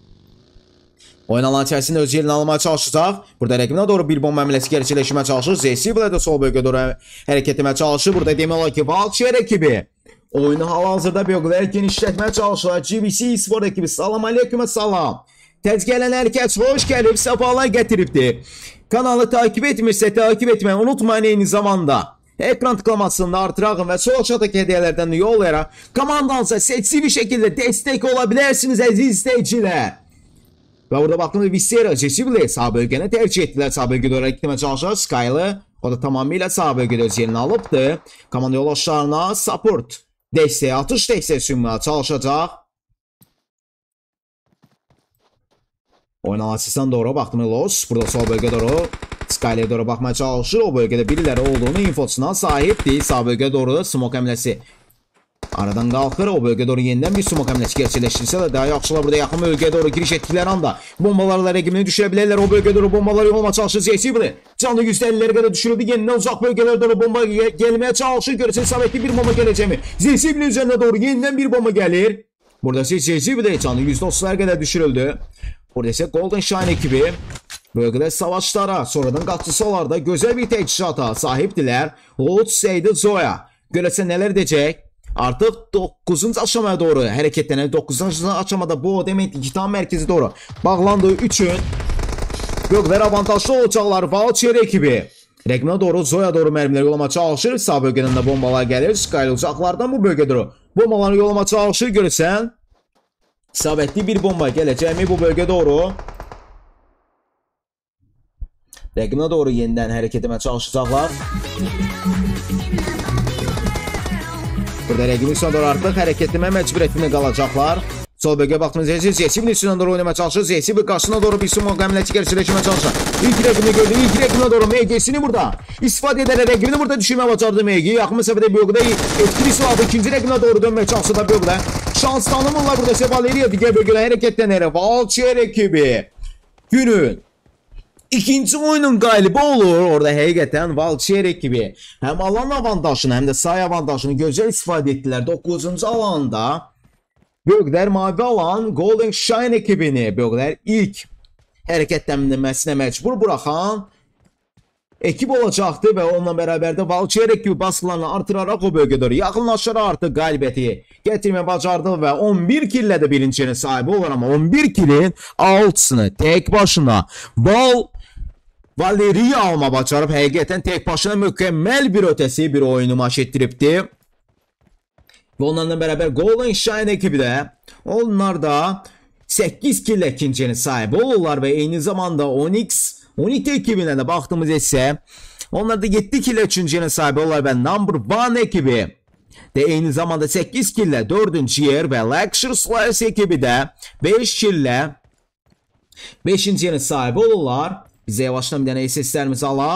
Oyun alan içərisində öz yerini almaya çalışacaq. Burada rəqibinə doğru bir bomba əməliyyatı gerçəkləşdirməyə çalışır. Zesible də sol bölgəyə doğru hərəkət etməyə çalışır. Burada demək olar ki, Valkyrie ekibi oyunu hal-hazırda bir o qədər genişlətməyə çalışır. G B C Sport ekibi salam aleyküm salam. Təzgələn hər kəs hoş gəlib, səfalar gətiribdir. Kanalı takip etmirsə takip etməyi unutmayın. Eyni zamanda ekran tıklamasını artırağın və sol aşağıdakı hədiyələrdən də yollayaraq komandanıza seçili bir şəkildə dəstək ola bilərsiniz əziz izləyicilər. Və burada baxdığımda Visteria, Jessible sağ bölgəni tercih etdilər. Sağ bölgədə doğru gitməyə çalışır. Skyly o da tamamilə sağ bölgədə öz yerini alıbdır. Komanda yoldaşlarına support dəstəyi, atış dəstəyi sunmaya çalışacaq. Oynanan açısından doğru baxdığımda Lotus burada sol bölgədə doğru Skyly'e doğru baxmaya çalışır. O bölgədə biriləri olduğunu infosuna sahibdir. Sağ bölgədə doğru da smoke həmləsi aradan qalxır. O bölgəyə doğru yenidən bir smoke həmləsi gerçəkləşdirsə də daha yaxşılar burada yaxın bölgəyə doğru giriş etdikləri anda bombalarla rəqibini düşürə bilərlər. O bölgəyə doğru bombaları yollamaya çalışır Jessible. Canlı yüzdə əllilərə qədər düşürüldü. Yenidən uzaq bölgələrə doğru bomba gəlməyə çalışır. Görəsən isabətli bir bomba gələcəkmi? Jessible üzərinə doğru yenidən bir bomba gəlir. Burada isə Jessible canlı yüzdə otuzlara qədər düşürüldü. Burada isə Golden Shine ekibi Bölgədə savaşlara, sonradan qatçısalar da gözəl bir təchizata sahibdilər. Lord Seydi Zoya. Görəsən nələr edəcək? Artıq doqquzuncu aşamaya doğru hərəkətlənir. doqquzuncu aşamada bu o deməkdir ki, tam mərkəzi doğru bağlandığı üçün bölgələr avantajlı olacaqlar. Valçer ekibi rəqmə doğru, Zoya doğru mərmiləri yollama çalışır. Sağ bölgədən də bombalar gəlir. Skyl uzaqlardan bu bölgə doğru bombaları yollama çalışır. Görürsən, isabətli bir bomba gələcəkmi bu bölgə doğru? Rəqmə doğru yenidən hərəkət etmə çalışacaqlar. Burada rəqibin üstünə doğru artıq hərəkət etmə məcburiyyətində qalacaqlar. Sol bölgəyə baxdığımız Zeysi, Zeysibin üstünə doğru oynamaya çalışır. Zeysibin qarşısına doğru bir sumo qəmləti gerçələşmə çalışır. İlk rəqibini gördü, ilk rəqibinə doğru M G'sini burada istifadə edərək rəqibini burada düşürmə bacardı M G. Yaxın məsafədə bölgədə etkili silahlı ikinci rəqibinə doğru dönməyə çalışsa da bölgədə şans tanımırlar burada Sevaleriya digər bölgədə hərəkətlənərək. Valçer ekibi günün İkinci oyunun qalibi olur. Orada həqiqətən Valçer ekibi həm alan avantajını, həm də say avantajını gözəl istifadə etdilər. doqquzuncu alanda bölgələr mavi alan Golden Shine ekibini bölgələr ilk hərəkətlənməsinə məcbur buraxan ekip olacaqdı və onunla bərabər də Valçer ekibi baskılarını artıraraq o bölgədə yaxınlaşır, artıq qalibiyyəti gətirməyə bacardı və on bir killə də birincinin sahibi olur, amma on bir killin altısını tək başına Val Valeriya alma bacarıb həqiqətən tək başına mükəmməl bir ötəsi bir oyunu maç etdiribdi. Və onlarla bərabər Golden Shine ekibi də onlar da səkkiz killə ikincinin sahibi olurlar və eyni zamanda Onyx Onyx ekibinə də baxdığımız isə onlar da yeddi killə üçüncünün sahibi olurlar və Number One ekibi də eyni zamanda səkkiz killə dördüncü yer və Luxury Slayers ekibi də beş killə beşinci yerin sahibi olurlar. Bizə yavaşdan bir dənə seslərimizi alaq.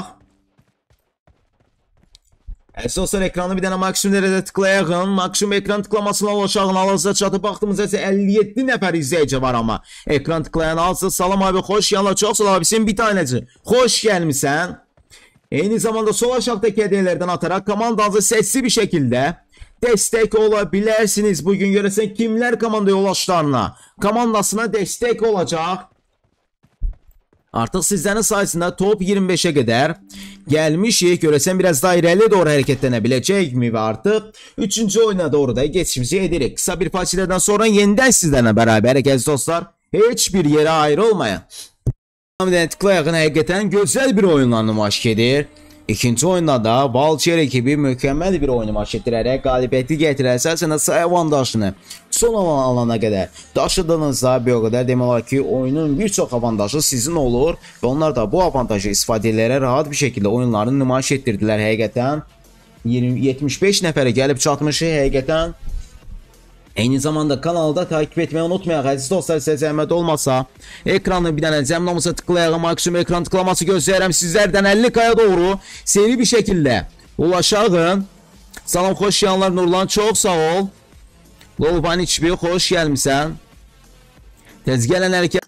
Əslində dostlar, ekranı bir dənə maksimum dərəcədə tıklayağın. Maksimum ekran tıklamasına ulaşağın. Alınıza çatıb baxdığımızda isə əlli yeddi nəfər izləyici var amma. Ekran tıklayan alsın. Salam abi, xoş gəldin. Çox sağ ol abi. Sən bir tanəcə. Xoş gəlmisən. Eyni zamanda sol aşağıdakı hədiyələrdən ataraq komandanızı səssiz bir şəkildə dəstək ola bilərsiniz. Bugün görəsən kimlər komanda yoldaşlarına, komandasına dəstək olacaq. Artıq sizlərin sayəsində top iyirmi beşə qədər gəlmişik. Görəsən biraz daha irəli doğru hərəkətlənə biləcəkmi və artıq üçüncü oyuna doğru da geçişimizi edirik. Qısa bir fasilədən sonra yenidən sizlərlə bərabər əziz dostlar. Heç bir yerə ayrılmayın. Tıklayağın həqiqətən gözəl bir oyunla nümayiş edir. İkinci oyunda da Valçer ekibi mükəmməl bir oyunu maç etdirərək qalibiyyəti gətirərsə, əslində say avantajını son alan alana qədər daşıdığınızda bir o qədər demək olar ki, oyunun bir çox avantajı sizin olur və onlar da bu avantajı istifadə edərək rahat bir şəkildə oyunlarını nümayiş etdirdilər həqiqətən. yetmiş beş nəfərə gəlib çatmışıq həqiqətən. Eyni zamanda kanalda takip etmeyi unutmayaq. Əziz dostlar, sizə zəhmət olmasa ekranı bir dənə zəmnamuza tıklayaq. Maksimum ekran tıklaması gözləyirəm sizlərdən əlli kaya doğru seri bir şəkildə ulaşağın. Salam, xoş gəldinlər Nurlan, çox sağ ol. Lolvan içbi, xoş gəlmisən. Tez gələn hərəkət.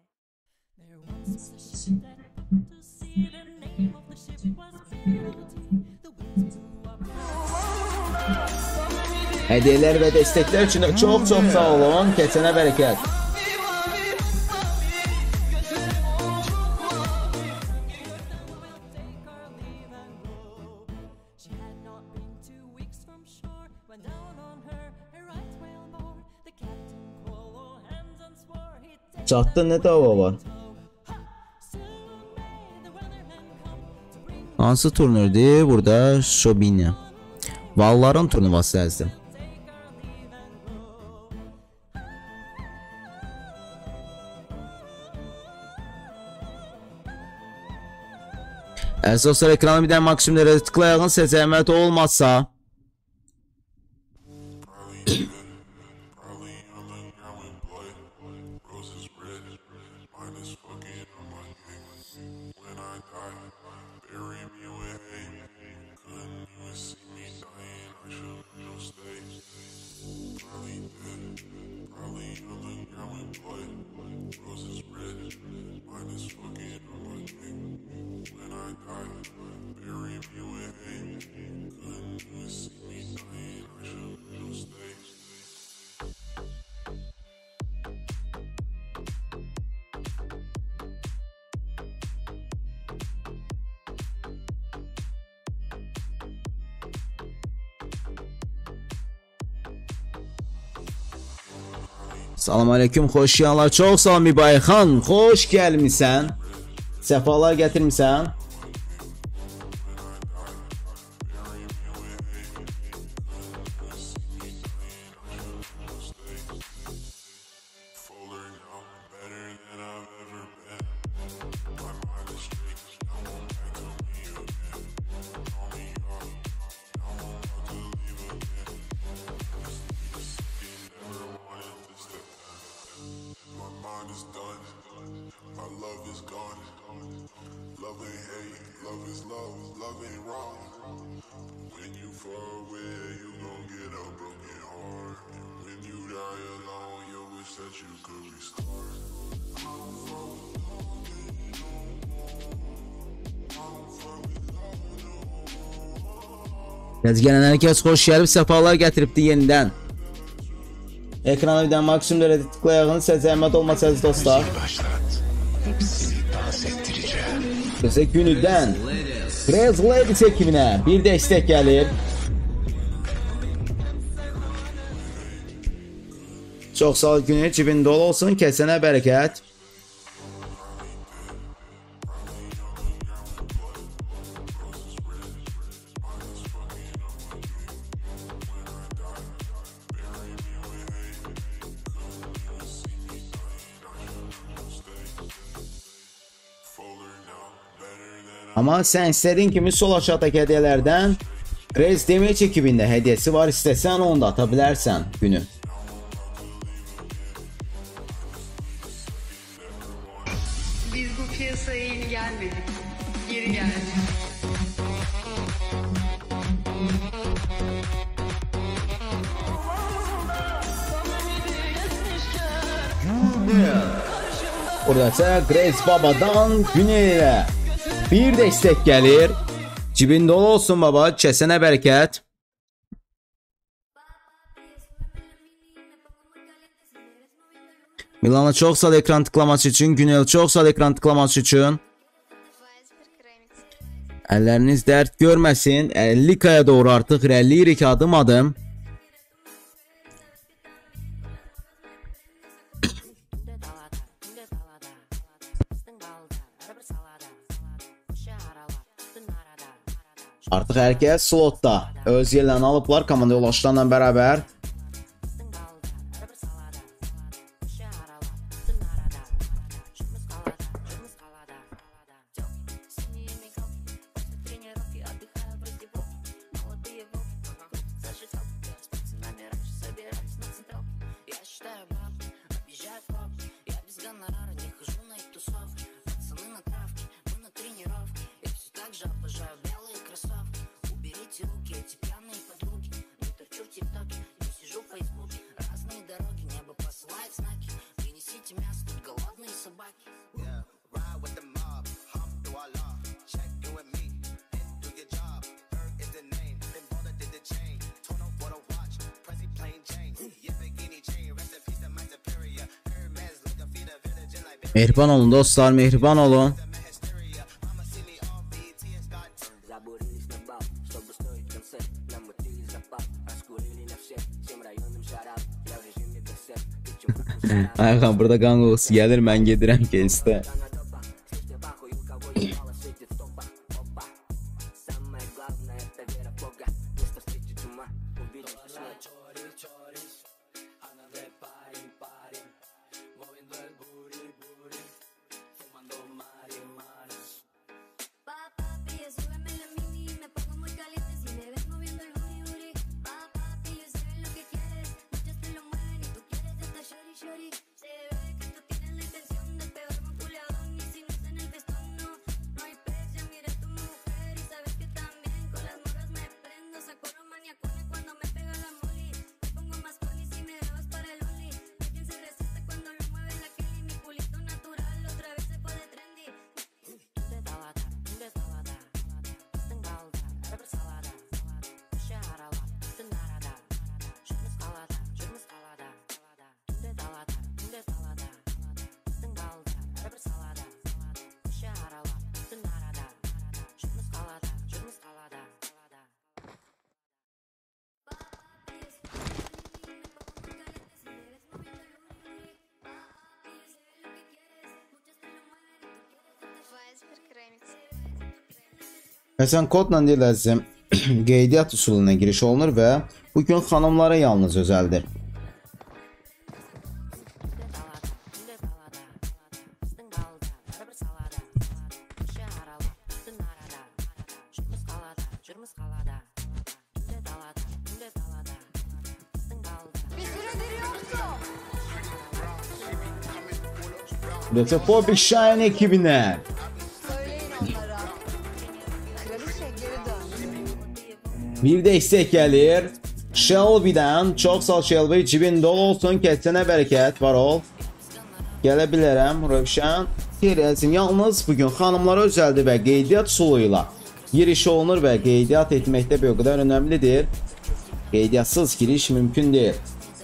Hədiyələr və dəstəklər üçün çox-çox sağ olun. Keçənə bərəkət. Çatda nə dava var? Hansı turnirdir? Burada Şobinya. Valların turnuvası yazdım. Əziz dostlar, ekranı bir dənə maksimum dərəcədə tıklayağın, sizə zəhmət olmazsa. Salam aleyküm, xoş geldinler. Çox sağ ol Mibay xan, xoş gəlmisən. Səfalar gətirmisən. Gəz gələn hər kəs xoş gəlib, səfalar gətiribdi yenidən. Ekrana bir də maksimum dərəcədə tıklayağını sizə zəhmət olmasaydı dostlar. Bizə günüdən Crazy Ladies ekibinə bir dəstək gəlir. Çox sağ ol günü, cibin dolu olsun, kəsənə bərəkət. Amma sən istədiyin kimi sol aşağıdakı hədiyələrdən Crazy Damage ekibində hədiyəsi var, istəsən onu da ata bilərsən günü. Biz bu piyasaya yeni gelmedik. Geri geldik. Buradasa Crazy Baba'dan günü bir dəstək gəlir. Cibin dolu olsun baba, kəsənə bərəkət. Milana çox sağ ol ekran tıklaması üçün, Günel çox sağ ol ekran tıklaması üçün. Əlləriniz dərd görməsin. əlli kaya doğru artıq irəliyirik adım adım. Artıq hər kəs slotda öz yerlərini alıblar komanda yoldaşlarla bərabər. Mehriban olun dostlar, mehriban olun. Ayxan burada qan qoxusu gəlir, mən gedirəm kezdə. Məsələn, kodla deyiləzim, qeydiyyat üsuluna giriş olunur və bugün xanımlara yalnız özəldir. Retrophobic Shine ekibine. Bir destek gelir. Shelby'den. Çok sağ Shelby. Cibin dolu olsun. Kesene bereket. Var ol. Gelebilirim. Rövşen. Yerelsin. Yalnız bugün hanımlara özeldi ve qeydiyyat usuluyla giriş olunur ve qeydiyyat etmekte bir o kadar önemlidir. Qeydiyyatsız giriş mümkün değil.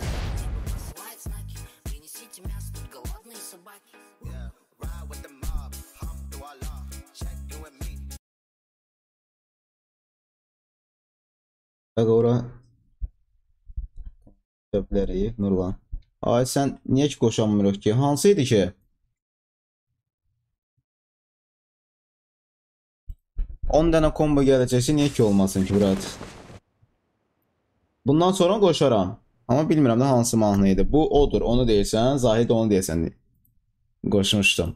Bak ora töpləri Nurlan. Ay sen niye ki koşamırıq ki? Hansıydı ki? on dənə combo gələcəksə niye ki olmasın ki Murat? Bundan sonra koşaram. Ama bilmirəm də hansı mahnıydı. Bu odur. Onu deyirsən, Zahid onu deyirsən. Koşmuşdum.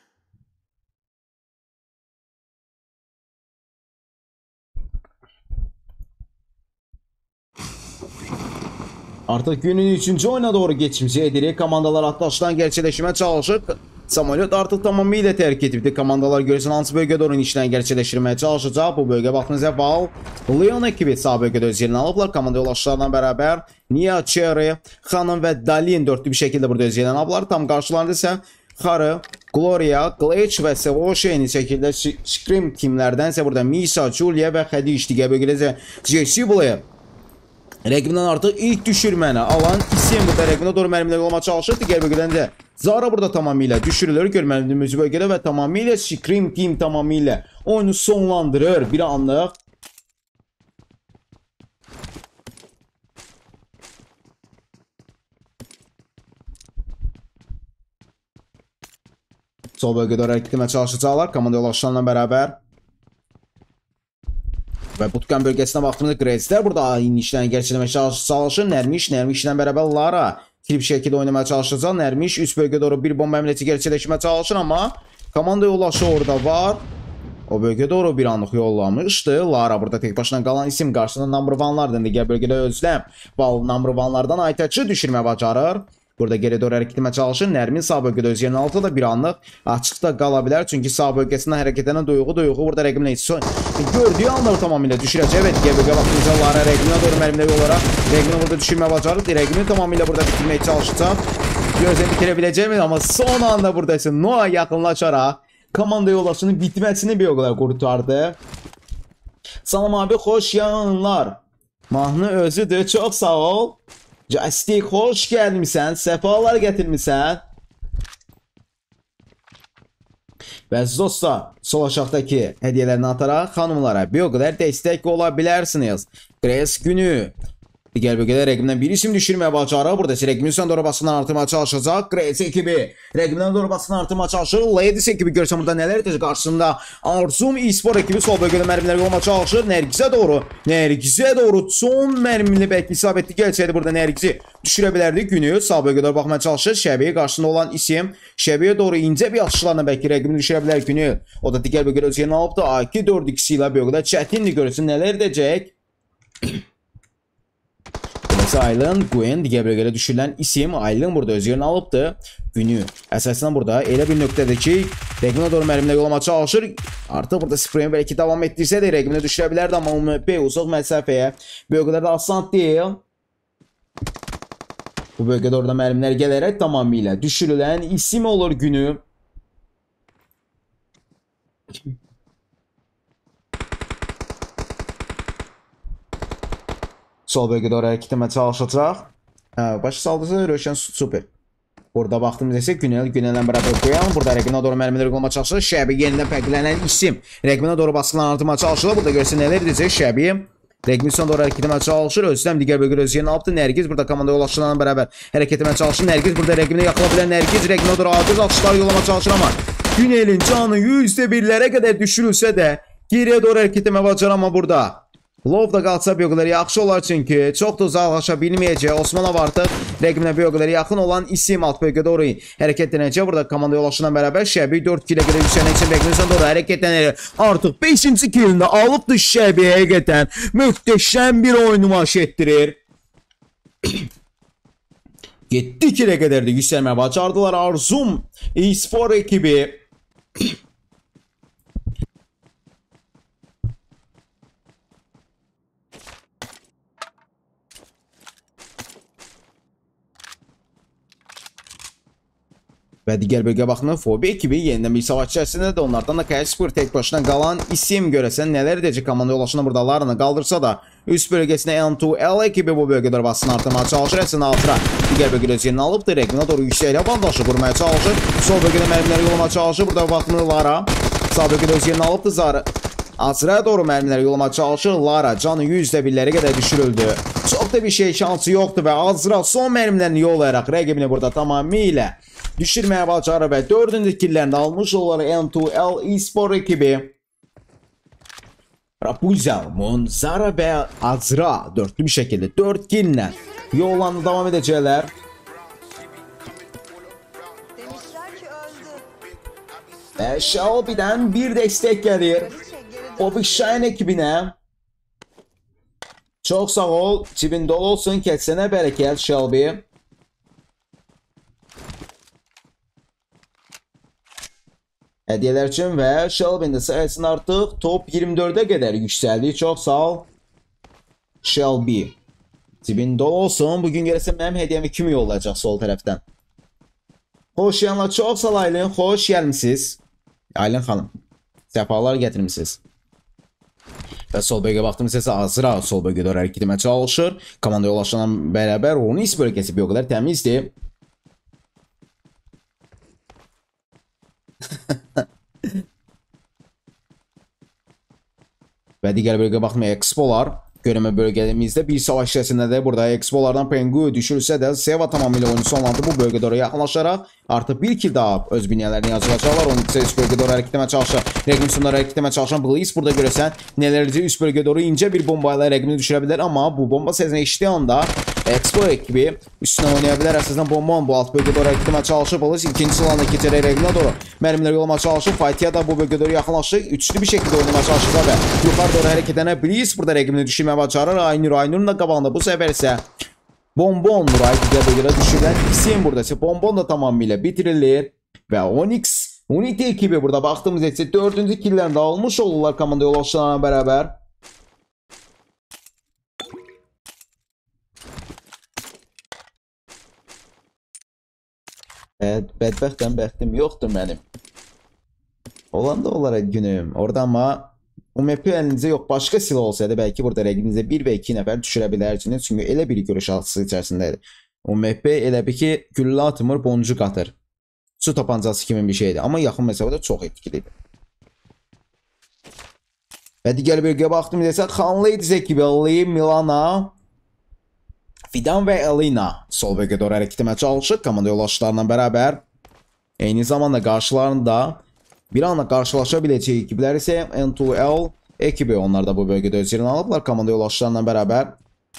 Artık günün üçüncü oyuna doğru geçmiş edirik. Komandalar atlaşdan gerçekleşmeye çalışır. Samolyot artık tamamıyla terk edildi. Komandalar görürsən hansı bölgə doğru işlən gerçekleştirmeye çalışacaq. Bu bölge baxdığınızda Val, Leon ekibi sağ bölgədə öz yerini alıblar. Komanda yoldaşlarla beraber Nia, Cherry, Hanım ve Dalin dörtlü bir şekilde burada öz yerini alıblar. Tam karşılarında ise Harı, Gloria, Glitch ve Sevoş eyni şekilde Scream timlerden ise burada Misa, Julia ve Hadish digər bölgədə Jessie Blair. Rəqibindən artıq ilk düşürməni alan isim burada rəqibinə doğru mərmilə olmaya çalışır. Digər bölgədən də Zara burada tamamıyla düşürülür. Görməliyimiz bölgədə və tamamıyla Scream Team tamamıyla oyunu sonlandırır. Bir anlıq. Sol bölgədə hərəkət etməyə çalışacaqlar. Komanda yoldaşlarla bərabər. Ve Bootcamp bölgesine baktığımızda Grace'ler burada aynı işlerini gerçekleştirmeye çalışır. Nermiş, Nermiş'le beraber Lara bir şekilde oynamaya çalışacak. Nermiş üst bölgeye doğru bir bomba emniyeti gerçekleştirmeye çalışır ama komanda yolaşı orada var. O bölgeye doğru bir anlık yollamıştı. Lara burada tek başına kalan isim karşısında number one'lardan diğer bölgede Özlem. Bal number one'lardan Aytaç'ı düşürmeye bacarır. Burada geri doğru hareket etmeye çalışır. Nermin sağ bölgede öz yerinin altında da bir anlık açıkta kalabilir. Çünkü sağ bölgesinde hareket eden duygu duygu burada rəqibinə hiç gördüğü anları tamamıyla düşürecek. Evet, geri bölge baktığınızda Lara rəqibinə doğru mərmilə olarak rəqibini burada düşürmeye bacarır. Rəqibini tamamıyla burada bitirmeye çalışacaq. Gözden bitirebileceğim ama son anda burada ise Noah yakınlaşarak komanda yoldaşının bitmesini bir o kadar kurtardı. Salam abi, hoş yayınlar. Mahnı özüdür, çok sağ ol. Jastik, hoş gelmişsən, sefalar getirmişsən. Və dostlar, sol aşağıdaki hediyelerini atarak hanımlara bir o kadar destek olabilirsiniz. Grace günü. Digər bölgədə rəqibdən bir isim düşürməyə bacarır. Burada ise rəqibin son doğru basından artırmaya çalışacaq. Grace ekibi rəqibdən doğru basından artırmaya çalışır. Ladies ekibi görsən burada neler edəcək qarşısında. Arzum e-spor ekibi sol bölgədə mərmiləri olmaya çalışır. Nergiz'e doğru. Nergiz'e doğru son mərmili belki isabetli gelseydi burada Nergiz'i düşürebilirdi. Günü sağ bölgədə baxmaya çalışır. Şəbiyə qarşısında olan isim. Şəbiyə doğru incə bir atışlarla belki rəqibini düşürebilir Günü. O da digər bölgədə öz yerini alıbdı. A iki dörd ikisi ilə bölgədə çətinlik görürsün. Neler edəcək? Aylin, Gwen digər bölgədə düşürülən isim. Aylin burada öz yerini alıbdı. Günü əsasən burada elə bir nöqtədir ki, rəqibinə doğru mərmilə yollamaya çalışır. Artıq burada spreyini belki davam etdirsə də rəqibinə düşürə bilərdi, amma U M P uzaq məsafəyə bölgələrdə asan deyil. Bu bölgədə orada mərmilər gələrək tamamıyla düşürülən isim olur Günü. Sol bölgədə oraya kitləmə çalışacaq. Başı saldırsa Röşən super. Burada baxdığımızda ise Günel, Günel'lə beraber koyan. Burada rəqibinə doğru mərmiləri olmaya çalışır. Şəbi yenidən fərqlənən isim. Rəqibinə doğru baskılan artırmaya çalışırlar. Burada görsə nələr edəcək Şəbi. Rəqibin son doğru hərəkət etməyə çalışır. Özlem digər bölgədə öz yerini aldı. Nergiz burada komanda yoldaşlarla beraber hərəkət etməyə çalışır. Nergiz burada rəqibinə yaxala bilən Nergiz rəqibinə doğru adil atışlar yollamaya çalışır ama Günel'in canı yüzde birlərə qədər düşürülsə də Geriyə doğru hərəkət etmə bacar, amma burada Love da qalsa bir o qədər yaxşı olar, çünki çox da uzaqlaşa bilməyəcək. Osmanov artıq rəqibinə bir o qədər yaxın olan isim alt bölgədə doğru hərəkət edəcək. Burada komanda yoldaşıyla bərabər Şəbi dörd kilə qədər yüksəlmək üçün rəqibinə doğru hərəkətlənir. Artıq beşinci kilində alıbdır Şəbi, həqiqətən möhtəşəm bir oyunu nümayiş etdirir. yeddi kilə qədər də yüksəlməyə bacardılar. Arzum e-spor ekibi və digər bölgə baxımından Fobi ekibi yenidən bir savaş içərisində də onlardan da Kaspar tek başına qalan isim görəsən nələr edəcək. Komanda yoldaşına burada Lara'nı qaldırsa da üst bölgəsinə N iki L ekibi bu bölgədə basını artırmağa çalışır. Əslində altıra digər bölgədə öz yerini alıbdır. Rəqibinə doğru yüksəklə bandajı qurmaya çalışır. Sol bölgədə mərmiləri yollamaya çalışır. Burada baxımlı Lara sağ bölgədə öz yerini alıbdır. Zarı Azra'ya doğru mərmiləri yollamaya çalışır. Lara canı yüzdə birlərə qədər düşürüldü. Çox da bir şey şansı yoxdur və Azra son mərmilərini yollayaraq rəqibini burada tamamilə düşürməyə bacarır və dördüncü killərini almış olaraq N iki L e-spor ekibi Rapunzel, Monzara və Azra dörtlü bir şəkildə dörd killə yollarını davam edəcəklər. Və Shelby'dən bir dəstək gəlir Obishine ekibinə. Çox sağ ol, cibin dolu olsun, kəsənə bərəkət Shelby. Hədiyələr üçün və Shelby'nin də sayəsində artıq top iyirmi dördə qədər yüksəldi. Çox sağ ol Shelby. Cibin dolu olsun. Bugün görəsən mənim hədiyəmi kim yollayacaq sol tərəfdən? Xoş yanlar, çox sağ ol Aylin. Xoş gəlmişsiniz. Aylin xanım, səfalar gətirmişsiniz. Və sol bölgə baxdım isə Azra sol bölgədə hərəkət etməyə çalışır. Komanda yoldaşlarla bərabər onun is bölgəsi bir o qədər təmizdir. Və digər bölgə baxmaya Expolar görünmə bölgəmizdə bir savaş içərisində də burada Expolardan Pengu düşürsə də Seva tamamilə oyunu sonlandı. Bu bölgədə oraya yaxınlaşaraq artıq bir kill daha öz binyələrini yazılacaqlar. Onun isə üst bölgədə oraya hərəkət etməyə çalışır. Rəqibin sonunda hərəkət etməyə çalışan Blaze burada görəsən nələrəcə üst bölgədə oraya incə bir bombayla rəqibini düşürə bilər, amma bu bomba səsini eşitdiyi anda Expo ekibi üstünə oynaya bilər. Əsasən bombon bu alt bölgədə oraya hərəkət etməyə çalışır. Blaze ikinci silahına keçərək rəqibinə doğru mərmiləri yollamaya çalışır. Fightya da bu bölgədə oraya yaxınlaşır. Üçlü bir şəkildə oynamaya çalışır və yuxarı doğru hərəkət edən Blaze burada rəqibini düşürməyə bacarır. Aynur Aynur'un da qabağında bu səfər isə Bonbon Nuray digər bölgədə düşürülən isim burada isə Bonbon da tamamilə bitirilir və Onyx Unity ekibi burada baxdığımız isə dördüncü killərini də almış olurlar komanda yoldaşlarına bərabər. Evet, bədbəxtdən bəxtim yoxdur mənim. Olanda olaraq günüm. Orada amma U M P əlinizə yox, başqa silah olsaydı bəlkə burada rəqibinizə bir və iki nəfər düşürə bilərsiniz. Çünki elə bir görüş altısı içərisindədir. U M P elə bir ki, güllə atmır, boncuq atır. Su tapancası kimi bir şeydir. Amma yaxın məsafədə çox etkilidir. Və digər bölgəyə baxdım desək, Xan Ladies ekibi Ali, Milana, Fidan və Elina sol bölgədə doğru hərəkət etməyə çalışır. Komanda yoldaşlarla bərabər. Eyni zamanda qarşılarında bir anda qarşılaşa biləcək ekiblər isə N iki L ekibi. Onlar da bu bölgədə öz yerini alıblar komanda yoldaşlarla bərabər.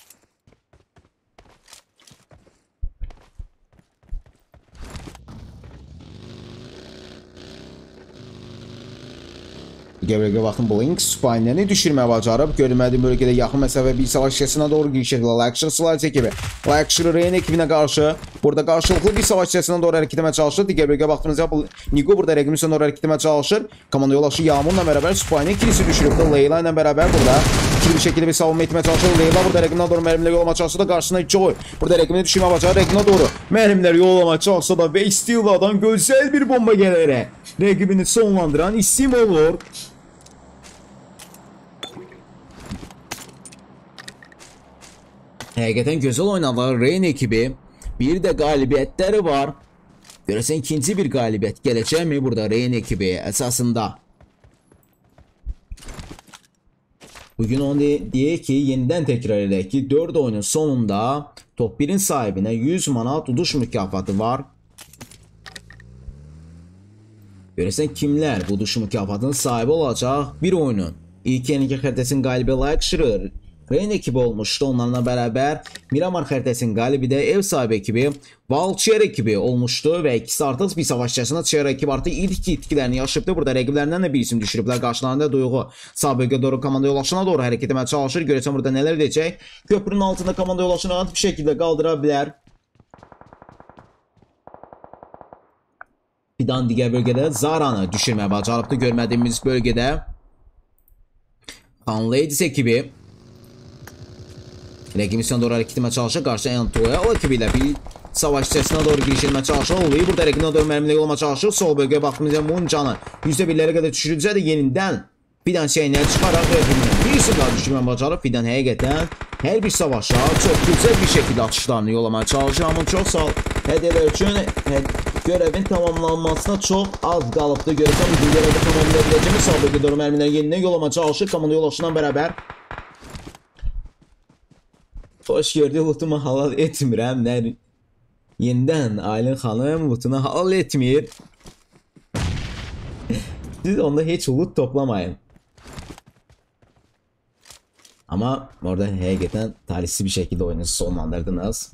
Gəvrəqə baxın, Blink Spinel'ini düşürməyə bacarıb. Görünmədiyim bölgədə yaxın məsafə bir savaş içərisinə doğru giriş edir. Luxury Slides ekibi. Luxury Rain ekibinə qarşı burada qarşılıqlı bir savaş içərisinə doğru hərəkət etməyə çalışır. Digər bölgəyə baxdığınızda Nigo burada rəqibin sonuna doğru hərəkət etməyə çalışır. Komanda yoldaşı Yağmurla bərabər Spinel ikilisi düşürübdür. Leyla ilə bərabər burada ikili bir şəkildə bir savunma etməyə çalışır. Leyla burada rəqibinə doğru mərmiləri yollamaya çalışsa da qarşısına Joy burada rəqibini düşürməyə bacarır. Rəqibinə doğru mərmiləri yollamaya çalışsa da və Steela'dan gözəl bir bomba gələrək rəqibini sonlandıran isim olur. Həqiqətən gözəl oynadılar Rain ekibi. Bir də qalibiyyətləri var. Görəsən ikinci bir qalibiyyət gələcəkmi burada Rain ekibi əsasında? Bugün onu deyək ki, yenidən təkrar edək ki, dörd oyunun sonunda top birin sahibinə yüz manat uduş mükafatı var. Görəsən kimlər bu düşün mükafatının sahibi olacaq? Bir oyunun ilk yenilgi xəritəsinin qalibi Lakeshire Rain ekibi olmuşdu. Onlarla bərabər Miramar xəritəsinin qalibi də ev sahibi ekibi Valcher ekibi olmuşdu və ikisi artıq bir savaşçısına Cher ekibi artıq ilk itkilərini yaşayıbdı. Burada rəqiblərindən də bir isim düşürüblər. Qarşılarında Duyğu sağ bölgəyə doğru komanda yoldaşına doğru hərəkət etməyə çalışır. Görəsən burada nələr edəcək? Köprünün altında komanda yoldaşını rahat bir şəkildə qaldıra bilər. Fidan digər bölgədə Zara'nı düşürməyə bacarıbdı görmədiyimiz bölgədə. Khan Ladies ekibi rəqibinə doğru hərəkət etməyə çalışır. Qarşı Antoya o ekibi ilə bir savaş içərisinə doğru giriş etməyə çalışır. Oluyor. Burada rəqibinə doğru mərmilə yolma çalışır. Sol bölgəyə baxdığımızda Muncanı yüzdə birlərə qədər düşürüləcək də yenidən Fidan şeyinə çıxaraq rəqibinə bir isim daha düşürməyə bacarıb. Fidan həqiqətən hər bir savaşa çox güzel bir şəkildə atışlarını yollamaya çalışır. Amma çox sağ hədiyələr üçün görevin tamamlanmasına çox az qalıbdı. Görəsən bizim görevdə tamamlaya biləcəyimiz sağ bölgəyə doğru mərmiləri yenidən yollamaya çalışır. Komanda yoldaşından bərabər. Hoş gördük, lootumu halal etmirəm. Nə... Yenidən Aylin xanım lootunu halal etmir. Siz onda heç loot toplamayın. Ama orada həqiqətən talihsiz bir şəkildə oyunu sonlandırdınız.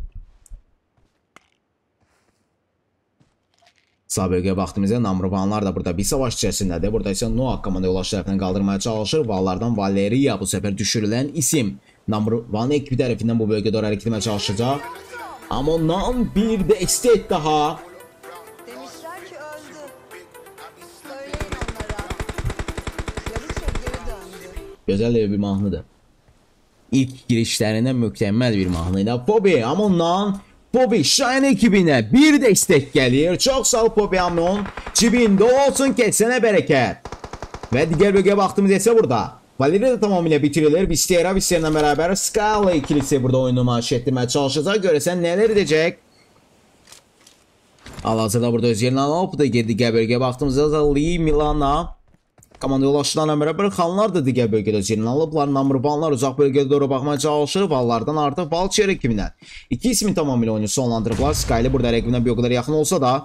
Sağ bölgəyə baxdığımızda Namruvanlar da burada bir savaş içərisindədir. Burada isə Noah komanda yoldaşı tərəfindən qaldırmaya çalışır. Vallardan Valeria bu səfər düşürülən isim. Namruvan ekibi tərəfindən bu bölgədə doğru hərəkət etməyə çalışacaq. Amma ondan bir də estet daha. Demişler ki öldü. Söyleyin onlara. Yarışa geri döndü. Gözəl bir mahnıdır. İlk girişlərindən mükəmməl bir mahnıydı. Bobby Amon'dan Bobby Shine ekibinə bir dəstək gəlir. Çox sağ ol Bobby Amon. Cibində olsun, keçsənə bərəkət. Və digər bölgəyə baxdığımız isə burada Valeria da tamamilə bitirilir. Vistera Vistera'la bərabər Scala ikilisi burada oyunu maaş etdirməyə çalışacaq. Görəsən nələr edəcək? Hal-hazırda burada öz yerini alıp da digər bölgəyə baxdığımızda Lee Milana komanda yoldaşlarla bərabər Xanlar da digər bölgədə öz yerini alıblar. Namruvanlar uzaq bölgədə doğru baxmaya çalışır. Vallardan artıq Valcher ekibindən İki ismin tamamilə oyunu sonlandırıblar. Skyli burada rəqibinə bir o qədər yaxın olsa da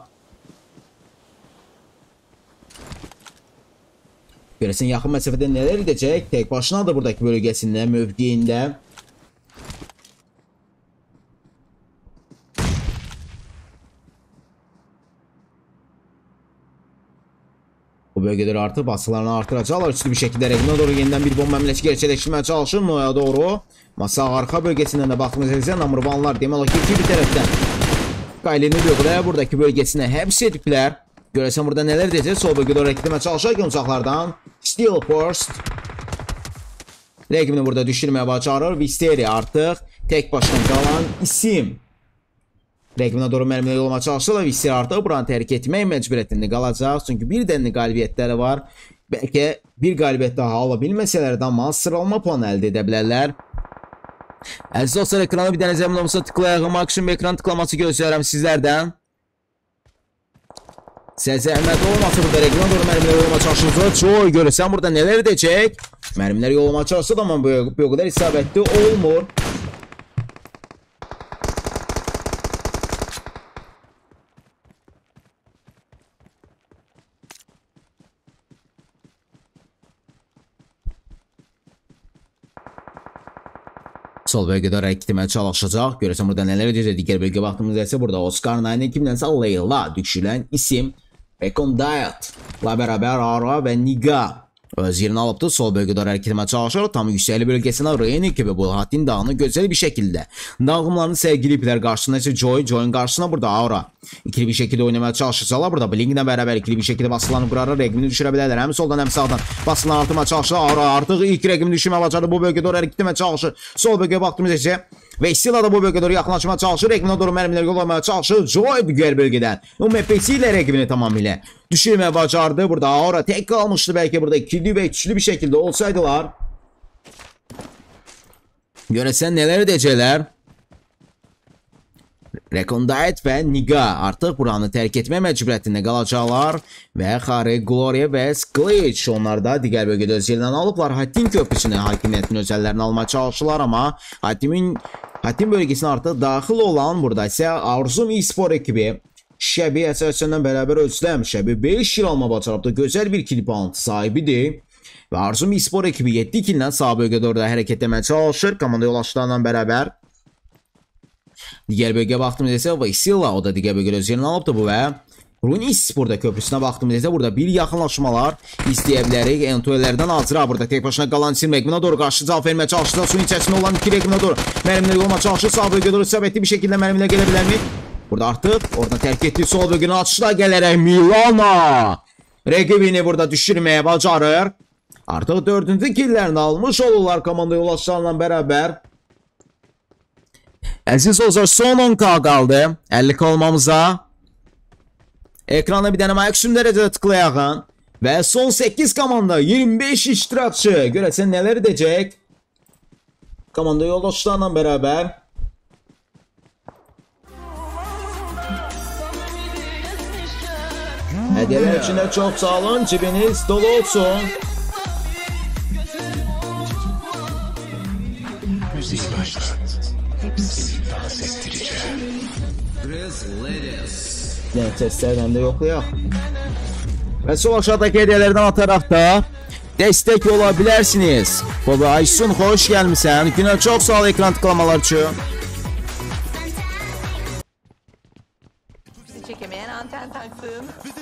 görəsən yaxın məsafədə nələr edəcək? Tek başına da buradakı bölgəsində, mövqeyində. Bu bölgədə artıq basılarını artıracaqlar. Üçlü bir şəkildə rəqibinə doğru yenidən bir bomba həmləsi gerçəkləşdirməyə çalışır. Noya doğru. Masa arxa bölgəsindən də baxdığımızda Namruvanlar demək olar ki, iki bir tərəfdən Kaylini bölgəyə buradakı bölgəsinə həbs ediblər. Görəsən burada nələr edəcək? Sol bölgədə doğru hərəkət etməyə çalışır. Uzaqlardan Steel Force rəqibini burada düşürməyə bacarır. Visteri artıq tek başına qalan isim. Rəqibinə doğru mərmilə yollamaya çalışırlar. Visteri artıq buranı tərk etmək məcburiyyətində qalacaq. Çünki bir dənli qalibiyyətləri var. Bəlkə bir qalibiyyət daha ala bilməsələr də amma sıralama puanı əldə edə bilərlər. Əziz dostlar, ekrana bir dənə zəmin olmasa tıklayaq. Maksimum ekran tıklaması gözləyirəm sizlərdən. Sizə zəhmət olmasa burada rəqibinə doğru mərmiləri yollamaya çalışırsa, Joy görürsən burada nələr edəcək? Mərmiləri yollamaya çalışsa da amma bu o qədər isabətli olmur. Sol bölgədə hərəkət etməyə çalışacaq. Görürsən burada nələr edəcək? Digər bölgəyə baxdığımızda isə burada Oscar Nine ekibinə isə Leyla düşürülən isim. Recondite-la bərabər Ara və Niga öz yerini alıbdı. Sol bölgədə hərəkət etməyə çalışır. Tam yüksəkli bölgəsində Rain ekibi bu Hatin dağını gözəl bir şəkildə dağımlarını sərgiləyiblər. Qarşısında isə Joy, Joy'un qarşısına burada Aura ikili bir şəkildə oynamaya çalışacaqlar. Burada Blink'lə bərabər ikili bir şəkildə basılarını quraraq rəqibini düşürə bilərlər. Həm soldan həm sağdan basılarını artırmaya çalışır. Aura artıq ilk rəqibini düşürməyə bacardı. Bu bölgədə hərəkət etməyə çalışır. Sol bölgəyə baxdığımızda isə Vesila da bu bölgədə doğru yaxınlaşmaya çalışır. Rəqibinə doğru mərmiləri yollamaya çalışır. Joy digər bölgədən O M P C ilə rəqibini tamamilə düşürməyə bacardı. Burada Aura tek qalmışdı. Bəlkə burada ikili və üçlü bir şəkildə olsaydılar. Görəsən nələr edəcəklər? Recondite və Niga artıq buranı tərk etmə məcburiyyətində qalacaqlar və Xari, Gloria və Sklitch onlar da digər bölgədə öz yerindən alıblar. Hatin köprüsünü hakimiyyətini öz əllərinə almaya çalışırlar, amma Hatimin Hatim bölgəsinə artıq daxil olan burada isə Arzum e-spor ekibi Şəbi əsasından bərabər Özləm. Şəbi beş kill alma bacarıbdı. Gözəl bir kill bounty sahibidir. Və Arzum e-spor ekibi yeddi killə sağ bölgədə orada hərəkət etməyə çalışır. Komanda yoldaşlarla bərabər. Digər bölgəyə baxdığımızda isə Vasila o da digər bölgədə öz yerini alıbdı bu və Runi e-sporda köprüsünə baxdığımızda isə burada bir yaxınlaşmalar istəyə bilərik. Entuellərdən Azra burada tek başına qalan isim rəqminə doğru qarşı cavab verməyə çalışdı. Suyun içərisində olan iki rəqminə doğru mərmilər yolma çalışır. Sağ bölgədə doğru səbətli bir şəkildə mərmilər gələ bilərmi? Burada artıq oradan tərk etdiyi sol bölgünün açışına gələrək Milana rəqibini burada düşürməyə bacarır. Artıq dördüncü killərini almış olurlar komanda yoldaşlarla bərabər. Əziz dostlar, son on K qaldı əlli K olmamıza. Ekrana bir dənə maksimum dərəcədə tıklayağın. Və son səkkiz komanda iyirmi beş iştirakçı. Görəsən nələr edəcək? Komanda yoldaşlarla bərabər. Hədiyələr üçün də çox sağ olun. Cibiniz dolu olsun. Müziği başlat. Hepsini dans ettireceğim. Yəni testlərdən də yoxlayaq. Və sol aşağıdakı hədiyələrdən ataraq da dəstək ola bilərsiniz. Baba Aysun, xoş gəlmişsən. Günə çox sağ ol ekran tıklamalar üçün. Bizi çekemeyen anten taksın.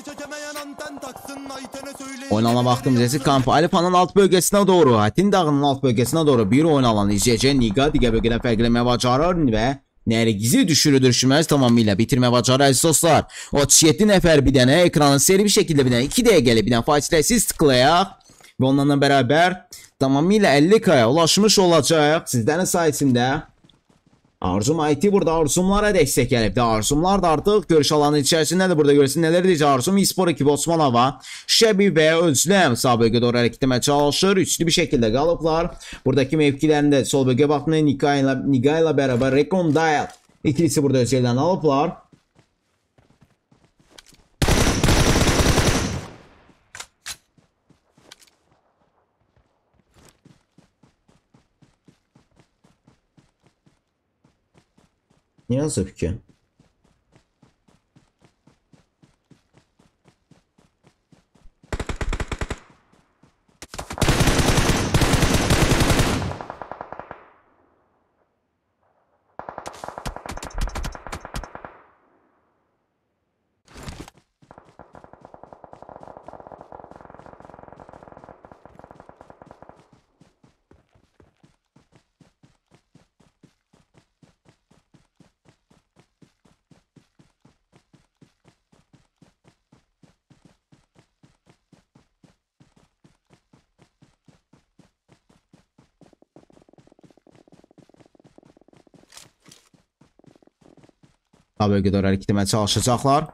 Oynana vaxtımızda kamp Alifa'nın alt bölgesinə doğru, Hatin dağının alt bölgesinə doğru bir oyun alan izləyəcək. Niqa digər bölgədən fərqləməyə bacarır və Nərgizi düşürü düşməz tamamıyla bitirmə bacarır əziz dostlar. otuz yeddi nəfər bir dənə ekranın seri bir şəkildə bir dənə iki dəqiqəli bir dənə fasiləsiz tıklayaq və onlarla bərabər tamamıyla əlli K'ya ulaşmış olacaq sizlərin sayəsində. Arzum I T burada Arzumlara dəstək gəlibdir. Arzumlar da artıq görüş alanı içərisindədir. Burada görürsün nələr edəcək. Arzum e-spor ekibi Osmanova, Şəbi və Özləm sağ bölgədə doğru hərəkət etməyə çalışır. Üçlü bir şəkildə qalıblar. Buradakı mevkilərində sol bölgə baxımında Niga ilə bərabər Recondile ikilisi burada öz yerlərini alıblar. Ne yazıp ki? Sağ bölgədə hərəkət etməyə çalışacaqlar.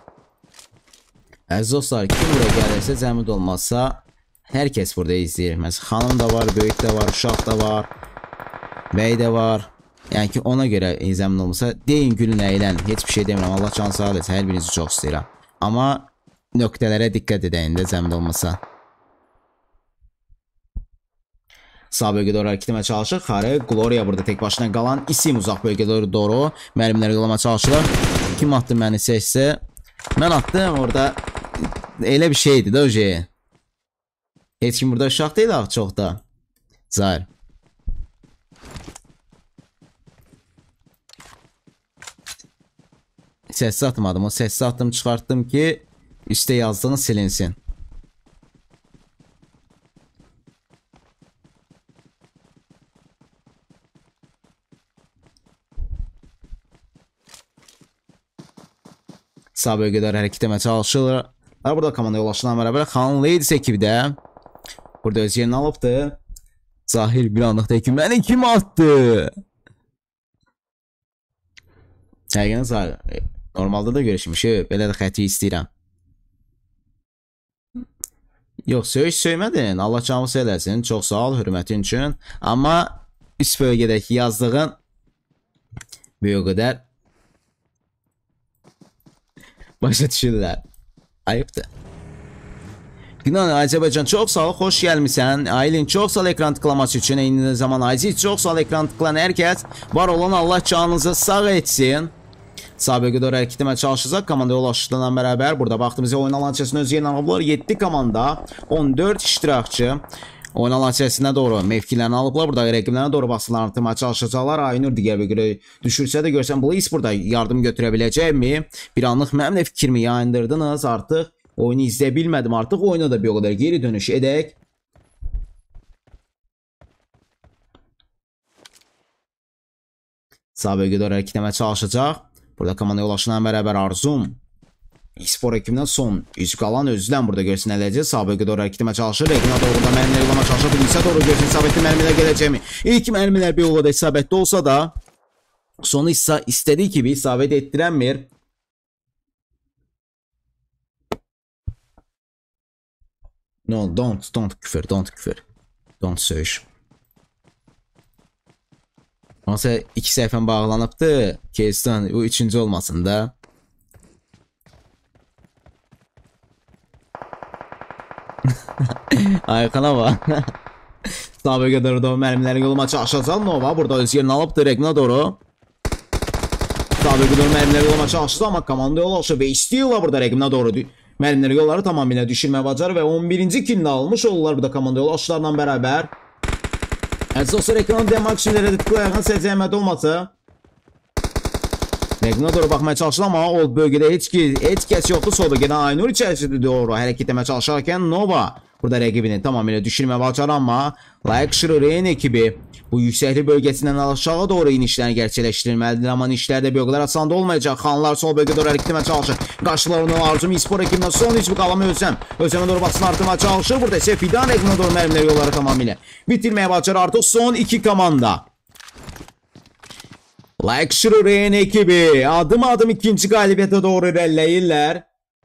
Əziz dostlar, kim buraya gəlirsə, zəhmət olmazsa hər kəs burada izləyir. Məsələn, xanım da var, böyük də var, uşaq da var, bəy də var. Yəni ki, ona görə zəhmət olmazsa deyin, gülün, əylən. Heç bir şey demirəm. Allah can sağ eləsin. Hər birinizi çox istəyirəm. Amma nöqtələrə diqqət edəyin də zəhmət olmazsa. Sağ bölgədə doğru hərəkət etməyə çalışır. Xarı, Gloria burada tek başına qalan isim uzaq bölgədə doğru mərmiləri yollamağa çalışırlar. Kim attı məni seçsə? Mən attım orada. Elə bir şeydi də o şey. Heç kim burada uşaq deyil axı çox da. Zahir. Səssiz atmadım. O səssiz attım, çıxartdım ki üstə yazdığını silinsin. Sağ bölgədə hərəkət etməyə çalışırlar. Burada komanda yoldaşlarla bərabər Xan Ladies ekibi də burada öz yerini alıbdı. Zahir bir anlıqda ki, məni kim attı? Həqiqən Zahir, normalda da görüşmüşük, belə də xəti istəyirəm. Yox, söyüş söymədin, Allah canlısı eləsin, çox sağ ol, hürmətin üçün. Amma üst bölgədəki yazdığın bir o qədər başa düşürlər. Ayıbdır. Günan Azərbaycan çox sağ ol, xoş gəlmişsən. Aylin çox sağ ol ekran tıklaması üçün. Eyni zaman Aziz çox sağ ol ekran tıklayan hər kəs. Var olan Allah canınızı sağ etsin. sabiqə doğru hərəkət etməyə çalışacaq. Komanda yoldaşlıqla bərabər burada baxdığımızda oyun alan içərisində öz yerini alıblar. yeddi komanda, on dörd iştirakçı oyun alan içərisinə doğru mevkilərini alıblar. Burada rəqiblərinə doğru basılarını artırmaya çalışacaqlar. Aynur digər bir görə düşürsə də görsən Blaze burada yardım götürə biləcəkmi? Bir anlıq mənim də fikrimi yayındırdınız. Artıq oyunu izləyə bilmədim. Artıq oyuna da bir o qədər geri dönüş edək. Sabiqə doğru hərəkət etməyə çalışacaq. Burada komanda yoldaşlarla bərabər Arzum e-spor ekibindən son üç qalan özlən burada görsün eləyəcək. Sabiqə doğru hərəkət etməyə çalışır. Regina doğru da mərmiləri yollamağa çalışır. Bilirsə doğru görsün isabətli mərmilər gələcəkmi? İlk mərmilər bir yolda isabətli olsa da sonu isə istədiyi kimi isabət etdirənmir. No, don't, don't küfür, don't küfür. Don't söyüş. Onsa iki səhifən bağlanıbdı. Keyston, bu üçüncü olmasın da. Ayıqına bak. Sabiqə doğru da mərmilərin yoluma çalışacaq. Nova burada öz yerini alıbdı. Regina doğru. Sabiqə doğru mərmilərin yoluma çalışacaq. Amma komanda yol aşı və istəyirlər burada Regina doğru. Mərmiləri yolları tamamilə düşürmə bacarı və on birinci kilini almış olurlar burada komanda yol aşılarla bərabər. Əziz dostlar, ekranın demək üçün də tıklayaraq səcəyəmədə olmasa Regina doğru baxmaya çalışır amma o bölgədə heç, heç kəs yoxdur. Sol bölgədən Aynur içərisində doğru hərəkət etməyə çalışarkən Nova burada rəqibini tamamilə düşürmə bacarı amma Luxury Rain ekibi bu yüksəklik bölgəsindən aşağı doğru inişlərini gerçəkləşdirməlidir. Amma inişlərdə bölgələr asanda olmayacaq. Xanlar sol bölgədə doğru hərəkət etməyə çalışır. Qarşılar onu Arzum e-spor ekibindən son üç bir qalama Özləm. Özləmə doğru basını artırmaya çalışır. Burada isə Fidan Regina doğru mərmiləri yolları tamamilə bitirməyə bacarı. Artıq son iki komanda. Luxury Rain ekibi adım adım ikinci qalibiyyətə doğru irəliləyirlər.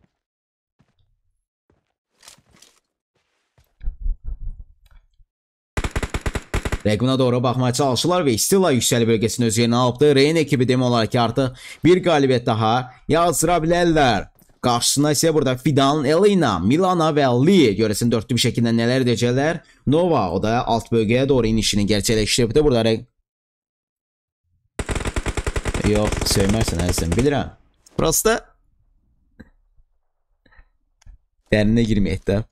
Regina doğru baxmaya çalışırlar və Stilla yüksəli bölgəsinin öz yerini alıbdı. Rain ekibi demək olar ki artıq bir qalibiyyət daha yazdıra bilərlər. Qarşısına isə burada Fidan, Elena, Milana və Lee görəsin dörtlü bir şəkildə nələr edəcəklər. Nova o da alt bölgəyə doğru inişini gerçəkləşdiribdi. Burada Reg... Yox, söymərsən əzizim, bilirəm. Burası da dərinə girməyək də.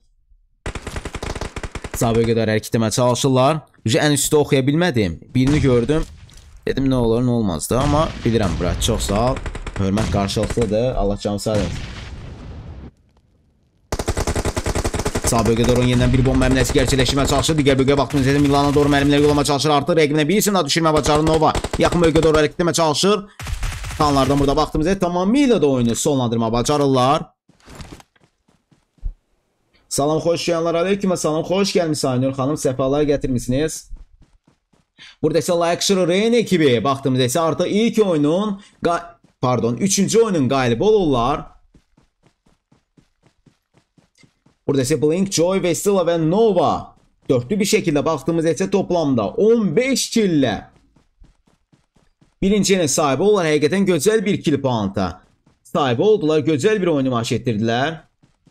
Sabiqə qədər hərəkət etməyə çalışırlar. Ən üstü oxuya bilmədim. Birini gördüm. Dedim nə olur, nə olmaz da. Amma bilirəm bura. Çox sağ ol. Hörmət qarşılıqlıdır. Allah canı sağ olun. Sabiqə doğru yenidən bir bomba mərmiləsi gerçəkləşdirməyə çalışır. Digər bölgəyə baxdığımız yerdə Milana doğru mərmiləri yollamaya çalışır. Artıq rəqibinə bir isim daha düşürməyə bacarır Nova. Yaxın bölgəyə doğru hərəkət etməyə çalışır. Xanlardan burada baxdığımız yerdə tamamilə də oyunu sonlandırmağa bacarırlar. Salam, xoş gelenler aleyküm. Salam, xoş gəlmişsiniz Aynur xanım. Səfalar gətirmişsiniz. Burada isə Luxury Rain ekibi baxdığımızda isə artıq ilk oyunun pardon, üçüncü oyunun qalibi olurlar. Burada isə Blink, Joy, Vestila və Nova dörtlü bir şəkildə baxdığımızda isə toplamda on beş killə birinci yerə sahibi olurlar. Həqiqətən gözəl bir kill puanta sahibi oldular. Gözəl bir oyunu maç etdirdilər.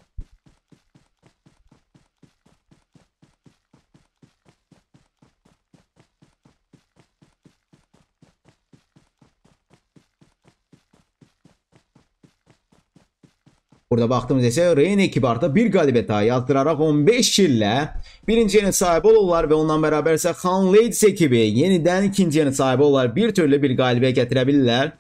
Burada baxdığımızda isə Rain ekibi artıq bir qalibiyyət daha yazdıraraq on beş killə birinci yerin sahibi olurlar və ondan bərabər isə Xan Ladies ekibi yenidən ikinci yerin sahibi olurlar. Bir türlü bir qalibiyyət gətirə bilirlər.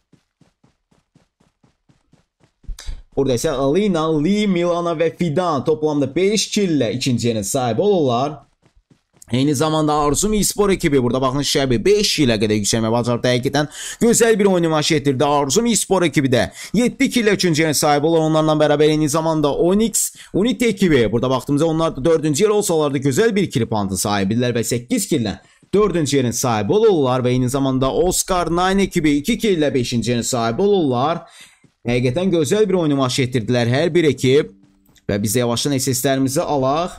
Burada isə Alina, Lee, Milana və Fidan toplamda beş killə ikinci yerin sahibi olurlar. Eyni zamanda Arzum e-spor ekibi burada baxın şəbi beş ilə qədər yüksəlmə bacardı. Həqiqətən gözəl bir oyunu maç etdirdi. Arzum e-spor ekibi də yeddi killə üçüncü yerin sahibi olur. Onlarla bərabər eyni zamanda Onyx, Unity ekibi burada baxdığımızda onlar da dördüncü yer olsalar da gözəl bir kill puantı sahibidirlər və səkkiz killə dördüncü yerin sahibi olurlar və eyni zamanda Oscar dokuz ekibi iki killə beşinci yerin sahibi olurlar. Həqiqətən gözəl bir oyunu maç etdirdilər hər bir ekib və biz də yavaşdan S S'lərimizi alaq.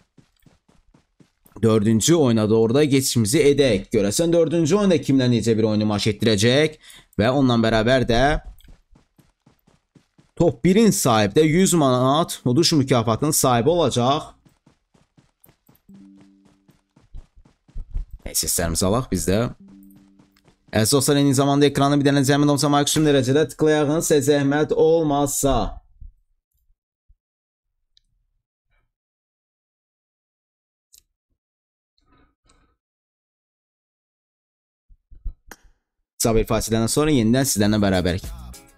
Dördüncü oyuna doğru da geçişimizi edək. Görəsən dördüncü oyunda kimlə necə bir oyunu maç etdirəcək və onunla bərabər də top birin sahibi də yüz manat uduş mükafatının sahibi olacaq. Seslərimizi alaq biz də. Əziz dostlar, eyni zamanda ekranı bir dənə zəmin olsa maksimum dərəcədə tıklayağın, sizə zəhmət olmazsa. Kısa bir fasilədən sonra yenidən sizlərlə bərabərlik.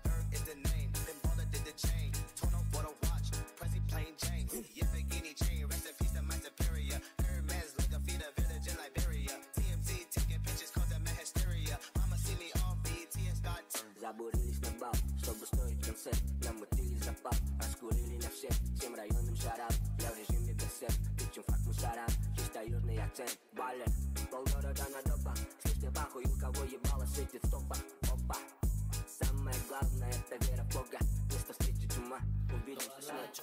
Забурились на бал, чтобы стоить концерт. Намутили запал, раскурили на всех. Всем районам шарап, я в режиме десерт. Кричим факт мусорам, чисто южный акцент. Баллер, полгорода на допах. Слышно пахуй, у кого ебало светит в топах. Опа, самое главное это вера в Бога. Место встречи чума, увидимся с ней.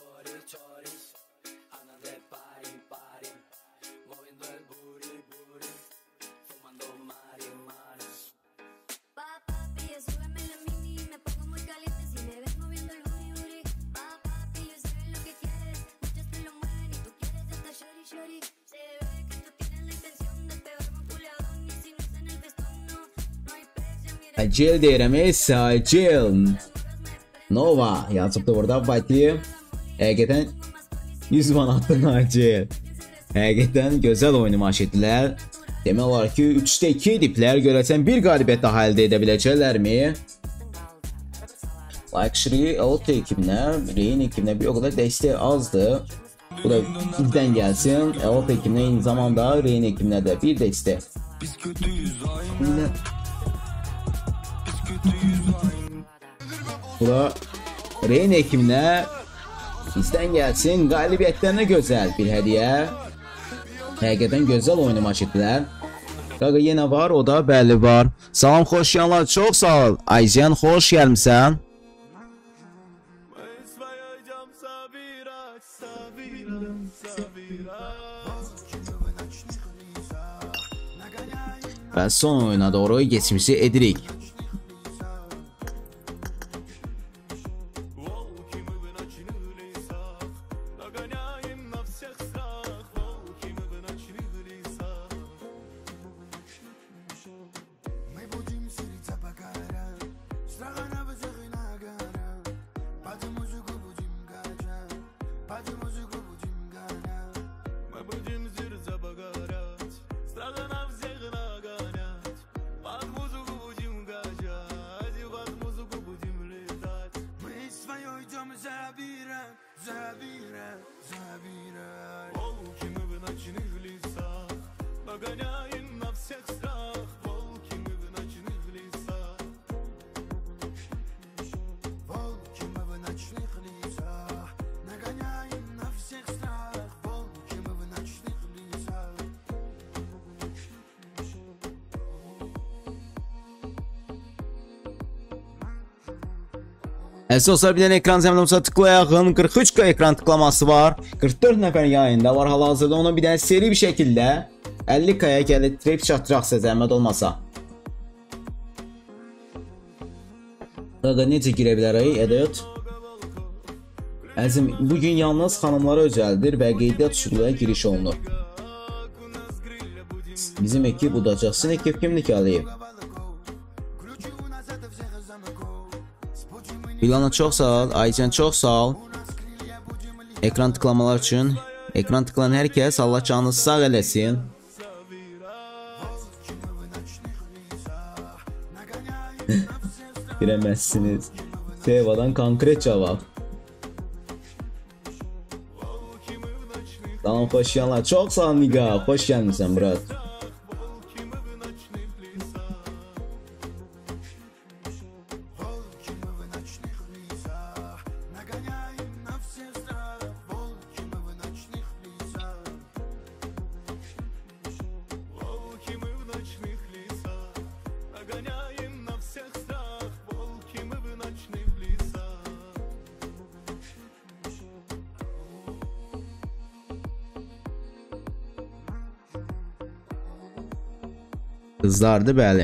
Acil deyirəm, ey acil. Nova yazıbdı burada Fatih. Həqiqətən yüz manatdan acil. Həqiqətən gözəl oyunu maç etdilər. Demək olar ki, üçdə iki ediblər. Görəsən bir qalibiyyət daha əldə edə biləcəklərmi? Luxury Auto ekibinə, Rain ekibinə bir o qədər dəstək azdı. Bu da bizdən gəlsin. Auto ekibinə eyni zamanda Rain ekibinə də bir dəstək. Biz kötüyüz aynı. Bu da Rain ekibinə bizdən gəlsin. Qalibiyyətlərinə gözəl bir hədiyyə. Həqiqətən gözəl oyunu maç etdilər. Qaqa yenə var, o da bəli var. Salam, xoş yanlar, çox sağ ol. Aycan, xoş gəlmisən. Və son oyuna doğru geçmişi edirik. Əziz dostlar, bir dənə ekran zəminimizə tıklayağın. qırx üç K ekran tıklaması var. qırx dörd nəfər yayında var hal-hazırda. Ona bir dənə seri bir şəkildə əlli K'ya gəlib çatdıraqsa zəhmət olmasa. Qaqa necə girə bilərik? Edit. Əzim, bugün yalnız xanımlara özəldir və qeydiyyat üsuluna giriş olunur. Bizim ekip udacaq. Sizin ekip kimlik alıyıb? Bilana çox sağ ol, Aycan çox sağ ol. Ekran tıklamalar üçün. Ekran tıklayan hər kəs Allah canınızı sağ eləsin. Girəməzsiniz. Sevadan konkret cavab. Tamam, xoş yanlar. Çox sağ ol Niga. Xoş gəlmişsən brat. Qızlardı, bəli.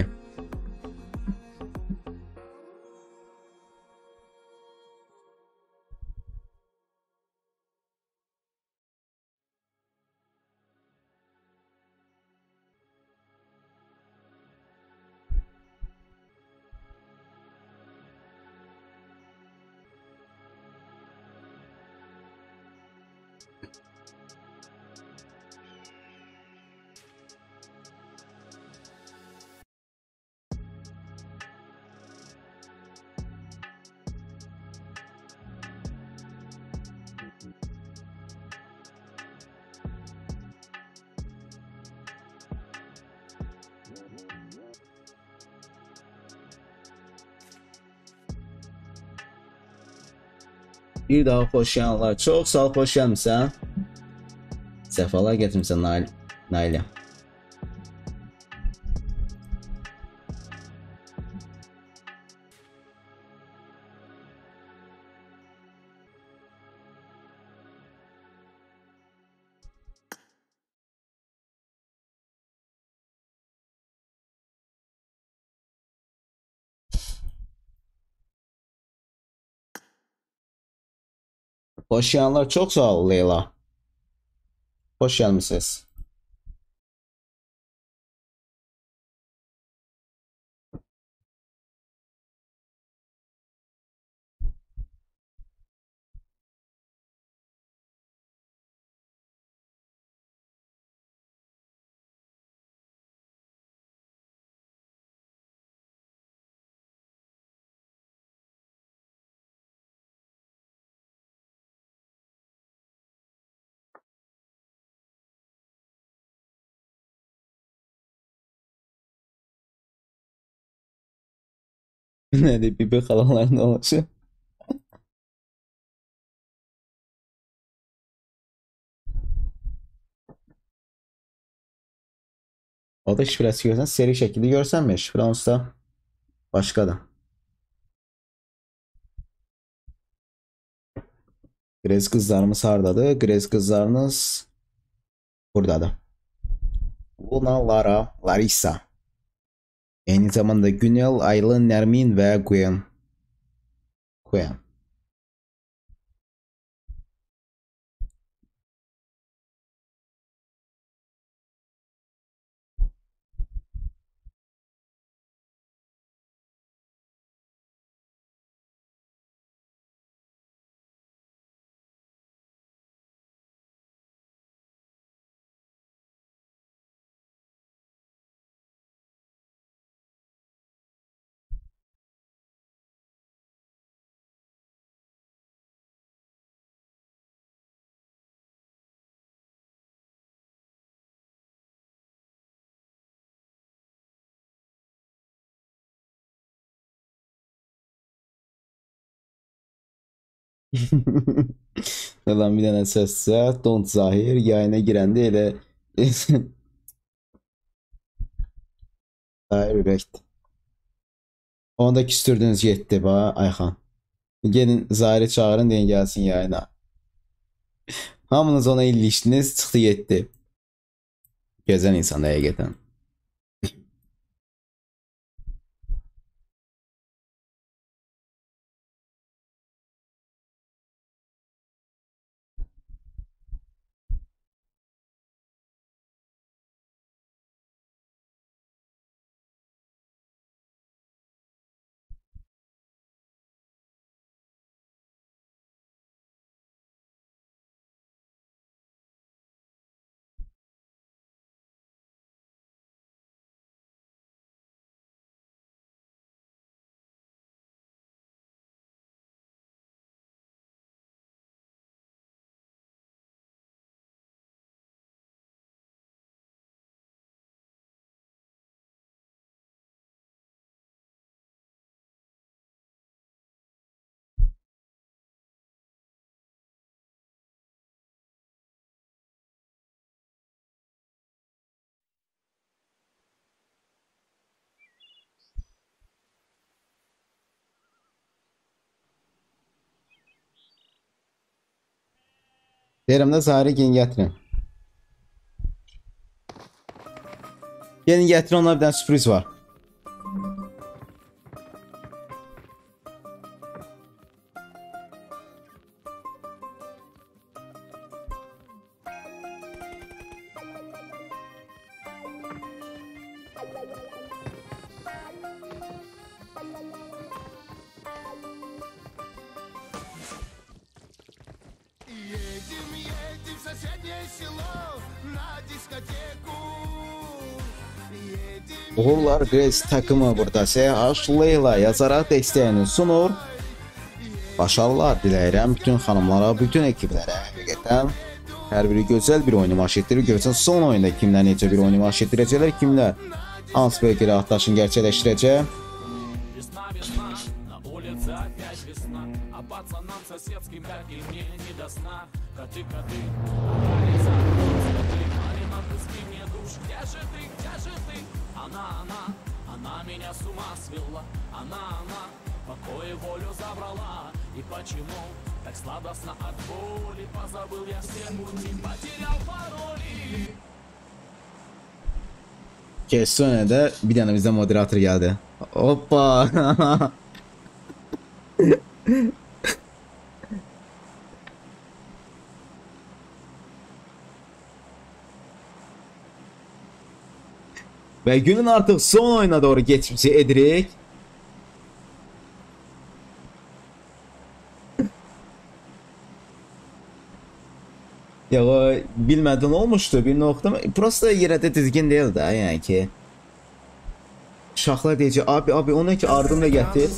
Bir daha xoş yanlar. Çox sağ ol, xoş gəlmisən. Səfalar gətirmisən Nail, Nailə. Xoş yanlar. Çox sağ ol Leyla. Xoş gəlmisiniz. Nədir, bibi xalaların olacaq? O da şifrəsi görsən, seri şəkildə görsənmir. Şifrə onsuz da başqadır. Qrez qızlarımız hardadır? Qrez qızlarınız buradadır. Luna, Lara, Larissa. Eyni zamanda Günel, Aylin, Nərmin və Gwen. Gwen. Lan bir dənə səssə, Don't Zahir yayına girəndə elə Zahir ürəkdir. Onu da küstürdünüz getdi ba Ayxan. Gelin Zahir'i çağırın deyin gəlsin yayına. Hamınız ona ilişdiniz, çıxdı getdi. Gözəl insan da həqiqətən. Deyirəm də Zahir'i gelin gətirin. Gelin gətirin, ona bir dənə sürpriz var. Едем, едем село на дискотеку. Едем Uğurlar Grace takımı burada S H Leyla yazaraq dəstəyini sunur. Başarılar diləyirəm bütün xanımlara, bütün ekiblərə. Həqiqətən hər biri gözəl bir oynamaq etdirir. Görsən son oyunda kimlər necə bir oynamaq etdirəcəklər, kimlər hansı bölgədə atlaşın gerçəkləşdirəcək. Весна, весна, на улице опять весна, а пацанам соседским, как и мне, не до сна. Коты, коты, орали за окном, скоты, Марина, пусти мне душ. Где же ты, где же ты? Она, она, она меня с ума свела. Она, она, покой и волю забрала. И почему так сладостно от боли? Позабыл я все пути, потерял пароли. Kestonədə bir dənə bizdə moderator gəldi. Hoppa. Və günün artıq son oyuna doğru geçmişi edirik. Ya o bilmədən olmuşdu bir nokta. Prosta yerə də düzgün deyil də, yəni ki. Uşaqlar deyəcək, abi, abi, onu ki ardımda gətir.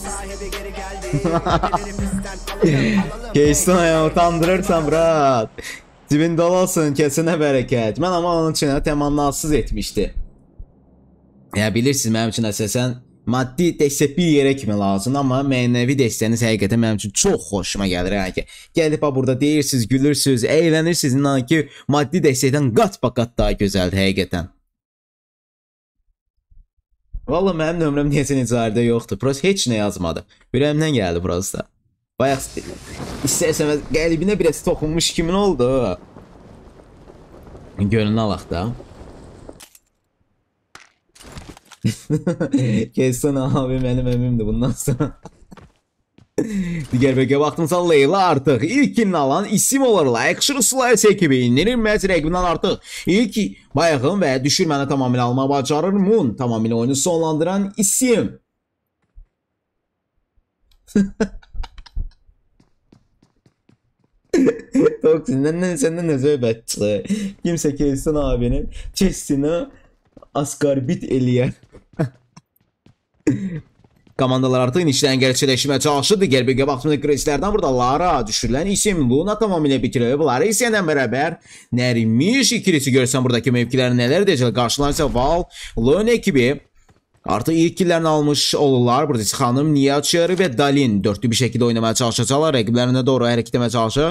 Keyston ayağını utandırırsan, brat. Cibində olsun, kesinə bərəkət. Mən ama onun üçün təmannasız etmişdi. Ya bilirsiniz, mənim üçün əsasən maddi dəstək bir yerə kimi lazım, amma mənəvi dəstəyiniz həqiqətən mənim üçün çox xoşuma gəlir. Yəni ki, gəlib burada deyirsiniz, gülürsünüz, əylənirsiniz, inan ki, maddi dəstəkdən qat baqat daha gözəldir həqiqətən. Valla mənim nömrəm niyəsə nicaridə yoxdur. Prost heç nə yazmadı. Ürəmdən gəldi prosta. Bayaq istərsəməz qəlbinə biraz toxunmuş kimin oldu? Gönlünü alaq da. Kesin abi mənim əmimdir bundan sonra. Digər bölgə baxdımsa Leyla artıq ilkini alan isim olur. Action Slice ekibi inilməz rəqbindən artıq ilk bayağın və düşürməni tamamilə alma bacarır. Moon tamamilə oyunu sonlandıran isim. Toksindən səndən nə söhbət çıxır. Kimsə Kesin abinin chestini asqarbit eləyər. Komandalar artıq inişdən gerçəkləşmə çalışır. Digər bölgə baxdığımızda Grace'lərdən burada Lara düşürülən isim Luna tamamilə bitirir. Lara isə ilə bərabər Nərimiş ikilisi görsən buradakı mevkiləri nələr deyəcək. Qarşılarsa Val, Lone ekibi artıq ilk killərini almış olurlar. Burada xanım Niyaçır və Dalin dörtlü bir şəkildə oynamaya çalışacaqlar. Rəqiblərinə doğru hərəkət etməyə çalışır.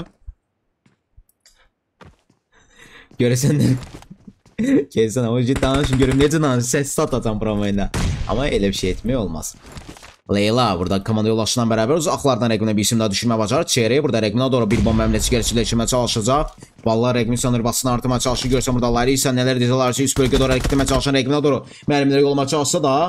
Görəsən nə? Kesin ama cidden şimdi görüm ne cidden ses satacağım promoyla. Ama öyle bir şey etmiyor olmaz. Leyla burada komandaya ulaşılan beraber uzaklardan rəqibinə bir isim daha düşürmə bacarır. Çeyreği burada rəqibinə doğru bir bomba əmləsi gerçəkləşdirməyə çalışacaq. Ballar rəqibin sınır basını artırmaya çalışır. Görsən burada Larry isə nələr deyəcəklər ki, üst bölgəyə doğru hərəkət etməyə çalışan rəqibinə doğru mərmiləri yollamaya çalışsa da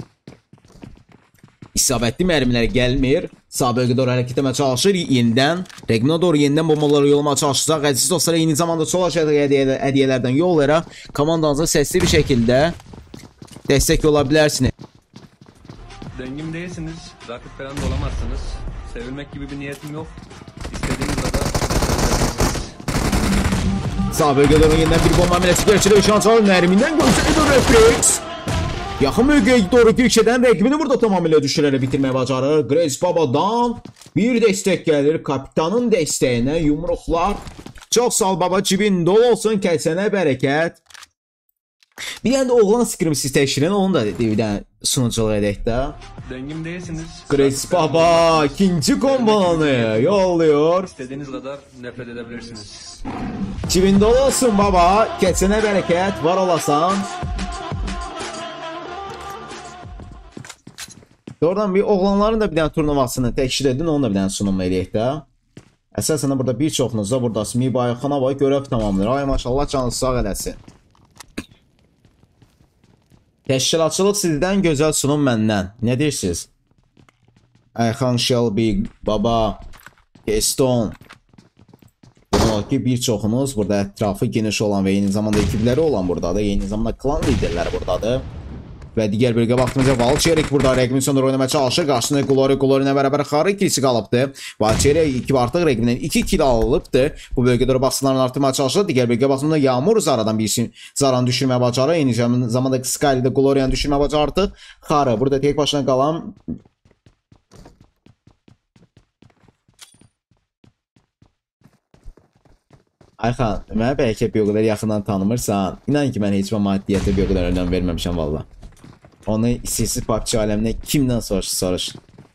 isabətli mərmiləri gəlmir. Sağ bölgədə doğru hərəkət etməyə çalışır. Yenidən rəqibinə doğru yenidən bombaları yollamaya çalışacaq. Əziz dostlar, eyni zamanda sol aşağıda hədiyyələrdən yol verə komandanıza səsli bir şəkildə dəstək ola bilərsiniz. Dengim değilsiniz, rakip falan da olamazsınız. Sevilmek gibi bir niyetim yok. İstediğiniz kadar. Sağ bölgədə doğru yenidən bir bomba əmləsi gerçəkləşdirə şans alır. Nərmindən görsəlidir refleks. Yaxın bölgəyə doğru girişədən rəqibini burada tamamilə düşürərək bitirməyə bacarır. Grace Baba'dan bir dəstək gəlir. Kapitanın dəstəyinə yumruqlar. Çox sağ ol baba, cibin dolu olsun, kəsənə bərəkət. Bir dənə də oğlan skrimsiz təşkirin, onu da bir dənə sunuculuq edək də. Dengim değilsiniz. Grace Baba ikinci kombanı yolluyor. İstediğiniz kadar nefret edebilirsiniz. Cibin dolu olsun baba, kəsənə bərəkət, var olasan. Oradan bir oğlanların da bir dənə turnuvasını təşkil edin, onu da bir dənə sunum eləyək də. Əsasən burada bir çoxunuzda buradasın. Mibay Xanabay görəv tamamlayır. Ay maşallah, canınız sağ eləsin. Təşkilatçılıq sizdən, gözəl sunum məndən. Nə deyirsiniz? Ayxan Shelby, Baba, Keston. Bunlar ki bir çoxunuz burada ətrafı geniş olan və eyni zamanda ekibləri olan buradadır. Eyni zamanda klan liderləri buradadır. Və digər bölgə vaxtımızda Valçerik burada rəqibin sonra oynamaya çalışır. Qarşısında Glory, Glory ilə bərabər Xarı ikilisi qalıbdı. Valçerik iki artıq rəqibindən iki kill alıbdı. Bu bölgədə baskılarını artırmaya çalışır. Digər bölgə vaxtında Yağmur Zara'dan bir Zara'nı düşürməyə bacarır. Eyni zamanda Sky'li də Glory'ni düşürməyə bacardı. Xarı burada tek başına qalan Ayxan, mənə bəlkə bir o qədər yaxından tanımırsan. İnan ki, mən heç bir maddiyyətə bir o qədər önəm verməmişəm valla. Onu istəyirsiz P U B G aləminə kimdən soruş, soruş.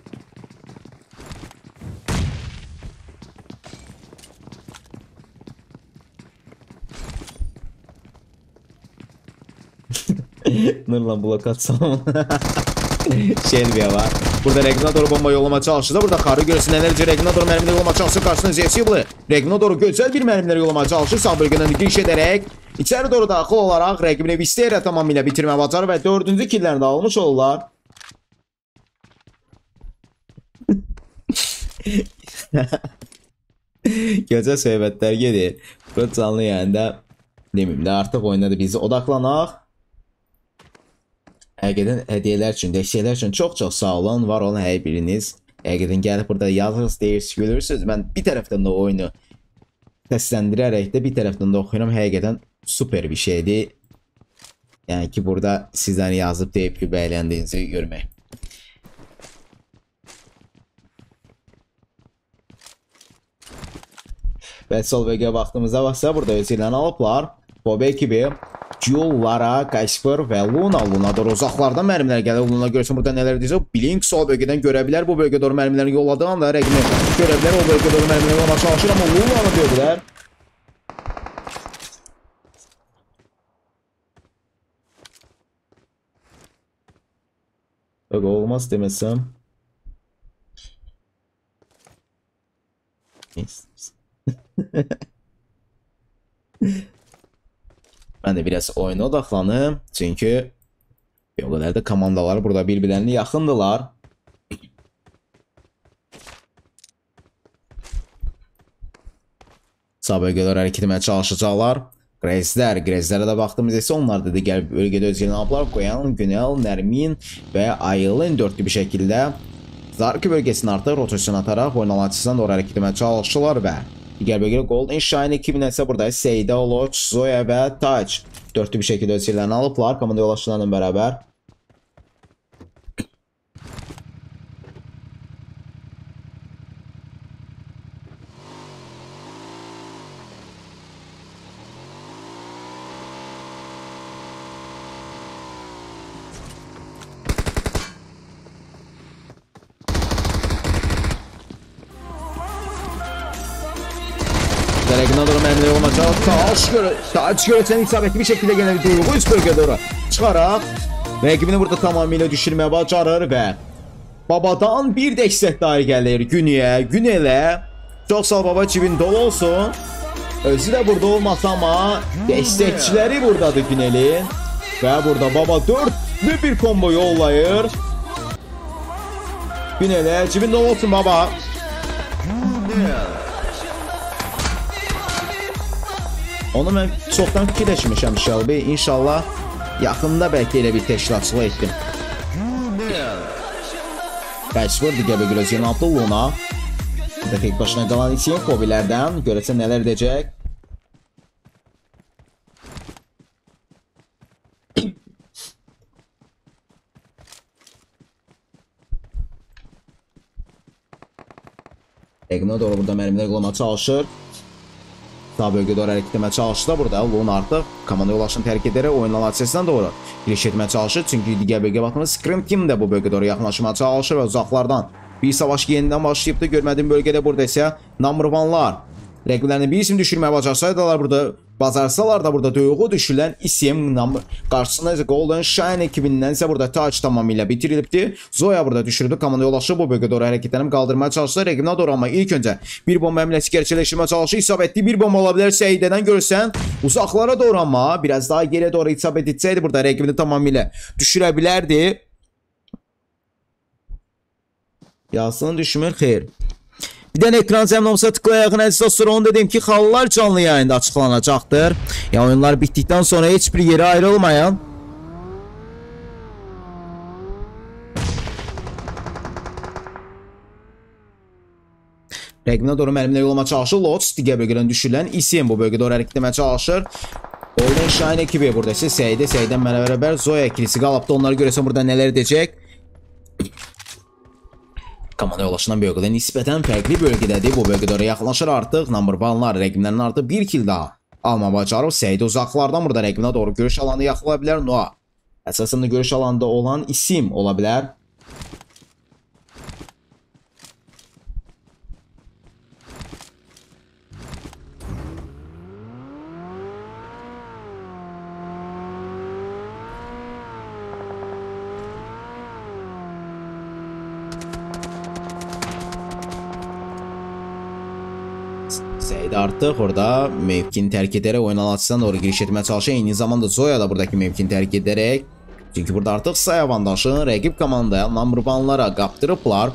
Nurlan blok atsam. Şelviyə var. Burada Regnator bomba yollama çalışır da burada Xarı görürsün enerji Regnator mərmini yollama çalışır. Qarşısında Zesibli. Regnator gözəl bir mərmini yollama çalışır. Sağ bölgədən giriş edərək içəri doğru daxil olaraq rəqibini Vistera tamamilə bitirmə bacarır və dördüncü killerini də almış olurlar. Gözəl söhbətlər gedir. Bu canlı yayında deməyim də artıq oynadı bizi odaqlanaq. Həqiqətən hədiyyələr üçün, dəstəklər üçün çox-çox sağ olun, var olun hər biriniz. Həqiqətən gəlib burada yazırız, deyirsiniz, görürsünüz. Mən bir tərəfdən də oyunu səsləndirərək də bir tərəfdən də oxuyuram. Həqiqətən super bir şeydir. Yəni ki, burada sizdən yazıb deyib ki, bəyləndiyinizi görmək. Və sol bölgə vaxtımızda varsa burada öz ilən alıblar. Bob ekibi Jul, Lara, Kasper və Luna. Luna doğru uzaqlardan mərmilər gəlir. Luna görürsən burada nələr deyirsə. Blink sol bölgədən görə bilər. Bu bölgə doğru mərmilərini yolladığı anda rəqibini görə bilər. O bölgə doğru mərmiləri yollamağa çalışır. Amma Luna'nı gördülər. Öyle olmaz demesem. Ben de biraz oyuna odaklanım. Çünkü o kadar da komandalar burada birbirlerine yakındılar. Sağ bölgeler hareket etmeye çalışacaklar. Grezler, Grezlere de baktığımız ise onlar da diğer bölgede özgürlüğünü aldılar. Koyan, Günel, Nermin ve Ayıl'ın dörtlü bir şekilde Zarki bölgesini artık rotasyon atarak oyun açısından doğru hareket etmeye çalıştılar ve diğer bölgede Golden Shine ekibine ise burada Seyda, Oloch, Zoya ve Touch dörtlü bir şekilde özgürlüğünü alıplar. Komanda yolaşlarla beraber. Regnador mermileri olmaca Taş göre Taş görürsen isabetli bir şekilde gene bir duygu üst bölgeye doğru çıkarak rakibini burada tamamıyla düşürmeye başarır ve babadan bir destek daha gelir Güney'e Güney'le çok sağ baba cibin dolu olsun özü de burada olmasa ama destekçileri buradadır Güney'in ve burada baba dörtlü bir combo yollayır Güney'le cibin dolu olsun baba. Onu mən çoxdan fikirləşmişəm Shelby. İnşallah yaxında bəlkə elə bir təşkilatçılıq etdim. Kasper digər bir gözünü aldı Luna. Burada tek başına qalan için fobilərdən görəsən nələr edəcək. Egno doğru burada mərmilər qolama çalışır. Sağ bölgədə doğru hərəkət etməyə çalışdı. Burada Luna artıq komanda ulaşını tərk edərək oyun lansiyasından doğru giriş etməyə çalışır. Çünki digər bölgə baxımında Scream Team də bu bölgədə doğru yaxınlaşmaya çalışır və uzaqlardan bir savaş yenidən başlayıbdı. Görmədiyim bölgədə burada isə number one-lar rəqiblərini bir isim düşürməyə bacarsaydılar burada bacarsalar da burada duyğu düşülən isim qarşısında isə Golden Shine ekibindən isə burada Touch tamamıyla bitirilibdi. Zoya burada düşürüldü. Komanda ulaşır bu bölgədə doğru hərəkətlərini qaldırmaya çalışdı. Rəqibinə doğru amma ilk öncə bir bomba əməliyyatı gerçəkləşdirməyə çalışır. İsabətli bir bomba ola bilər. Seyidədən görürsən uzaqlara doğru amma biraz daha geriyə doğru isabət etsəydi burada rəqibini tamamıyla düşürə bilərdi. Yasını düşmür, xeyr. Bir dənə ekran zəmnomsa tıklayaq, nəticə sonra onu dedim ki, xallar canlı yayında açıqlanacaqdır. Ya oyunlar bitdikdən sonra heç bir yerə ayrılmayan Rəqibinə doğru mərmilər yollama çalışır. Lots digər bölgədən düşürülən isim bu bölgədə doğru hərəkət etməyə çalışır. Golden Shine ekibi burada isə Səidə, Səidən bərabər Zoya ikilisi qalabda. Onları görəsən burada nələr edəcək? Komanda yoldaşından bölgədə nisbətən fərqli bölgədədir. Bu bölgədə doğru yaxınlaşır artıq. Number one-lar rəqiblərindən artıq bir kill daha alma bacarıb. Səidə uzaqlardan burada rəqibinə doğru görüş alanı yaxıla bilər. Noa əsasında görüş alanında olan isim ola bilər. Səid artıq orada mevkini tərk edərək oyun alançısına doğru giriş etməyə çalışır. Eyni zamanda Zoya da buradakı mevkini tərk edərək. Çünki burada artıq say avantajını rəqib komandaya number one-lara qaptırıblar.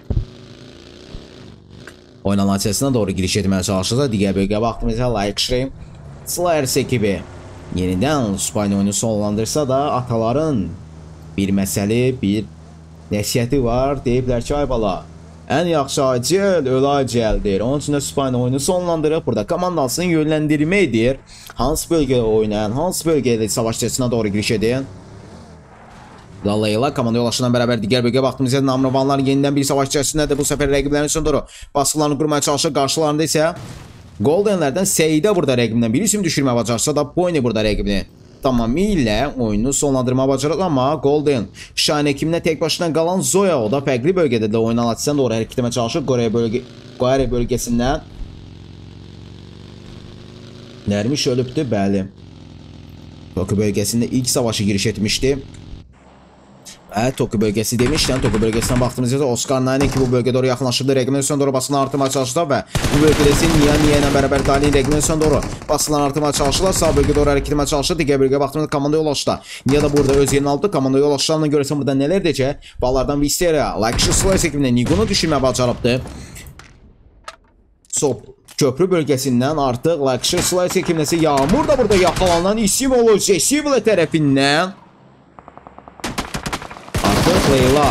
Oyun alançısına doğru giriş etməyə çalışırsa digər bölgəyə baxdığımızda Like Slayers ekibi yenidən Spine oyunu sonlandırsa da ataların bir məsəli, bir nəsiyyəti var. Deyiblər ki, ay bala, ən yaxşı acil, ölə acəldir. Onun üçün də Spine oyunu sonlandırıb. Burada komandasını yönləndirmə edir. Hansı bölgədə oynayan, hansı bölgədə savaş çəsinə doğru giriş edin. Dalayla komanda yoldaşından bərabər digər bölgəyə baxdığımızda Namrovanlar yenidən bir savaş çəsindədir. Bu səfər rəqiblərin üçün doğru baskılarını qurmaya çalışır. Qarşılarında isə Goldenlərdən Səidə burada rəqibindən bir isim düşürməyə bacarsa da Pony burada rəqibini tamamilə oyunu sonlandırma bacarır. Amma Golden Shine ekibinə tək başına qalan Zoya o da fərqli bölgədə də oyun alançısına doğru hərəkət etməyə çalışır. Qorea bölgə Qorea bölgəsindən Nərmiş ölübdü, bəli. Toku bölgəsində ilk savaşı giriş etmişdi. Hə, Toku bölgəsi demişkən, Toku bölgəsindən baxdığımızda Oscar Nine ki bu bölgədə doğru yaxınlaşırdı. Rəqibin son doğru basılan artırmaya çalışdı və bu bölgədə Niya Niya ilə bərabər Dalin rəqibin son doğru basılan artırmaya çalışırlar. Sağ bölgədə doğru hərəkət etməyə çalışır. Digər bölgəyə baxdığımızda komanda yoldaşda. Niya da burada öz yerini aldı. Komanda yoldaşlarına görəsən burada nələr edəcək? Ballardan Visteria, Like Slayers ekibində Nigunu düşürməyə bacarıbdı. Sop köprü bölgəsindən artıq Like Slayers ekibinəsə Yağmur da burada yaxalanan isim olur Jesivlə tərəfindən. Artıq Leyla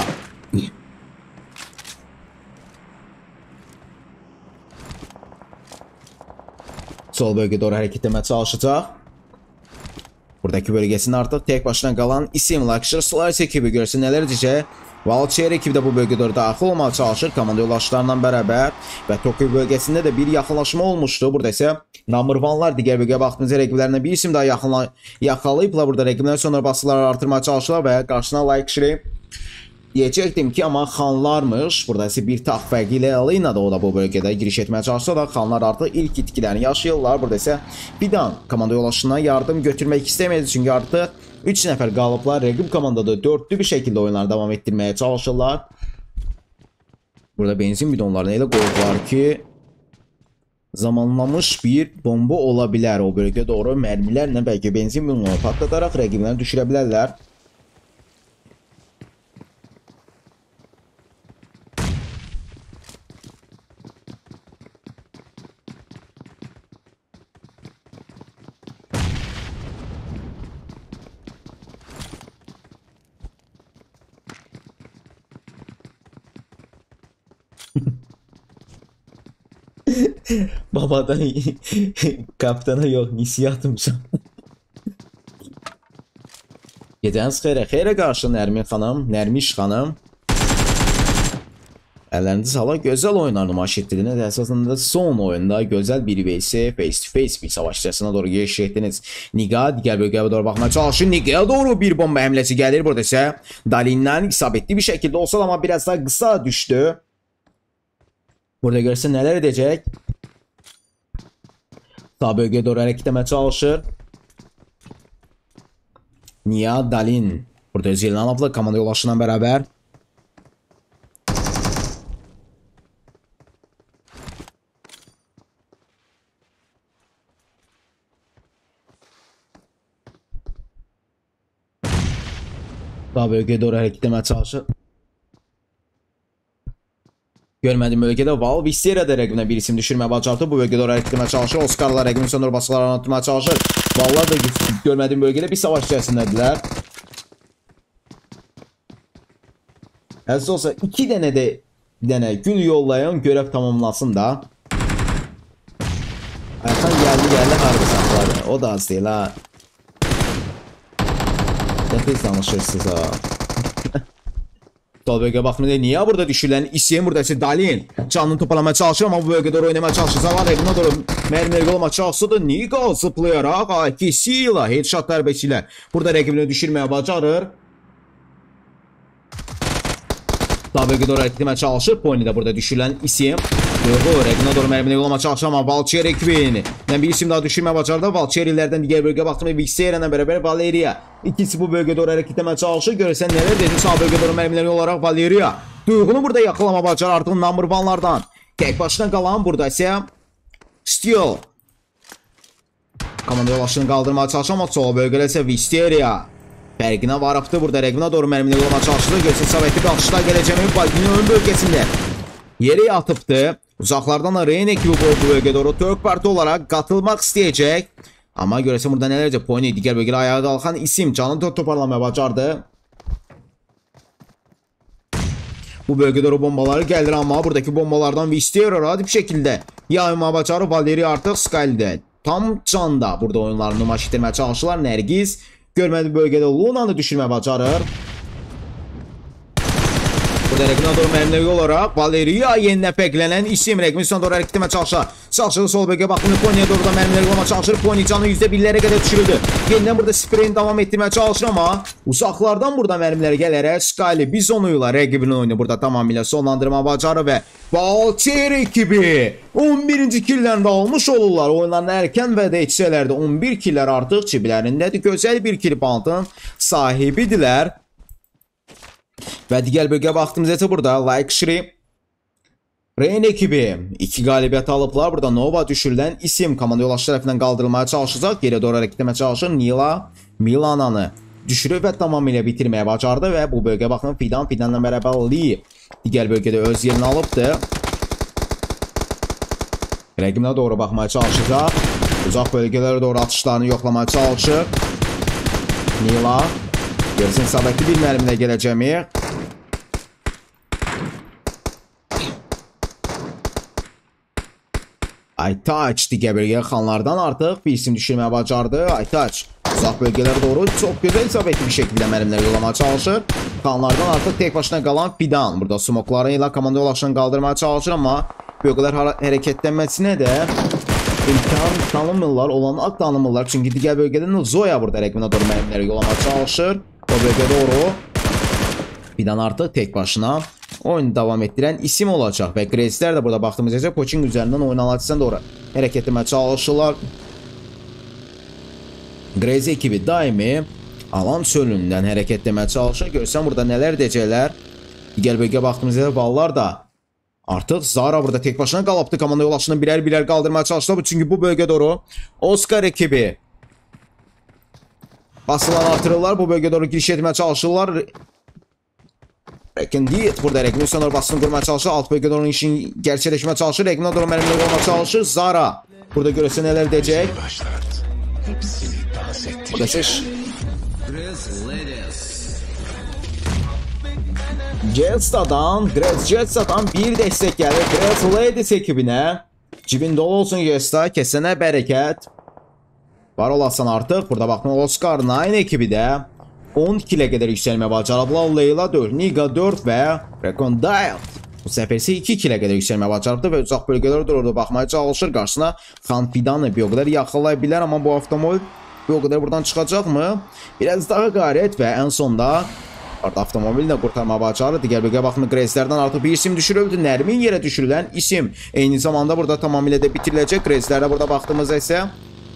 sol bölgədə doğru hərəkət etməyə çalışacaq. Buradakı bölgəsində artıq tək başına qalan isim Like Slayers ekibi görsə nələr edəcək? Valcher ekibi də bu bölgədə doğru daxil olmağa çalışır komanda yoldaşlarla bərabər və Tokyo bölgəsində də bir yaxınlaşma olmuşdu. Burada isə Number one-lar digər bölgəyə baxdığımızda rəqiblərinə bir isim daha yaxınla yaxalayıblar. Burada rəqiblər sonra basıları artırmaya çalışırlar və qarşısına Like deyəcəkdim ki, amma xanlarmış. Burada isə bir tax fərqi ilə Alina da o da bu bölgədə giriş etməyə çalışsa da xanlar artıq ilk itkilərini yaşayırlar. Burada isə Fidan komanda yoldaşına yardım götürmək istəməyəcək çünki artıq üç nəfər qalıblar. Rəqib komandada dördlü bir şəkildə oyunları davam etdirməyə çalışırlar. Burada benzin bidonlarını elə qoyublar ki, zamanlamış bir bomba ola bilər. O bölgəyə doğru mərmilərlə bəlkə benzin bidonlarını patladaraq rəqiblərini düşürə bilərlər. Babadan kaptana yox, misiya atmışam. Gecəniz xeyrə, xeyrə qarşı Nərmin xanım, Nərmiş xanım. Əllərinizi hala gözəl oyunlar nümayiş etdirdiniz. Əsasında son oyunda gözəl bir vs face to face bir savaşçısına doğru giriş etdiniz. Niga digər bölgəyə doğru baxmaya çalışır. Niga'ya doğru bir bomba həmləsi gəlir. Burada isə Dalin'dən isabetli bir şəkildə olsa da amma biraz daha qısa düşdü. Burada görsə nələr edəcək? Sağ bölgəyə doğru hərəkət etməyə çalışır. Niya, Dalin. Burada öz yerini alıblar komanda yoldaşından bərabər. Sağ bölgəyə doğru hərəkət etməyə çalışır. Görmədiyim bölgədə Val Visteria da rəqibinə bir isim düşürməyə bacardı. Bu bölgədə oraya etdirməyə çalışır. Oscar'la rəqibin sonra basılarını atmaya çalışır. Vallar da görmədiyim bölgədə bir savaş içərisindədirlər. Həzsə olsa iki dənə də Bir dənə gül yollayın, görev tamamlasın da. Ayxan geldi geldi harbi saxladı. O da az değil ha. Tez danışırsınız ha. Sol bölgeye baxmayın. Niye burada düşürülən isim burada ise Dalin. Canını toparlamaya çalışır ama bu bölgede oynamaya çalışırsa var. Buna doğru mermileri olma çalışırdı. Niga zıplayarak A K ile headshot darbesiyle burada rəqibini düşürmeye bacarır. Sol bölgeye doğru etmeye çalışır. Pony de burada düşürülən isim. Yox, rəqibinə doğru mermileri olma çalışır ama Valkyrie ekibini. Yani bir isim daha düşürmeye bacardı. Valkyrie'lerden diğer bölgeye baktım. Vixera ile beraber Valeria. İkisi bu bölgeye doğru hareket etmeye çalışır. Görürsen neler dedi. Sağ bölgeye doğru mermileri olarak Valeria. Duyğunu burada yakalama bacar artık number one'lardan. Tek başına kalan burada ise Steel. Komanda yoldaşını kaldırmaya çalışır ama sol bölgede ise Vixera. Fərqinə varıbdı. Burada rəqibinə doğru mermileri olma çalışır. Görürsen savətli bir atışlar geleceğini Valkyria'nın ön bölgesinde yeri atıbdı. Uzaklardan da Rain ekibi bu bölgeye doğru Türk parti olarak katılmak isteyecek. Ama görürsen burada nelerce Pony diğer bölgede ayağa kalkan isim canını toparlamaya bacardı. Bu bölgede o bombaları gelir ama buradaki bombalardan Vistero rahat bir şekilde yayma bacarı Valeria artık Sky'de. Tam canda burada oyunlarını nümayiş ettirmeye çalışırlar. Nergiz görmediği bölgede Luna'nı düşürmeye bacarır. Burada rəqibinə doğru mermileri olarak Valeria yenidən fərqlənən isim rəqibin son doğru hərəkət etmeye çalışır. Çalışır sol bölgeye baxımını Pony'ye doğru da mermileri olmaya çalışır. Pony canı yüzde birlere kadar düşürüldü. Yenidən burada spreyini devam ettirmeye çalışır ama uzaklardan burada mermileri gələrək Sky'li Bizon'uyla rəqibinin oyunu burada tamamıyla sonlandırma bacarı ve Valkyrie ekibi on birinci killərini almış olurlar. Oyunların erken və də etsələrdə on bir killər artıq ciblərindədir. Gözəl bir kill pound'un sahibidirlər. Ve diğer bölgeye baktığımızda ise burada Luxury Rain ekibi iki galibiyet alıplar. Burada Nova düşürülen isim komanda yoldaşı tarafından kaldırılmaya çalışacak. Geri doğru hareket etmeye çalışır. Nila Milana'nı düşürüp ve tamamıyla bitirmeye bacardı. Ve bu bölgeye bakın Fidan Fidan'la beraber Lee diğer bölgede öz yerini alıptı. Rəqibinə doğru bakmaya çalışacak. Uzak bölgelere doğru atışlarını yoklamaya çalışır. Nila Görürsen sabahki bir mermine geleceğimi. Aytaç diğer bölgeye xanlardan artık bir isim düşürmeye bacardı. Aytaç uzak bölgelere doğru çok güzel isabetli bir şekilde mermileri yollamaya çalışır. Xanlardan artık tek başına kalan Fidan. Burada smoklarıyla komanda ulaşını kaldırmaya çalışır ama bölgeler hareketlenmesine de imkan tanımırlar. Olan ak tanımırlar. Çünkü diğer bölgeden Zoya burada rəqibinə doğru mermileri yollamaya çalışır. O bölgede doğru Fidan artık tek başına oyunu devam ettiren isim olacak ve Grace'ler de burada baktığımız ise Koç'un üzerinden oyun alatısına doğru hareket etmeye çalışırlar. Grace ekibi daimi alan çölünden hareket etmeye çalışır. Görsen burada neler diyecekler. Diğer bölgeye baktığımız ise ballar da artık Zara burada tek başına kalıptı. Komanda yoldaşını birer birer kaldırmaya çalıştılar. Çünkü bu bölge doğru Oscar ekibi basılan artırırlar. Bu bölgeye doğru giriş etmeye çalışırlar. Rekin değil. Burada Rekin'in sonra basını kurmaya çalışır. Alt bölgeye doğru işin gerçekleşmeye çalışır. Rekin'e doğru mermileri olmaya çalışır. Zara burada görürse neler diyecek. Burada şiş. Jetsa'dan, Grace Jetsa'dan bir destek gelir. Grace Ladies ekibine. Cibin dolu olsun Jetsa. Kesene bereket. Var olasın artık. Burada bakın Oscar dokuz ekibi de on kile kadar yükselmeye bacarıblar. Leyla dört, Niga dört ve Recondile bu sefer ise iki kile kadar yükselmeye bacarıbdı ve uzak bölgelere doğru bakmaya çalışır. Karşısına Xan Fidan'ı bir o kadar yakalayabilir ama bu avtomobil bir o kadar buradan çıkacak mı? Biraz daha gayret ve en sonda artık avtomobili de kurtarma bacarı. Diğer bölgeye bakın Grace'lerden artık bir isim düşürüldü. Nermin yere düşürülen isim. Aynı zamanda burada tamamıyla da bitirilecek. Grace'lerde burada baktığımızda ise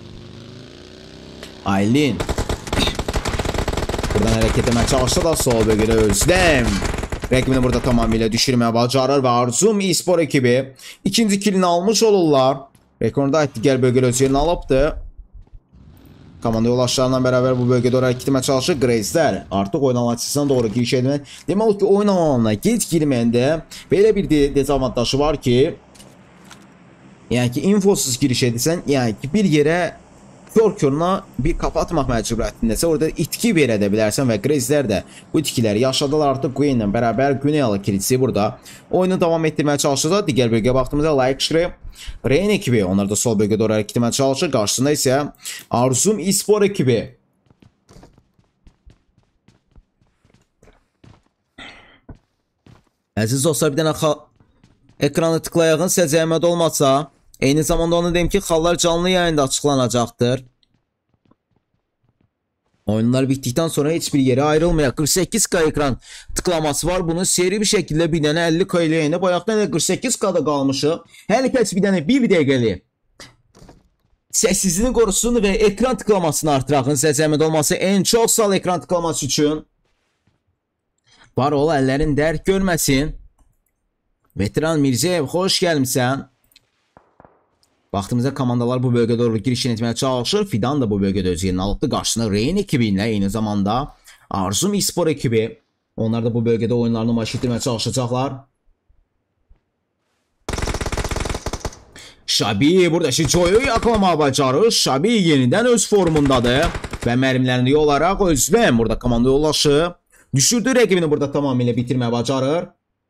Aylin buradan hareket etmeye çalıştı da sol bölgede Özlem rəqibini burada tamamıyla düşürmeye bacarır ve Arzum eSpor ekibi ikinci kilini almış olurlar. Rekorda ait diğer bölgede öz yerini alıptı. Komanda yoldaşlarından beraber bu bölgede hareket etmeye çalışır. Grace'ler artık oyun alanına doğru giriş etmeye. Demek ki oyun alanına geç girmende böyle bir de dezavantajı var ki yani ki infosuz giriş edirsən, yani ki bir yere kör-köruna bir qapı atmaq məcburiyyətindəsə orada itki verə də bilərsən və Grezlər də bu itkiləri yaşadılar. Artıq Queen ilə bərabər Güneyyalı Kilisi burada oyunu davam etdirməyə çalışacaq. Digər bölgəyə baxdığımızda Like Rain ekibi onlar da sol bölgədə oraya gitməyə çalışır. Qarşısında isə Arzum Espor ekibi. Əziz dostlar, bir dənə ekranı tıklayağın, sizə zəhmət olmasa. Eyni zamanda onu deyim ki, xallar canlı yayında açıqlanacaqdır. Oyunlar bitdikdən sonra heç bir yere ayrılmayaq. qırx səkkiz K ekran tıklaması var. Bunu seri bir şəkildə bir dənə əlli K ilə yayında. Bayaqdan da qırx səkkiz K'da qalmışıq. Hər kəs bir dənə bir dəqiqəli səssizliğini qorusun və ekran tıklamasını artıraqın. Sizə zəhmət olmasa, en çox sağ ekran tıklaması üçün. Var ol, əllərin dərk görməsin. Veteran Mirzəyev, xoş gəlmişsən. Baxdığımızda komandalar bu bölgədə doğru girişini etməyə çalışır. Fidan da bu bölgədə öz yerini alıbdı. Qarşısında Rain ekibi ilə eyni zamanda Arzum Espor ekibi. Onlar da bu bölgədə oyunlarını maç etdirməyə çalışacaqlar. Şabi burada Şico'yu yakalamağa bacarır. Şabi yenidən öz formundadır. Və mərmilərini yolaraq Özbəm burada komanda yollaşıb. Düşürdüğü rəqibini burada tamamıyla bitirməyə bacarır.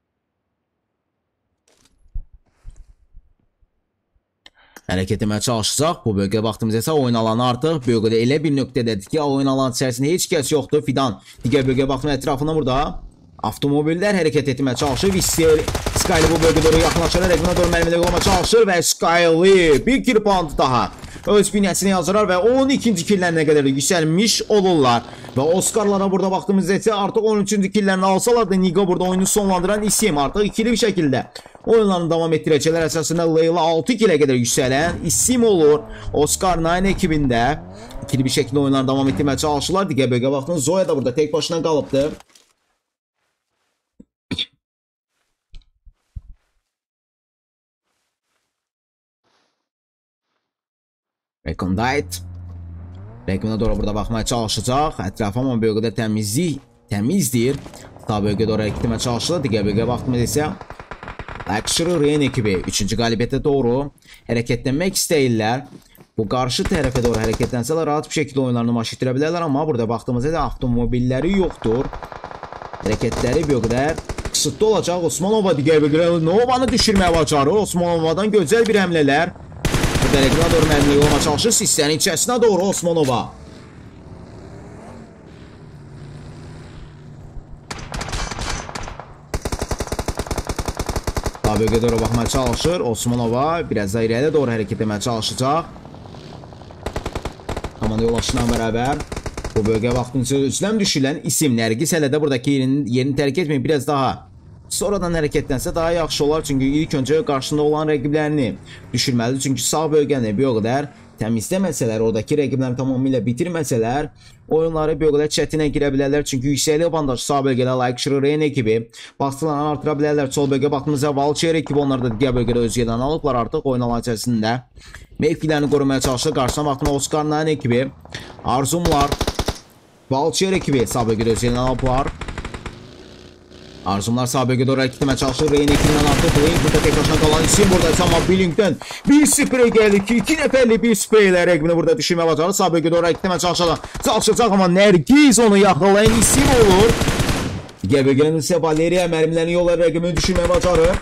Hərəkət etməyə çalışacaq. Bu bölgəyə baxdığımızda isə oyun alanı artıq bölgədə elə bir nöqtədədir ki, oyun alanı içərisində heç kəs yoxdur. Fidan digər bölgəyə baxdığımızda ətrafında burada avtomobillər hərəkət etməyə çalışır. Visser Skyly bu bölgədə doğru yaxınlaşır. Rəqibinə doğru mərmilə olmaya çalışır və Skyly bir kill puanı daha öz binəsini yazdırar və on ikinci killərinə qədər yüksəlmiş olurlar. Və Oscarlara burada baxdığımızda isə artıq on üçüncü killərini alsalar da Nigo burada oyunu sonlandıran isim. Artıq ikili bir şəkildə oyunlarını davam etdirəcəklər. Əsasında Leyla altı killə qədər yüksələn isim olur. Oscar dokuz ekibində ikili bir şəkildə oyunlarını davam etdirməyə çalışırlar. Digər bölgəyə baxdığımızda Zoya da burada tek başına qalıbdır. Recondite rəqibinə doğru burada baxmaya çalışacaq. Ətrafı amma bölgədə təmizlik təmizdir. Sağ bölgədə oraya gitməyə çalışırlar. Digər bölgəyə baxdığımızda isə Luxury Rain ekibi üçüncü qalibiyyətə doğru hərəkətlənmək istəyirlər. Bu qarşı tərəfə doğru hərəkətlənsələr rahat bir şəkildə oyunlarını maç etdirə bilərlər, amma burada baxdığımızda da avtomobilləri yoxdur. Hərəkətləri bir o qədər qısıtlı olacaq. Osmanova digər bölgədə Nova'nı düşürməyə bacarır. Osmanova'dan gözəl bir həmlələr. Burada rəqibinə doğru mərmilə olmaya çalışır. Sistənin içərisinə doğru Osmanova. Sağ bölgəyə doğru baxmaya çalışır. Osmanova biraz da irəliyə doğru hərəkət etməyə çalışacaq. Komanda yoldaşıyla bərabər bu bölgəyə baxdığınızda özləm düşülən isim Nərgiz hələ də buradakı yerini, yerini tərk etməyib. Biraz daha sonradan hərəkətlənsə daha yaxşı olar. Çünki ilk öncə qarşında olan rəqiblərini düşürməlidir. Çünki sağ bölgəni bir o qədər təmizləməsələr, oradakı rəqiblərini tamamilə bitirməsələr, oyunları bir o qədər çətinə girə bilərlər. Çünki yüksəklik avantajı sağ bölgədə Luxury Rain ekibi baskılarını artıra bilərlər. Sol bölgəyə baxdığımızda Valçer ekibi onlar da digər bölgədə öz yerlərini alıblar. Artıq oyun alanı içərisində mevkilərini qorumaya çalışır. Qarşısına baxdığımda Oscar dokuz ekibi, Arzumlar, Valçer ekibi sağ bölgədə öz yerlərini alıblar. Arzumlar sağ bölgədə oraya gitməyə çalışır. Rain ekibindən artıq Blink burada tek başına qalan isim burada. Amma Blink'dən bir sprey gəldi ki, iki nəfərli bir spreylə rəqibini burada düşürməyə bacarır. Sağ bölgədə oraya gitməyə çalışacaq. Çalışacaq, amma Nərgiz onu yaxalayan isim olur. Digər bölgədən isə Valeriya mərmilərini yollar rəqibini düşürməyə bacarır.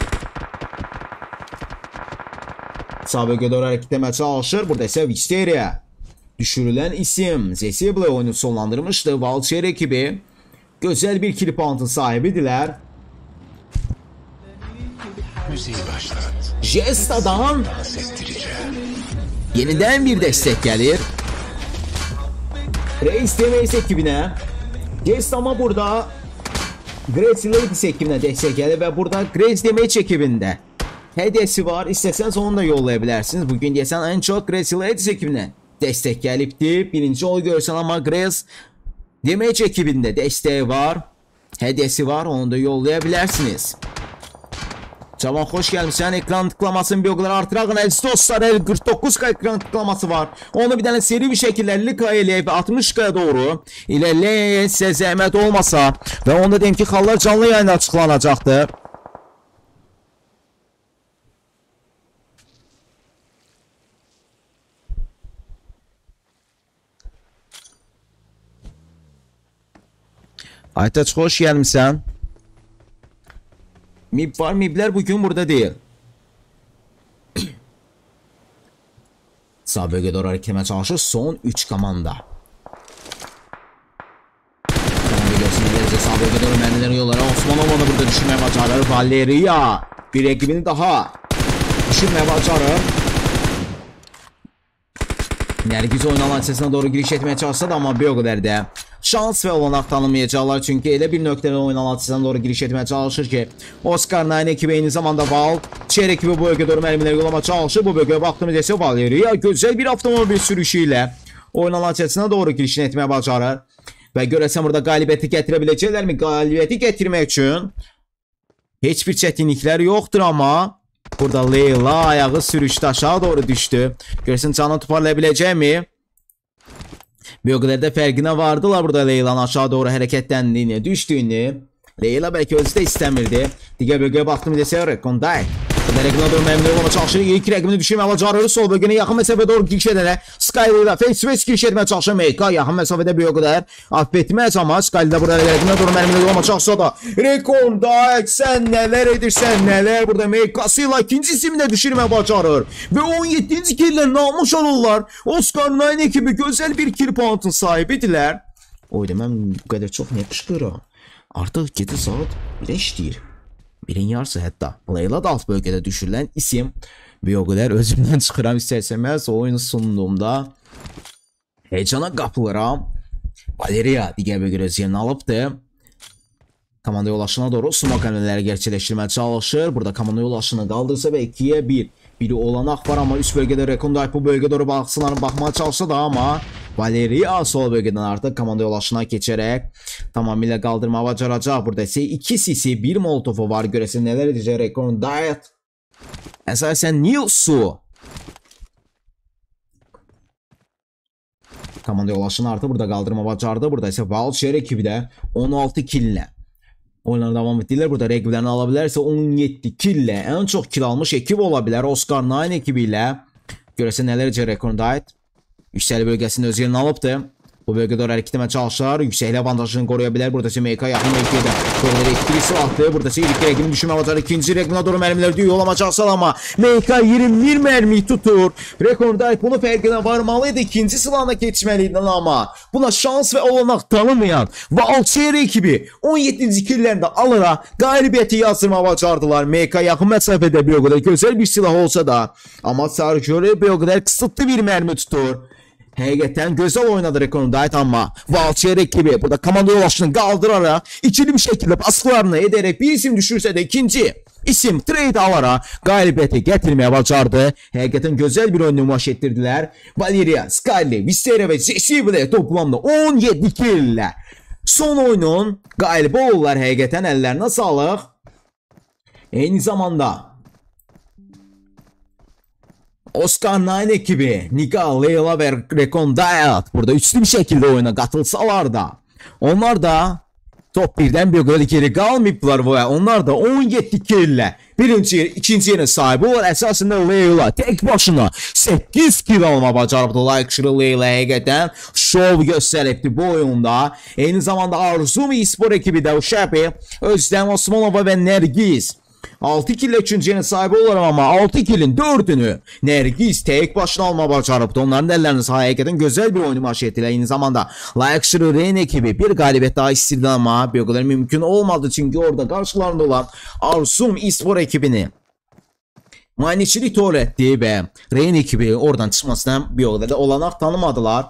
Sağ bölgədə oraya gitməyə çalışır. Burada isə Visteriya düşürülən isim. Zesible oyunu sonlandırmışdı. Valçer ekibi gözəl bir kill puantın sahibidirlər. Müziği başlat. Jesta'dan Dans ettireceğim. yenidən bir dəstək gəlir. Reis Demeyiz ekibinə. Jest ama burada Grace Ladies ekibinə dəstək gəlir və burada Grace Demeyiz ekibində hədiyəsi var. İstəsəniz onu da yollaya bilərsiniz. Bugün deyəsən ən çox Grace Ladies ekibinə dəstək gəlibdir. Birinci onu görsən, amma Grace Demeyiz ekibində dəstəyi var. Hədiyəsi var. Onu da yollaya bilərsiniz. Cavan xoş gəlmişsən. Ekran tıklamasını bir o qədər artırağın. Əziz dostlar, qırx doqquz K ekran tıklaması var. Onu bir dənə seri bir şəkildə əlli K eləyib altmış K'ya doğru ilərləyin, sizə zəhmət olmasa. Və onu da deyim ki, xallar canlı yayında açıqlanacaqdır. Aytaç, xoş gəlmisən. Mib var, miblər bugün burada deyil. Sağ bölgədə doğru hərəkət çalışır son üç komanda. Komanda görsün, eləcə sağ bölgədə doğru mərmilərin yolları. Osmanova da burada düşürməyə bacarır. Valeriya bir rəqibini daha düşürməyə bacarır. Nərgiz oyun alançasına doğru giriş etməyə çalışsa da, amma bir o qədər də şans və olanaq tanımayacaqlar. Çünki elə bir nöqtədə oyun alançasına doğru giriş etməyə çalışır ki, Oscar Nine ekibi eyni zamanda Val, Çer ekibi bu bölgədə doğru mərmiləri yollamağa çalışır. Bu bölgəyə baxdığımız isə Valeriya gözəl bir avtomobil sürüşü ilə oyun alançasına doğru girişini etməyə bacarır. Və görəsən burada qalibiyyəti gətirə biləcəklərmi? Qalibiyyəti gətirmək üçün heç bir çətinliklər yoxdur, amma burada Leyla ayağı sürüşdə aşağı doğru düşdü. Görəsən canını toparlaya biləcəkmi? Bir o qədər də fərqinə vardılar burada Leylanın aşağı doğru hərəkətləndiğini, düşdüyünü. Leyla bəlkə özü də istəmirdi. Digər bölgəyə baxdım desə Rekonday. Burada rəqibinə doğru məmnun olma çalışır. İlk rəqibini düşürməyə bacarır. Sol bölgənin yaxın məsafədə doğru giriş edələ. Skyler'da face-to-face giriş etməyə çalışır. Meyka yaxın məsafədə bir o qədər affetməz, amma Skyler'da burada rəqibinə doğru məmnun olma çalışsa da Rekonday, sən nələr edirsən, nələr burada Meykasıyla ikinci ismini də düşürməyə bacarır. Və on yeddinci killə namus olurlar. Oscar Nine ekibi gözəl bir kill puantın sahibidirlər. Oyda mən bu qədər çox nə qışqırıram. Artıq gecə saat birə işləyir. Birin yarısı hətta. Leyla da alt bölgədə düşürülən isim. Bir o qədər özümdən çıxıram istərsəməz oyun sunduğumda heyecana qapılıram. Valeriya digər bölgədə öz yerini alıbdı. Komanda yoldaşına doğru smoke həmlələri gerçəkləşdirməyə çalışır. Burada komanda yoldaşını qaldırsa və ikiyə bir. Biri olanaq var, amma üst bölgədə Rekonday bu bölgədə doğru baxsınların baxmaya çalışsa da, amma Valeriya sol bölgədən artıq komanda yoldaşına keçərək tamamilə qaldırmağa bacaracaq. Burada isə iki sisi, bir molotofu var. Görəsən nələr edəcək Rekonday. Əsasən Nilsu komanda yoldaşını artıq burada qaldırmağa bacardı. Burada isə Valçer ekibi də on altı killə oyunlara davam etdilər. Burada rəqiblərini ala bilərsə on yeddi killə ən çox kill almış ekib ola bilər Oscar Nine ekibi ilə. Görəsən nələr edəcək Rekonday. Yüksəli bölgəsində öz yerini alıbdı. Bu bölgədə doğru hərəkət etməyə çalışır. Yüksəkli avantajını qoruya bilər. Burada isə Meyka yaxın mövqedə doğru etkili silahdır. Burada isə ilk rəqibini düşürməyə bacarır. İkinci rəqibinə doğru mərmiləri düyü yollamağa çalışır, amma Meyka iyirmi bir mərmi tutur. Rekonday bunu fərqinə varmalıydı. İkinci silahına keçməliydi, amma buna şans və olanaq tanımayan Valçer ekibi on yeddinci killərində alaraq qalibiyyəti yazdırmağa bacardılar. Meyka yaxın məsafədə bir o qədər gözəl bir silah olsa da, amma Sergio bir o qədər qısıtlı bir mərmi tutur. Həqiqətən gözəl oynadı Rekonday, amma Valçer ekibi burada komanda yoldaşını qaldıraraq ikili bir şəkildə baskılarını edərək bir isim düşürsə də ikinci isim trade alaraq qalibiyyəti gətirməyə bacardı. Həqiqətən gözəl bir oyun nümayiş etdirdilər. Valeriya, Skyler, Vistera və Jessible toplamda on yeddi killə son oyunun qalibi olurlar. Həqiqətən əllərinə sağlıq. Eyni zamanda Oscar Nine ekibi, Nikal, Leyla və Rekonday burada üçlü bir şəkildə oyuna qatılsalar da, onlar da top birdən bir qədər geri qalmayıblar və onlar da on yeddi killə birinci yer, ikinci yerin sahibi olur. Əsasında Leyla tek başına səkkiz kill alma bacarıbdı. Like Leyla həqiqətən şov göstəribdi bu oyunda. Eyni zamanda Arzum e-spor ekibi də Uşapi, Özlem Osmanova və Nərgiz altı killə üçüncü yerin sahibi olur, amma altı killin dördünü Nərgiz tek başına alma bacarıbdı. Onların əllərini həqiqətən gözəl bir oyunu maç etdilər. Eyni zamanda Like Rain ekibi bir qalibiyyət daha istirdi, amma bir o qədər mümkün olmadı. Çünki orada qarşılarında olan Arzum e-spor ekibini maniçilik törətdi və Rain ekibi oradan çıxmasına bir o qədər də olanaq tanımadılar.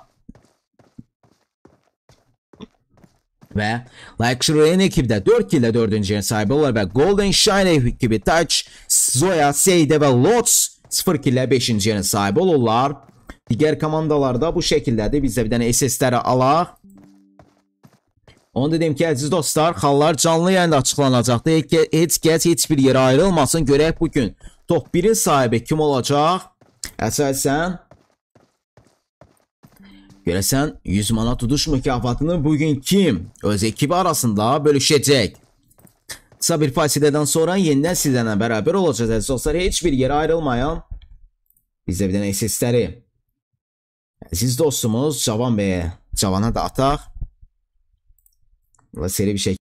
Və Like Rain ekibi də dörd killə dördüncü yerin sahibi olur və Golden Shine ekibi Touch, Zoya, Seyde və Lots sıfır killə beşinci yerin sahibi olurlar. Digər komandalarda bu şəkildədir. Biz də bir dənə S S'ləri alaq. Onu dedim ki, əziz dostlar, xallar canlı yayında açıqlanacaqdır. Heç kəs heç bir yerə ayrılmasın. Görək bugün top birin sahibi kim olacaq? Əsasən görəsən yüz manat uduş mükafatını bugün kim öz ekibi arasında bölüşəcək? Kısa bir fasilədən sonra yenidən sizlərlə bərabər olacağız əziz dostlar. Heç bir yerə ayrılmayan bizə bir dənə S S'ləri əziz dostumuz Cavan Bey'e, Cavana da ataq. seri bir şekilde